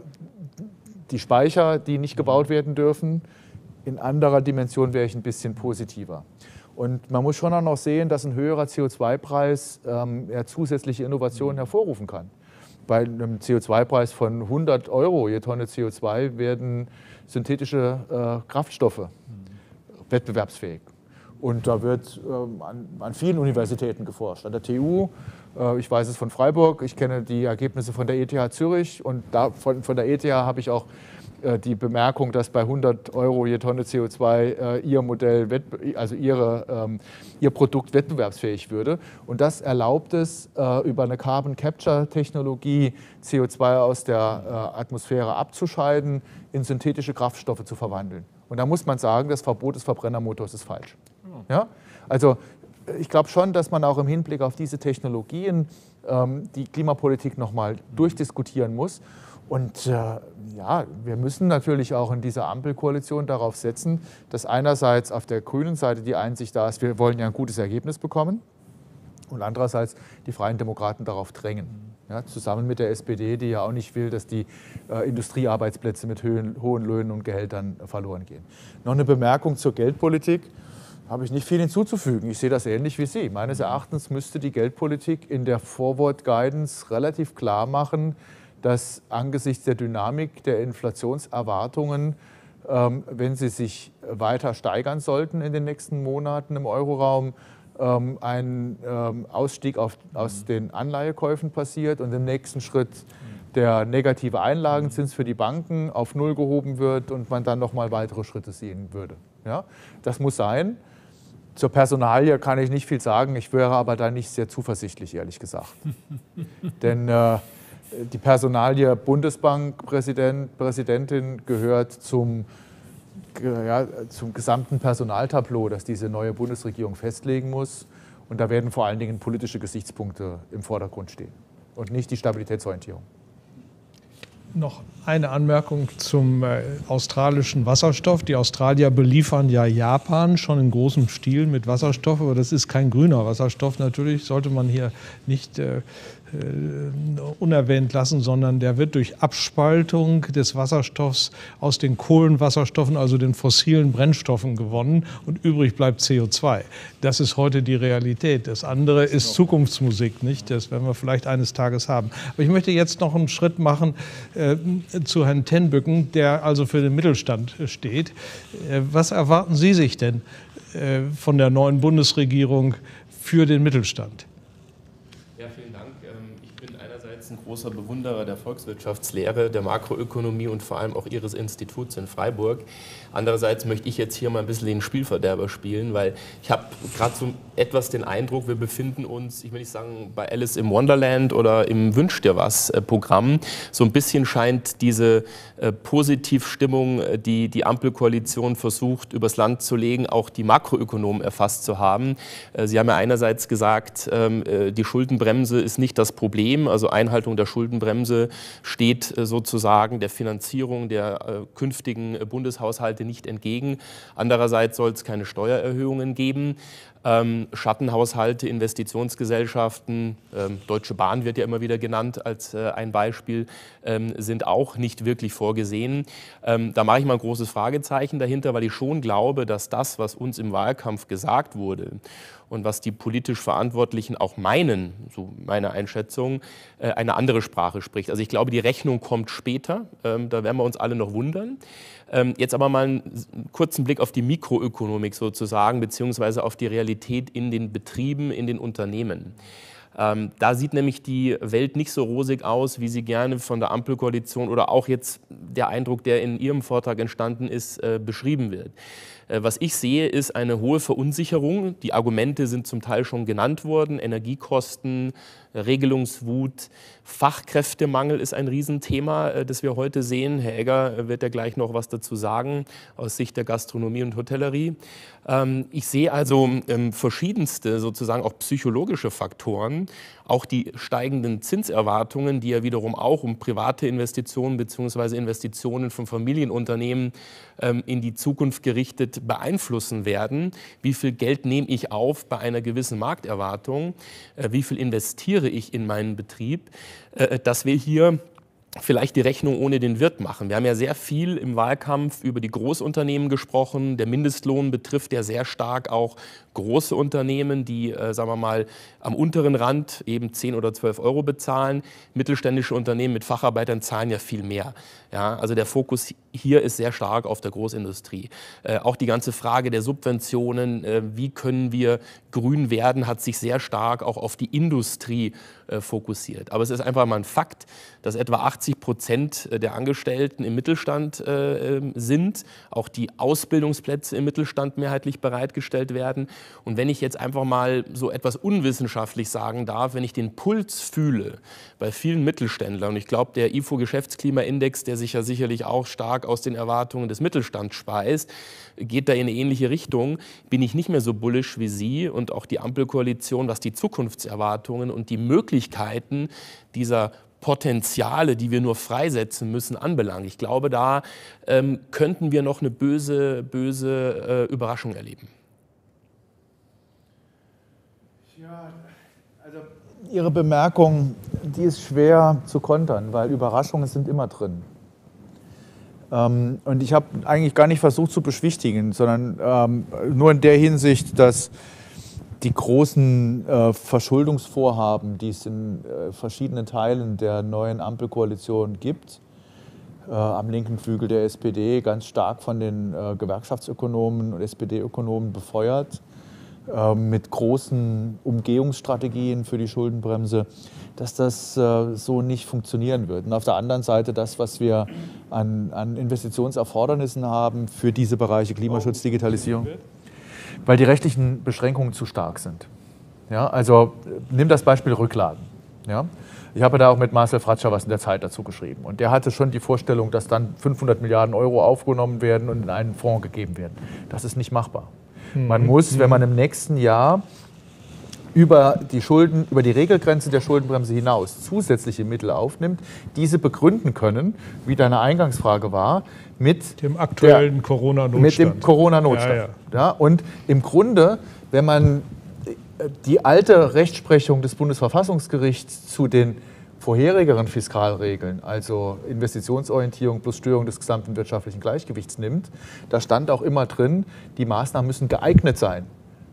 Speaker 2: die Speicher, die nicht gebaut werden dürfen. In anderer Dimension wäre ich ein bisschen positiver. Und man muss schon auch noch sehen, dass ein höherer C O zwei Preis ähm, ja, zusätzliche Innovationen hervorrufen kann. Bei einem C O zwei Preis von hundert Euro je Tonne C O zwei werden synthetische äh, Kraftstoffe mhm. wettbewerbsfähig. Und da wird ähm, an, an vielen Universitäten geforscht. An der T U, äh, ich weiß es von Freiburg, ich kenne die Ergebnisse von der E T H Zürich und da, von, von der E T H habe ich auch die Bemerkung, dass bei hundert Euro je Tonne C O zwei äh, ihr Modell, also ihre, ähm, ihr Produkt wettbewerbsfähig würde. Und das erlaubt es, äh, über eine Carbon Capture Technologie C O zwei aus der äh, Atmosphäre abzuscheiden, in synthetische Kraftstoffe zu verwandeln. Und da muss man sagen, das Verbot des Verbrennermotors ist falsch. Ja? Also ich glaube schon, dass man auch im Hinblick auf diese Technologien ähm, die Klimapolitik nochmal durchdiskutieren muss. Und äh, ja, wir müssen natürlich auch in dieser Ampelkoalition darauf setzen, dass einerseits auf der grünen Seite die Einsicht da ist, wir wollen ja ein gutes Ergebnis bekommen und andererseits die Freien Demokraten darauf drängen. Ja, zusammen mit der S P D, die ja auch nicht will, dass die äh, Industriearbeitsplätze mit hohen, hohen Löhnen und Gehältern äh, verloren gehen. Noch eine Bemerkung zur Geldpolitik. Habe ich nicht viel hinzuzufügen. Ich sehe das ähnlich wie Sie. Meines Erachtens müsste die Geldpolitik in der Forward Guidance relativ klar machen, dass angesichts der Dynamik der Inflationserwartungen ähm, wenn sie sich weiter steigern sollten in den nächsten Monaten im Euroraum, ähm, ein ähm, Ausstieg auf, aus den Anleihekäufen passiert und im nächsten Schritt der negative Einlagenzins für die Banken auf Null gehoben wird und man dann nochmal weitere Schritte sehen würde. Ja? Das muss sein. Zur Personalie kann ich nicht viel sagen, ich wäre aber da nicht sehr zuversichtlich, ehrlich gesagt. Denn äh, die Personalie Bundesbankpräsident, Präsidentin gehört zum, ja, zum gesamten Personaltableau, das diese neue Bundesregierung festlegen muss. Und da werden vor allen Dingen politische Gesichtspunkte im Vordergrund stehen und nicht die Stabilitätsorientierung.
Speaker 1: Noch eine Anmerkung zum äh, australischen Wasserstoff. Die Australier beliefern ja Japan schon in großem Stil mit Wasserstoff, aber das ist kein grüner Wasserstoff. Natürlich sollte man hier nicht äh, unerwähnt lassen, sondern der wird durch Abspaltung des Wasserstoffs aus den Kohlenwasserstoffen, also den fossilen Brennstoffen, gewonnen und übrig bleibt C O zwei. Das ist heute die Realität. Das andere ist Zukunftsmusik, nicht? Das werden wir vielleicht eines Tages haben. Aber ich möchte jetzt noch einen Schritt machen äh, zu Herrn ten Bücken, der also für den Mittelstand steht. Äh, was erwarten Sie sich denn äh, von der neuen Bundesregierung für den Mittelstand?
Speaker 7: Ein großer Bewunderer der Volkswirtschaftslehre, der Makroökonomie und vor allem auch Ihres Instituts in Freiburg. Andererseits möchte ich jetzt hier mal ein bisschen den Spielverderber spielen, weil ich habe gerade so etwas den Eindruck, wir befinden uns, ich will nicht sagen bei Alice im Wonderland oder im Wünsch dir was Programm. So ein bisschen scheint diese äh, Positivstimmung, die die Ampelkoalition versucht, übers Land zu legen, auch die Makroökonomen erfasst zu haben. Äh, Sie haben ja einerseits gesagt, äh, die Schuldenbremse ist nicht das Problem, also Einhaltung der Schuldenbremse steht äh, sozusagen der Finanzierung der äh, künftigen äh, Bundeshaushalte nicht entgegen. Andererseits soll es keine Steuererhöhungen geben. Ähm, Schattenhaushalte, Investitionsgesellschaften, ähm, Deutsche Bahn wird ja immer wieder genannt als äh, ein Beispiel, ähm, sind auch nicht wirklich vorgesehen. Ähm, da mache ich mal ein großes Fragezeichen dahinter, weil ich schon glaube, dass das, was uns im Wahlkampf gesagt wurde und was die politisch Verantwortlichen auch meinen, so meine Einschätzung, äh, eine andere Sprache spricht. Also ich glaube, die Rechnung kommt später, ähm, da werden wir uns alle noch wundern. Ähm, jetzt aber mal einen kurzen Blick auf die Mikroökonomik sozusagen, beziehungsweise auf die Realität in den Betrieben, in den Unternehmen. Ähm, da sieht nämlich die Welt nicht so rosig aus, wie sie gerne von der Ampelkoalition oder auch jetzt der Eindruck, der in Ihrem Vortrag entstanden ist, äh, beschrieben wird. Äh, was ich sehe, ist eine hohe Verunsicherung. Die Argumente sind zum Teil schon genannt worden. Energiekosten, Regelungswut, Fachkräftemangel ist ein Riesenthema, äh, das wir heute sehen. Herr Egger wird ja gleich noch was dazu sagen, aus Sicht der Gastronomie und Hotellerie. Ähm, ich sehe also ähm, verschiedenste, sozusagen auch psychologische Faktoren, auch die steigenden Zinserwartungen, die ja wiederum auch um private Investitionen bzw. Investitionen von Familienunternehmen ähm, in die Zukunft gerichtet beeinflussen werden. Wie viel Geld nehme ich auf bei einer gewissen Markterwartung? Äh, wie viel investiere ich in meinen Betrieb? Äh, dass wir hier vielleicht die Rechnung ohne den Wirt machen. Wir haben ja sehr viel im Wahlkampf über die Großunternehmen gesprochen. Der Mindestlohn betrifft ja sehr stark auch große Unternehmen, die, äh, sagen wir mal, am unteren Rand eben zehn oder zwölf Euro bezahlen. Mittelständische Unternehmen mit Facharbeitern zahlen ja viel mehr. Ja, also der Fokus hier ist sehr stark auf der Großindustrie. Äh, auch die ganze Frage der Subventionen, äh, wie können wir grün werden, hat sich sehr stark auch auf die Industrie äh, fokussiert. Aber es ist einfach mal ein Fakt, dass etwa achtzig Prozent der Angestellten im Mittelstand äh, sind, auch die Ausbildungsplätze im Mittelstand mehrheitlich bereitgestellt werden. Und wenn ich jetzt einfach mal so etwas unwissenschaftlich sagen darf, wenn ich den Puls fühle bei vielen Mittelständlern, und ich glaube, der I F O-Geschäftsklimaindex, der sich ja sicherlich auch stark aus den Erwartungen des Mittelstands speist, geht da in eine ähnliche Richtung, bin ich nicht mehr so bullisch wie Sie und auch die Ampelkoalition, was die Zukunftserwartungen und die Möglichkeiten dieser Potenziale, die wir nur freisetzen müssen, anbelangt. Ich glaube, da ähm, könnten wir noch eine böse, böse äh, Überraschung erleben.
Speaker 2: Ja, also Ihre Bemerkung, die ist schwer zu kontern, weil Überraschungen sind immer drin. Ähm, und ich habe eigentlich gar nicht versucht zu beschwichtigen, sondern ähm, nur in der Hinsicht, dass die großen äh, Verschuldungsvorhaben, die es in äh, verschiedenen Teilen der neuen Ampelkoalition gibt, äh, am linken Flügel der S P D ganz stark von den äh, Gewerkschaftsökonomen und S P D-Ökonomen befeuert, äh, mit großen Umgehungsstrategien für die Schuldenbremse, dass das äh, so nicht funktionieren wird. Und auf der anderen Seite das, was wir an, an Investitionserfordernissen haben für diese Bereiche Klimaschutz, Digitalisierung, weil die rechtlichen Beschränkungen zu stark sind. Ja, also nimm das Beispiel Rücklagen. Ja? Ich habe da auch mit Marcel Fratscher was in der Zeit dazu geschrieben. Und der hatte schon die Vorstellung, dass dann fünfhundert Milliarden Euro aufgenommen werden und in einen Fonds gegeben werden. Das ist nicht machbar. Mhm. Man muss, wenn man im nächsten Jahr über die Schulden, über die Regelgrenze der Schuldenbremse hinaus zusätzliche Mittel aufnimmt, diese begründen können, wie deine Eingangsfrage war, mit
Speaker 1: dem aktuellen Corona-Notstand.
Speaker 2: Mit dem Corona-Notstand. Ja, ja. Ja, und im Grunde, wenn man die alte Rechtsprechung des Bundesverfassungsgerichts zu den vorherigeren Fiskalregeln, also Investitionsorientierung plus Störung des gesamten wirtschaftlichen Gleichgewichts nimmt, da stand auch immer drin, die Maßnahmen müssen geeignet sein,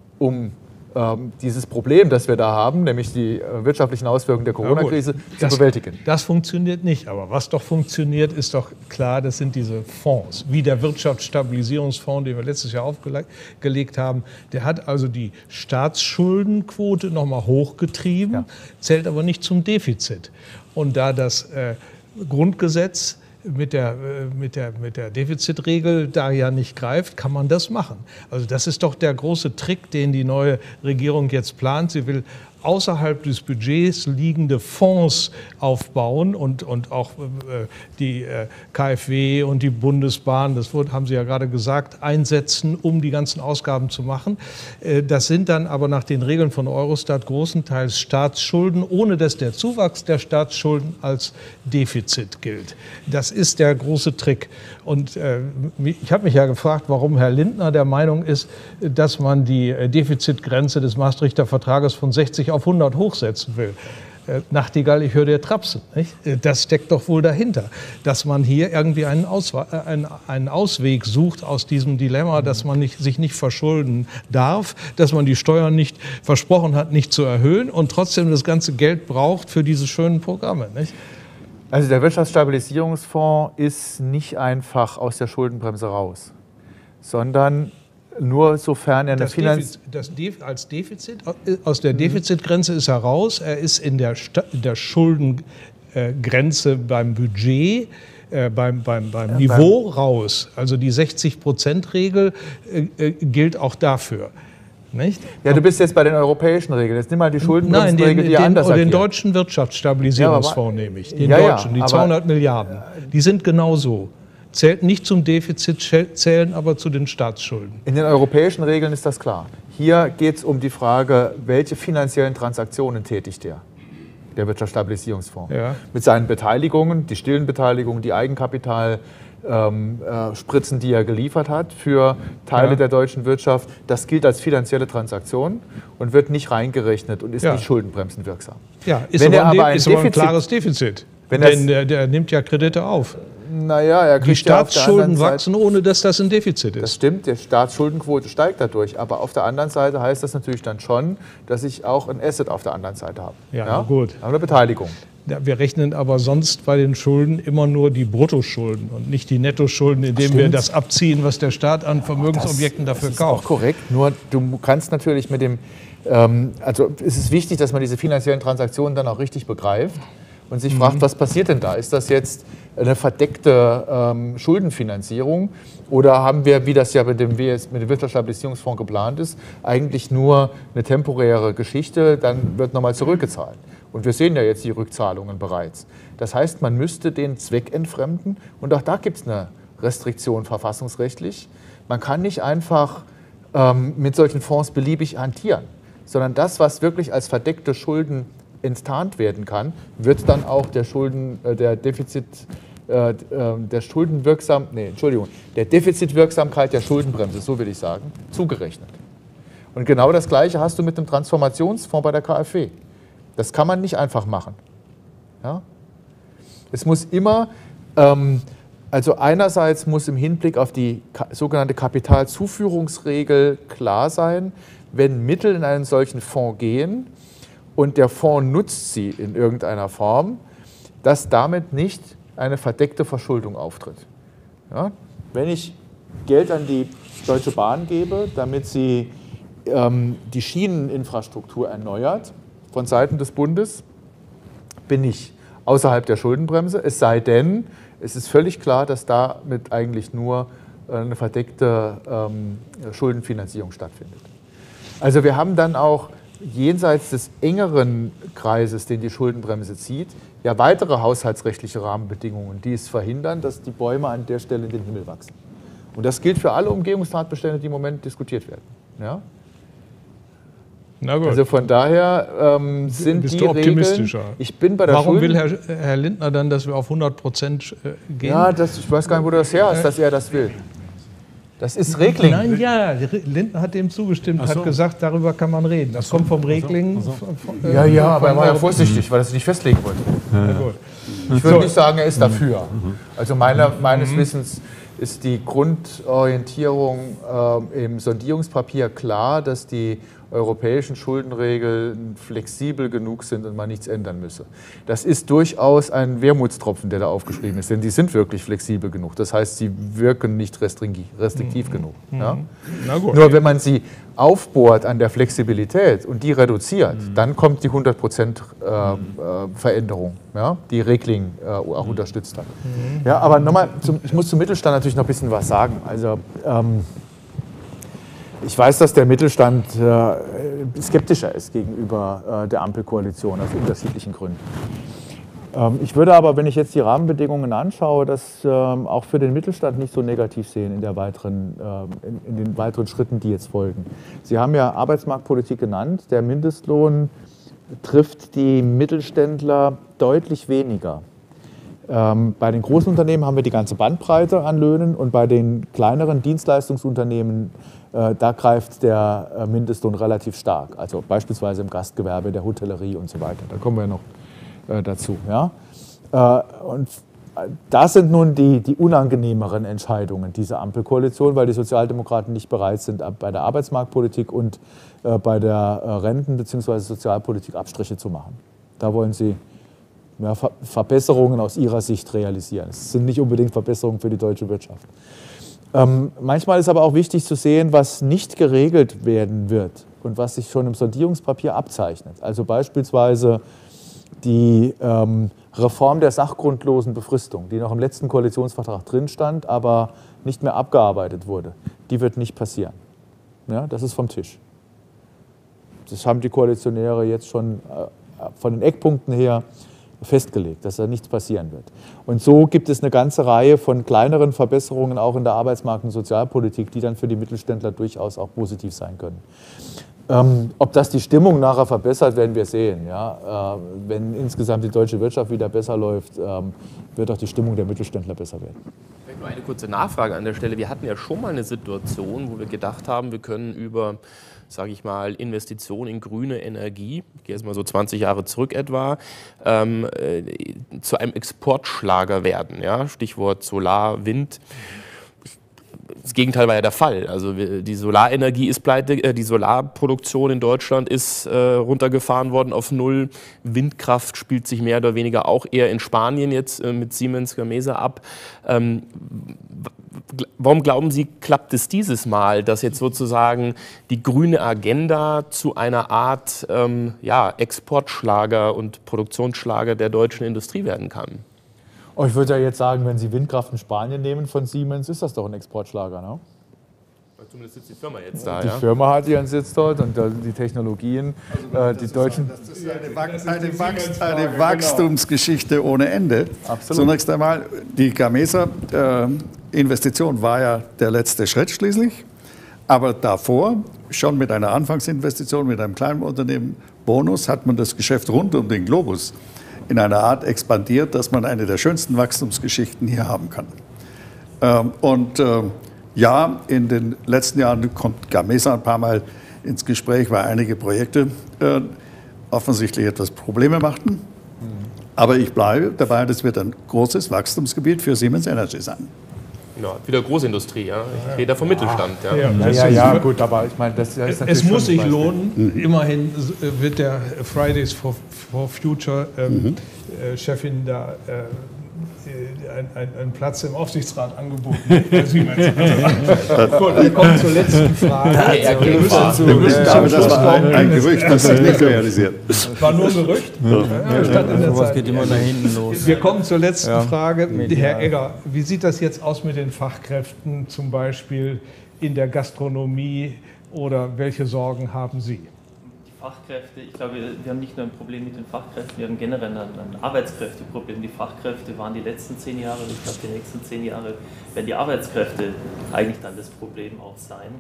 Speaker 2: um ähm, dieses Problem, das wir da haben, nämlich die äh, wirtschaftlichen Auswirkungen der Corona-Krise, ja, zu bewältigen.
Speaker 1: Das funktioniert nicht, aber was doch funktioniert, ist doch klar, das sind diese Fonds, wie der Wirtschaftsstabilisierungsfonds, den wir letztes Jahr aufgelegt haben. Der hat also die Staatsschuldenquote noch mal hochgetrieben, ja. Zählt aber nicht zum Defizit. Und da das äh, Grundgesetz mit der, mit der, mit der Defizitregel da ja nicht greift, kann man das machen. Also das ist doch der große Trick, den die neue Regierung jetzt plant. Sie will außerhalb des Budgets liegende Fonds aufbauen und, und auch äh, die äh, K f W und die Bundesbahn, das wurde, haben Sie ja gerade gesagt, einsetzen, um die ganzen Ausgaben zu machen. Äh, das sind dann aber nach den Regeln von Eurostat großenteils Staatsschulden, ohne dass der Zuwachs der Staatsschulden als Defizit gilt. Das ist der große Trick. Und äh, ich habe mich ja gefragt, warum Herr Lindner der Meinung ist, dass man die Defizitgrenze des Maastrichter Vertrages von sechzig auf hundert hochsetzen will. Äh, Nachtigall, ich höre dir trapsen. Nicht? Das steckt doch wohl dahinter, dass man hier irgendwie einen, Auswe äh, einen, einen Ausweg sucht aus diesem Dilemma, dass man nicht, sich nicht verschulden darf, dass man die Steuern nicht versprochen hat, nicht zu erhöhen und trotzdem das ganze Geld braucht für diese schönen Programme. Nicht?
Speaker 2: Also der Wirtschaftsstabilisierungsfonds ist nicht einfach aus der Schuldenbremse raus, sondern nur sofern er eine Finanz...
Speaker 1: Das Def als Defizit, aus der Defizitgrenze ist er raus, er ist in der, Sta in der Schuldengrenze beim Budget, äh, beim, beim, beim ja, Niveau beim raus. Also die sechzig Prozent Regel äh, gilt auch dafür. Nicht?
Speaker 2: Ja, du bist jetzt bei den europäischen Regeln. Jetzt nimm mal die Schuldenbremsenregel, die
Speaker 1: den,
Speaker 2: anders
Speaker 1: den,
Speaker 2: agieren.
Speaker 1: Den deutschen Wirtschaftsstabilisierungsfonds ja, nehme ich. Den
Speaker 2: ja,
Speaker 1: deutschen, die
Speaker 2: ja,
Speaker 1: zweihundert Milliarden. Die sind genau so. Zählt nicht zum Defizit, zählen aber zu den Staatsschulden.
Speaker 2: In den europäischen Regeln ist das klar. Hier geht es um die Frage, welche finanziellen Transaktionen tätigt der, der Wirtschaftsstabilisierungsfonds. Ja. Mit seinen Beteiligungen, die stillen Beteiligungen, die Eigenkapital, Ähm, äh, Spritzen, die er geliefert hat für Teile ja. der deutschen Wirtschaft, das gilt als finanzielle Transaktion und wird nicht reingerechnet und ist ja. nicht schuldenbremsenwirksam.
Speaker 1: Ja, ist, wenn aber, ein, aber ein, ist Defizit, aber ein klares Defizit, wenn denn der, der nimmt ja Kredite auf.
Speaker 2: Naja, er
Speaker 1: die Staatsschulden ja wachsen, ohne dass das ein Defizit ist.
Speaker 2: Das stimmt, die Staatsschuldenquote steigt dadurch. Aber auf der anderen Seite heißt das natürlich dann schon, dass ich auch ein Asset auf der anderen Seite habe.
Speaker 1: Ja, ja? gut.
Speaker 2: Eine Beteiligung.
Speaker 1: Ja, wir rechnen aber sonst bei den Schulden immer nur die Bruttoschulden und nicht die Nettoschulden, indem wir das abziehen, was der Staat an Vermögensobjekten
Speaker 2: das,
Speaker 1: dafür
Speaker 2: das
Speaker 1: kauft.
Speaker 2: Ist auch korrekt, nur du kannst natürlich mit dem, ähm, also es ist wichtig, dass man diese finanziellen Transaktionen dann auch richtig begreift und sich mhm. fragt, was passiert denn da? Ist das jetzt eine verdeckte ähm, Schuldenfinanzierung oder haben wir, wie das ja mit dem, W S, mit dem Wirtschaftsstabilisierungsfonds geplant ist, eigentlich nur eine temporäre Geschichte, dann wird nochmal zurückgezahlt. Und wir sehen ja jetzt die Rückzahlungen bereits. Das heißt, man müsste den Zweck entfremden und auch da gibt es eine Restriktion verfassungsrechtlich. Man kann nicht einfach ähm, mit solchen Fonds beliebig hantieren, sondern das, was wirklich als verdeckte Schulden enttarnt werden kann, wird dann auch der Schulden, äh, der Defizit, äh, der Schuldenwirksam, nee, Entschuldigung, der Defizitwirksamkeit der Schuldenbremse, so will ich sagen, zugerechnet. Und genau das Gleiche hast du mit dem Transformationsfonds bei der K f W. Das kann man nicht einfach machen. Ja? Es muss immer, ähm, also einerseits muss im Hinblick auf die sogenannte Kapitalzuführungsregel klar sein, wenn Mittel in einen solchen Fonds gehen und der Fonds nutzt sie in irgendeiner Form, dass damit nicht eine verdeckte Verschuldung auftritt. Ja? Wenn ich Geld an die Deutsche Bahn gebe, damit sie ähm, die Schieneninfrastruktur erneuert von Seiten des Bundes, bin ich außerhalb der Schuldenbremse, es sei denn, es ist völlig klar, dass damit eigentlich nur eine verdeckte ähm, Schuldenfinanzierung stattfindet. Also wir haben dann auch jenseits des engeren Kreises, den die Schuldenbremse zieht, ja weitere haushaltsrechtliche Rahmenbedingungen, die es verhindern, dass die Bäume an der Stelle in den Himmel wachsen. Und das gilt für alle Umgehungstatbestände, die im Moment diskutiert werden. Ja?
Speaker 1: Na gut.
Speaker 2: Also von daher ähm, sind
Speaker 1: Bist
Speaker 2: die
Speaker 1: du optimistischer?
Speaker 2: Regeln, ich bin bei der
Speaker 1: Warum
Speaker 2: Schulden,
Speaker 1: will Herr, Herr Lindner dann, dass wir auf hundert Prozent gehen?
Speaker 2: Ja, das, ich weiß gar nicht, wo du das her hast, dass er das will. Das ist Regling.
Speaker 1: Nein, ja, Lindner hat dem zugestimmt,
Speaker 6: so.
Speaker 1: hat gesagt, darüber kann man reden. Das kommt vom Regling.
Speaker 6: Ach so.
Speaker 1: Von, äh,
Speaker 2: Ja, ja, aber er war ja
Speaker 1: von-
Speaker 2: vorsichtig, weil er sich nicht festlegen wollte.
Speaker 1: Na gut.
Speaker 2: Ich würde nicht sagen, er ist dafür. Also meiner, meines Wissens ist die Grundorientierung äh, im Sondierungspapier klar, dass die europäischen Schuldenregeln flexibel genug sind und man nichts ändern müsse. Das ist durchaus ein Wermutstropfen, der da aufgeschrieben ist, denn die sind wirklich flexibel genug. Das heißt, sie wirken nicht restriktiv, restriktiv genug. Ja?
Speaker 1: Na gut.
Speaker 2: Nur wenn man sie aufbohrt an der Flexibilität und die reduziert, dann kommt die hundert Prozent äh, äh, Veränderung, ja, die Regling äh, auch unterstützt hat. Ja, aber nochmal, zum, ich muss zum Mittelstand natürlich noch ein bisschen was sagen. Also ähm, ich weiß, dass der Mittelstand äh, skeptischer ist gegenüber äh, der Ampelkoalition aus unterschiedlichen Gründen. Ähm, ich würde aber, wenn ich jetzt die Rahmenbedingungen anschaue, das ähm, auch für den Mittelstand nicht so negativ sehen in, der weiteren, äh, in, in den weiteren Schritten, die jetzt folgen. Sie haben ja Arbeitsmarktpolitik genannt. Der Mindestlohn trifft die Mittelständler deutlich weniger. Ähm, bei den großen Unternehmen haben wir die ganze Bandbreite an Löhnen und bei den kleineren Dienstleistungsunternehmen, äh, da greift der äh, Mindestlohn relativ stark. Also beispielsweise im Gastgewerbe, der Hotellerie und so weiter. Da kommen wir noch äh, dazu. Ja? Äh, und das sind nun die, die unangenehmeren Entscheidungen dieser Ampelkoalition, weil die Sozialdemokraten nicht bereit sind, bei der Arbeitsmarktpolitik und äh, bei der äh, Renten- bzw. Sozialpolitik Abstriche zu machen. Da wollen sie ja, Ver Verbesserungen aus ihrer Sicht realisieren. Es sind nicht unbedingt Verbesserungen für die deutsche Wirtschaft. Ähm, manchmal ist aber auch wichtig zu sehen, was nicht geregelt werden wird und was sich schon im Sondierungspapier abzeichnet. Also beispielsweise die ähm, Reform der sachgrundlosen Befristung, die noch im letzten Koalitionsvertrag drin stand, aber nicht mehr abgearbeitet wurde. Die wird nicht passieren. Ja, das ist vom Tisch. Das haben die Koalitionäre jetzt schon äh, von den Eckpunkten her festgelegt, dass da nichts passieren wird. Und so gibt es eine ganze Reihe von kleineren Verbesserungen auch in der Arbeitsmarkt- und Sozialpolitik, die dann für die Mittelständler durchaus auch positiv sein können. Ähm, ob das die Stimmung nachher verbessert, werden wir sehen. Ja? Äh, wenn insgesamt die deutsche Wirtschaft wieder besser läuft, ähm, wird auch die Stimmung der Mittelständler besser werden.
Speaker 7: Vielleicht nur eine kurze Nachfrage an der Stelle. Wir hatten ja schon mal eine Situation, wo wir gedacht haben, wir können über, sage ich mal, Investitionen in grüne Energie, ich gehe jetzt mal so zwanzig Jahre zurück etwa, ähm, äh, zu einem Exportschlager werden. Ja? Stichwort Solar, Wind. Das Gegenteil war ja der Fall. Also die Solarenergie ist pleite, äh, die Solarproduktion in Deutschland ist äh, runtergefahren worden auf null. Windkraft spielt sich mehr oder weniger auch eher in Spanien jetzt äh, mit Siemens Gamesa ab. Ähm, warum glauben Sie, klappt es dieses Mal, dass jetzt sozusagen die grüne Agenda zu einer Art ähm, ja, Exportschlager und Produktionsschlager der deutschen Industrie werden kann?
Speaker 2: Oh, ich würde ja jetzt sagen, wenn Sie Windkraft in Spanien nehmen von Siemens, ist das doch ein Exportschlager, ne?
Speaker 7: Zumindest sitzt die Firma jetzt da,
Speaker 2: Die
Speaker 7: ja?
Speaker 2: Firma hat ihren Sitz dort und die Technologien, äh, die deutschen...
Speaker 4: Das ist eine, Wach eine, Wachs eine Wachstumsgeschichte ohne Ende.
Speaker 2: Absolut.
Speaker 4: Zunächst einmal, die Gamesa-Investition äh, war ja der letzte Schritt schließlich. Aber davor, schon mit einer Anfangsinvestition, mit einem kleinen Unternehmen Bonus, hat man das Geschäft rund um den Globus in einer Art expandiert, dass man eine der schönsten Wachstumsgeschichten hier haben kann. Ähm, und äh, ja, in den letzten Jahren kommt Gamesa ein paar Mal ins Gespräch, weil einige Projekte äh, offensichtlich etwas Probleme machten. Mhm. Aber ich bleibe dabei, das wird ein großes Wachstumsgebiet für Siemens Energy sein.
Speaker 7: Ja, wieder Großindustrie, ja. Ich rede da vom Mittelstand. Ja.
Speaker 1: Ja,
Speaker 2: Ja, ja, ja, gut, aber ich meine, das ist natürlich
Speaker 1: Es muss
Speaker 2: schon ein
Speaker 1: sich
Speaker 2: Beispiel.
Speaker 1: lohnen. Mhm. Immerhin wird der Fridays for, for Future ähm, mhm. äh, Chefin da äh, einen Platz im Aufsichtsrat angeboten. Herr Siemens. Wir kommen zur letzten Frage.
Speaker 7: Ja,
Speaker 1: Wir müssen zu,
Speaker 4: Wir müssen damit, das war ein, ein Gerücht, das sich nicht realisiert.
Speaker 1: War nur ein Gerücht. Ja, stand in der
Speaker 5: Sowas
Speaker 1: Zeit.
Speaker 5: geht immer nach hinten los.
Speaker 1: Wir kommen zur letzten
Speaker 5: Ja.
Speaker 1: Frage.
Speaker 5: Medial.
Speaker 1: Herr Egger, wie sieht das jetzt aus mit den Fachkräften, zum Beispiel in der Gastronomie, oder welche Sorgen haben Sie?
Speaker 8: Die Fachkräfte, ich glaube, wir haben nicht nur ein Problem mit den Fachkräften, wir haben generell ein, ein Arbeitskräfteproblem. Die Fachkräfte waren die letzten zehn Jahre, und ich glaube, die nächsten zehn Jahre werden die Arbeitskräfte eigentlich dann das Problem auch sein,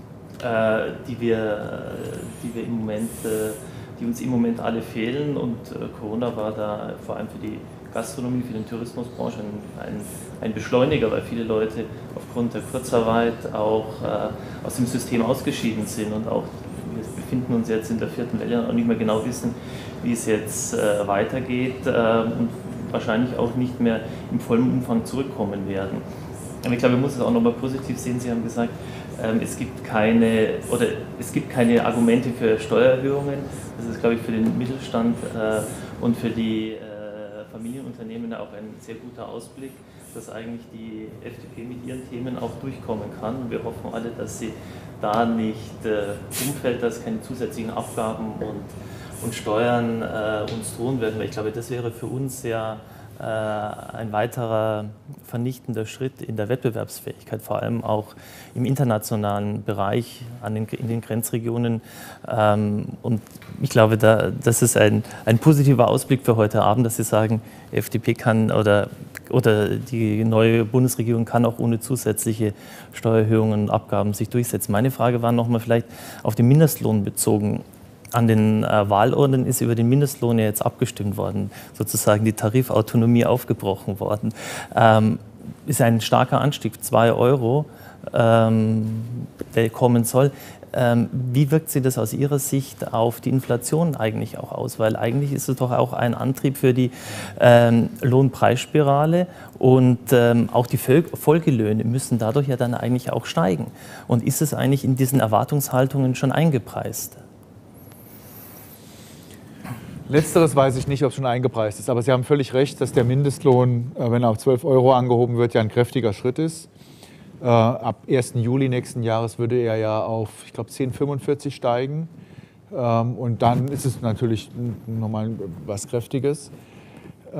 Speaker 8: äh, die, wir, die, wir im Moment, äh, die uns im Moment alle fehlen. Und äh, Corona war da vor allem für die Gastronomie, für den Tourismusbranche ein, ein, ein Beschleuniger, weil viele Leute aufgrund der Kurzarbeit auch äh, aus dem System ausgeschieden sind und auch wir befinden uns jetzt in der vierten Welle und auch nicht mehr genau wissen, wie es jetzt äh, weitergeht äh, und wahrscheinlich auch nicht mehr im vollen Umfang zurückkommen werden. Aber ich glaube, man muss es auch nochmal positiv sehen. Sie haben gesagt, ähm, es gibt keine oder es gibt keine Argumente für Steuererhöhungen. Das ist, glaube ich, für den Mittelstand äh, und für die äh, Familienunternehmen auch ein sehr guter Ausblick, dass eigentlich die F D P mit ihren Themen auch durchkommen kann. Und wir hoffen alle, dass sie da nicht äh, umfällt, dass keine zusätzlichen Abgaben und, und Steuern äh, uns drohen werden. Weil ich glaube, das wäre für uns ja äh, ein weiterer vernichtender Schritt in der Wettbewerbsfähigkeit, vor allem auch im internationalen Bereich an den, in den Grenzregionen. Ähm, und ich glaube, da, das ist ein, ein positiver Ausblick für heute Abend, dass Sie sagen, F D P kann oder, oder die neue Bundesregierung kann auch ohne zusätzliche Steuererhöhungen und Abgaben sich durchsetzen. Meine Frage war nochmal vielleicht auf den Mindestlohn bezogen. An den äh, Wahlurnen ist über den Mindestlohn ja jetzt abgestimmt worden, sozusagen die Tarifautonomie aufgebrochen worden. Ähm, ist ein starker Anstieg, zwei Euro, ähm, der kommen soll. Ähm, wie wirkt sich das aus Ihrer Sicht auf die Inflation eigentlich auch aus? Weil eigentlich ist es doch auch ein Antrieb für die ähm, Lohnpreisspirale und ähm, auch die Folgelöhne müssen dadurch ja dann eigentlich auch steigen. Und ist es eigentlich in diesen Erwartungshaltungen schon eingepreist?
Speaker 2: Letzteres weiß ich nicht, ob es schon eingepreist ist. Aber Sie haben völlig recht, dass der Mindestlohn, wenn er auf zwölf Euro angehoben wird, ja ein kräftiger Schritt ist. Äh, ab ersten Juli nächsten Jahres würde er ja auf, ich glaube, zehn Komma fünfundvierzig steigen. Ähm, und dann ist es natürlich nochmal was Kräftiges. Äh,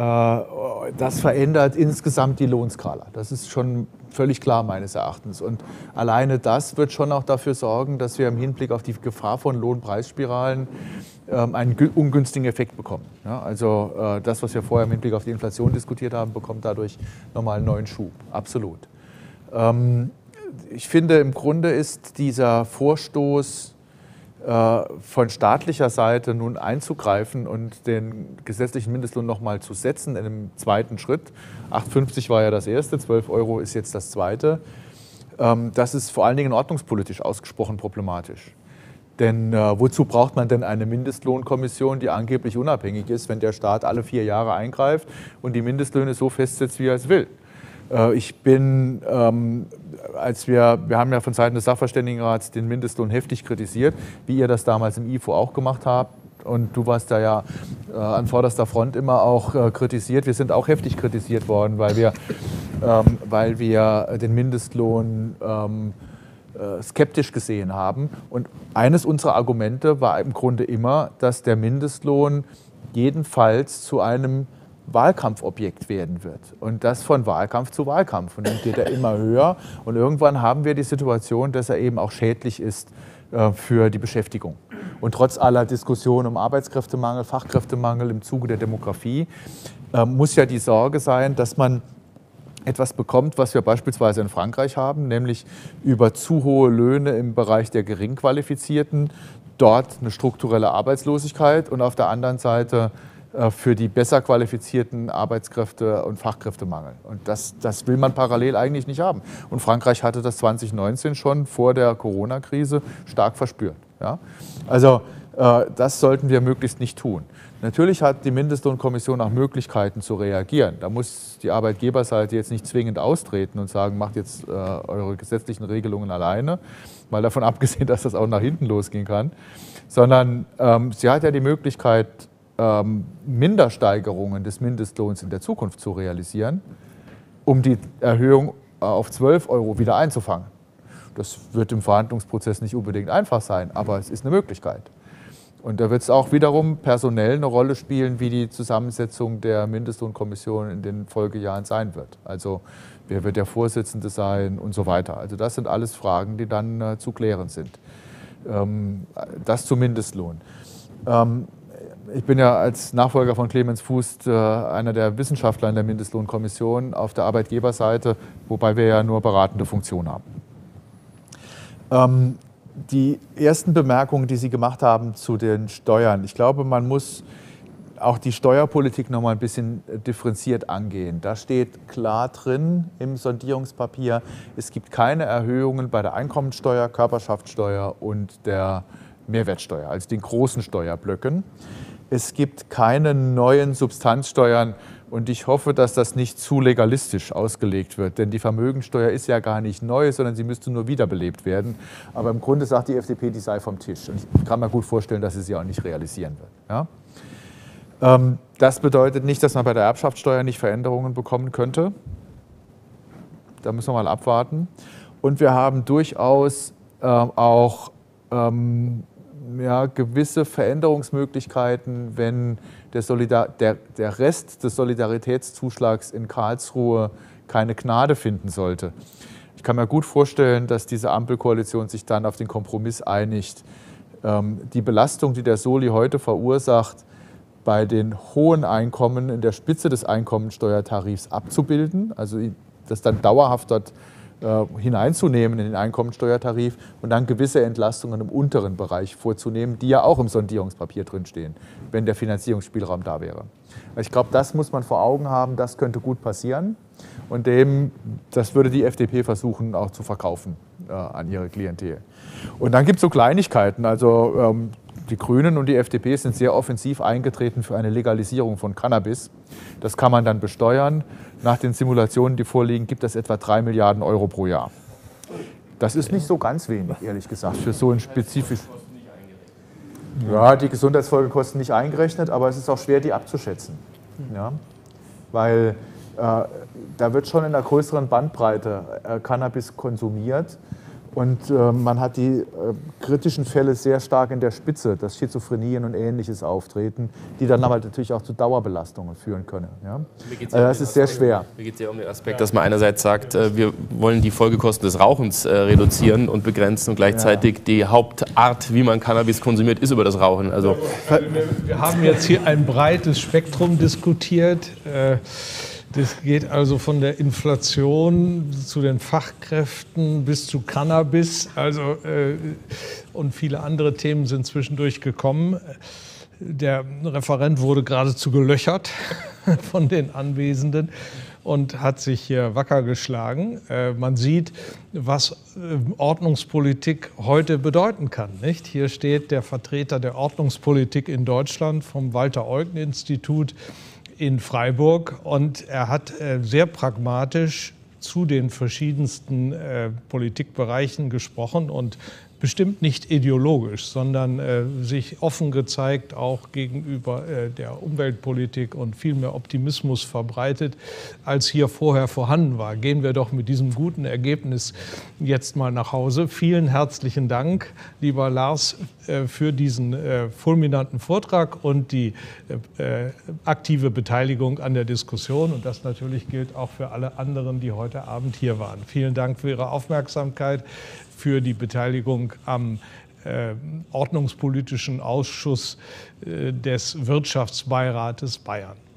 Speaker 2: das verändert insgesamt die Lohnskala. Das ist schon völlig klar meines Erachtens. Und alleine das wird schon auch dafür sorgen, dass wir im Hinblick auf die Gefahr von Lohnpreisspiralen ähm, einen ungünstigen Effekt bekommen. Ja, also äh, das, was wir vorher im Hinblick auf die Inflation diskutiert haben, bekommt dadurch nochmal einen neuen Schub. Absolut. Ähm, ich finde, im Grunde ist dieser Vorstoß äh, von staatlicher Seite nun einzugreifen und den gesetzlichen Mindestlohn nochmal zu setzen in einem zweiten Schritt. acht Komma fünfzig war ja das erste, zwölf Euro ist jetzt das zweite. Ähm, das ist vor allen Dingen ordnungspolitisch ausgesprochen problematisch. Denn äh, wozu braucht man denn eine Mindestlohnkommission, die angeblich unabhängig ist, wenn der Staat alle vier Jahre eingreift und die Mindestlöhne so festsetzt, wie er es will? Äh, ich bin, ähm, als wir, wir haben ja von Seiten des Sachverständigenrats den Mindestlohn heftig kritisiert, wie ihr das damals im I F O auch gemacht habt. Und du warst da ja äh, an vorderster Front immer auch äh, kritisiert. Wir sind auch heftig kritisiert worden, weil wir, ähm, weil wir den Mindestlohn ähm, skeptisch gesehen haben. Und eines unserer Argumente war im Grunde immer, dass der Mindestlohn jedenfalls zu einem Wahlkampfobjekt werden wird. Und das von Wahlkampf zu Wahlkampf. Und dann geht er immer höher. Und irgendwann haben wir die Situation, dass er eben auch schädlich ist äh, für die Beschäftigung. Und trotz aller Diskussionen um Arbeitskräftemangel, Fachkräftemangel im Zuge der Demografie, äh, muss ja die Sorge sein, dass man etwas bekommt, was wir beispielsweise in Frankreich haben, nämlich über zu hohe Löhne im Bereich der Geringqualifizierten, dort eine strukturelle Arbeitslosigkeit und auf der anderen Seite äh, für die besser qualifizierten Arbeitskräfte und Fachkräftemangel. Und das, das will man parallel eigentlich nicht haben. Und Frankreich hatte das zwanzig neunzehn schon vor der Corona-Krise stark verspürt. Ja? Also äh, das sollten wir möglichst nicht tun. Natürlich hat die Mindestlohnkommission auch Möglichkeiten zu reagieren. Da muss die Arbeitgeberseite jetzt nicht zwingend austreten und sagen, macht jetzt äh, eure gesetzlichen Regelungen alleine, mal davon abgesehen, dass das auch nach hinten losgehen kann, sondern ähm, sie hat ja die Möglichkeit, ähm, Mindersteigerungen des Mindestlohns in der Zukunft zu realisieren. um die Erhöhung auf zwölf Euro wieder einzufangen. Das wird im Verhandlungsprozess nicht unbedingt einfach sein, aber es ist eine Möglichkeit. Und da wird es auch wiederum personell eine Rolle spielen, wie die Zusammensetzung der Mindestlohnkommission in den Folgejahren sein wird. Also wer wird der Vorsitzende sein und so weiter. Also das sind alles Fragen, die dann äh, zu klären sind. Ähm, das zum Mindestlohn. Ähm, ich bin ja als Nachfolger von Clemens Fuß äh, einer der Wissenschaftler in der Mindestlohnkommission auf der Arbeitgeberseite, wobei wir ja nur beratende Funktion haben. Ähm, Die ersten Bemerkungen, die Sie gemacht haben zu den Steuern, ich glaube, man muss auch die Steuerpolitik noch mal ein bisschen differenziert angehen. Da steht klar drin im Sondierungspapier, es gibt keine Erhöhungen bei der Einkommensteuer, Körperschaftssteuer und der Mehrwertsteuer, also den großen Steuerblöcken. Es gibt keine neuen Substanzsteuern. Und ich hoffe, dass das nicht zu legalistisch ausgelegt wird, denn die Vermögensteuer ist ja gar nicht neu, sondern sie müsste nur wiederbelebt werden. Aber im Grunde sagt die F D P, die sei vom Tisch. Und ich kann mir gut vorstellen, dass sie sie auch nicht realisieren wird. Ja? Ähm, das bedeutet nicht, dass man bei der Erbschaftssteuer nicht Veränderungen bekommen könnte. Da müssen wir mal abwarten. Und wir haben durchaus äh, auch ähm, ja, gewisse Veränderungsmöglichkeiten, wenn der, Solidar der, der Rest des Solidaritätszuschlags in Karlsruhe keine Gnade finden sollte. Ich kann mir gut vorstellen, dass diese Ampelkoalition sich dann auf den Kompromiss einigt, ähm, die Belastung, die der Soli heute verursacht, bei den hohen Einkommen in der Spitze des Einkommensteuertarifs abzubilden, also das dann dauerhaft dort hineinzunehmen in den Einkommensteuertarif und dann gewisse Entlastungen im unteren Bereich vorzunehmen, die ja auch im Sondierungspapier drinstehen, wenn der Finanzierungsspielraum da wäre. Ich glaube, das muss man vor Augen haben, das könnte gut passieren und dem, das würde die F D P versuchen auch zu verkaufen äh, an ihre Klientel. Und dann gibt es so Kleinigkeiten, also ähm, die Grünen und die F D P sind sehr offensiv eingetreten für eine Legalisierung von Cannabis. Das kann man dann besteuern. Nach den Simulationen, die vorliegen, gibt es etwa drei Milliarden Euro pro Jahr. Das ist nicht so ganz wenig, ehrlich gesagt, für so ein spezifisch. Ja, die Gesundheitsfolgekosten nicht eingerechnet, aber es ist auch schwer, die abzuschätzen. Ja? Weil äh, da wird schon in einer größeren Bandbreite äh, Cannabis konsumiert. Und äh, man hat die äh, kritischen Fälle sehr stark in der Spitze, dass Schizophrenien und Ähnliches auftreten, die dann aber natürlich auch zu Dauerbelastungen führen können. Ja? Also das ist sehr schwer.
Speaker 7: Mir geht es ja um den Aspekt, dass man einerseits sagt, äh, wir wollen die Folgekosten des Rauchens äh, reduzieren und begrenzen und gleichzeitig ja. die Hauptart, wie man Cannabis konsumiert, ist über das Rauchen. Also
Speaker 1: wir haben jetzt hier ein breites Spektrum diskutiert. Äh, Das geht also von der Inflation zu den Fachkräften bis zu Cannabis, also, äh, und viele andere Themen sind zwischendurch gekommen. Der Referent wurde geradezu gelöchert von den Anwesenden und hat sich hier wacker geschlagen. Äh, man sieht, was äh, Ordnungspolitik heute bedeuten kann. Nicht? Hier steht der Vertreter der Ordnungspolitik in Deutschland vom Walter-Eucken-Institut in Freiburg und er hat äh, sehr pragmatisch zu den verschiedensten äh, Politikbereichen gesprochen und bestimmt nicht ideologisch, sondern äh, sich offen gezeigt, auch gegenüber äh, der Umweltpolitik und viel mehr Optimismus verbreitet, als hier vorher vorhanden war. Gehen wir doch mit diesem guten Ergebnis jetzt mal nach Hause. Vielen herzlichen Dank, lieber Lars, äh, für diesen äh, fulminanten Vortrag und die äh, aktive Beteiligung an der Diskussion. Und das natürlich gilt auch für alle anderen, die heute Abend hier waren. Vielen Dank für Ihre Aufmerksamkeit, für die Beteiligung am äh, Ordnungspolitischen Ausschuss äh, des Wirtschaftsbeirates Bayern.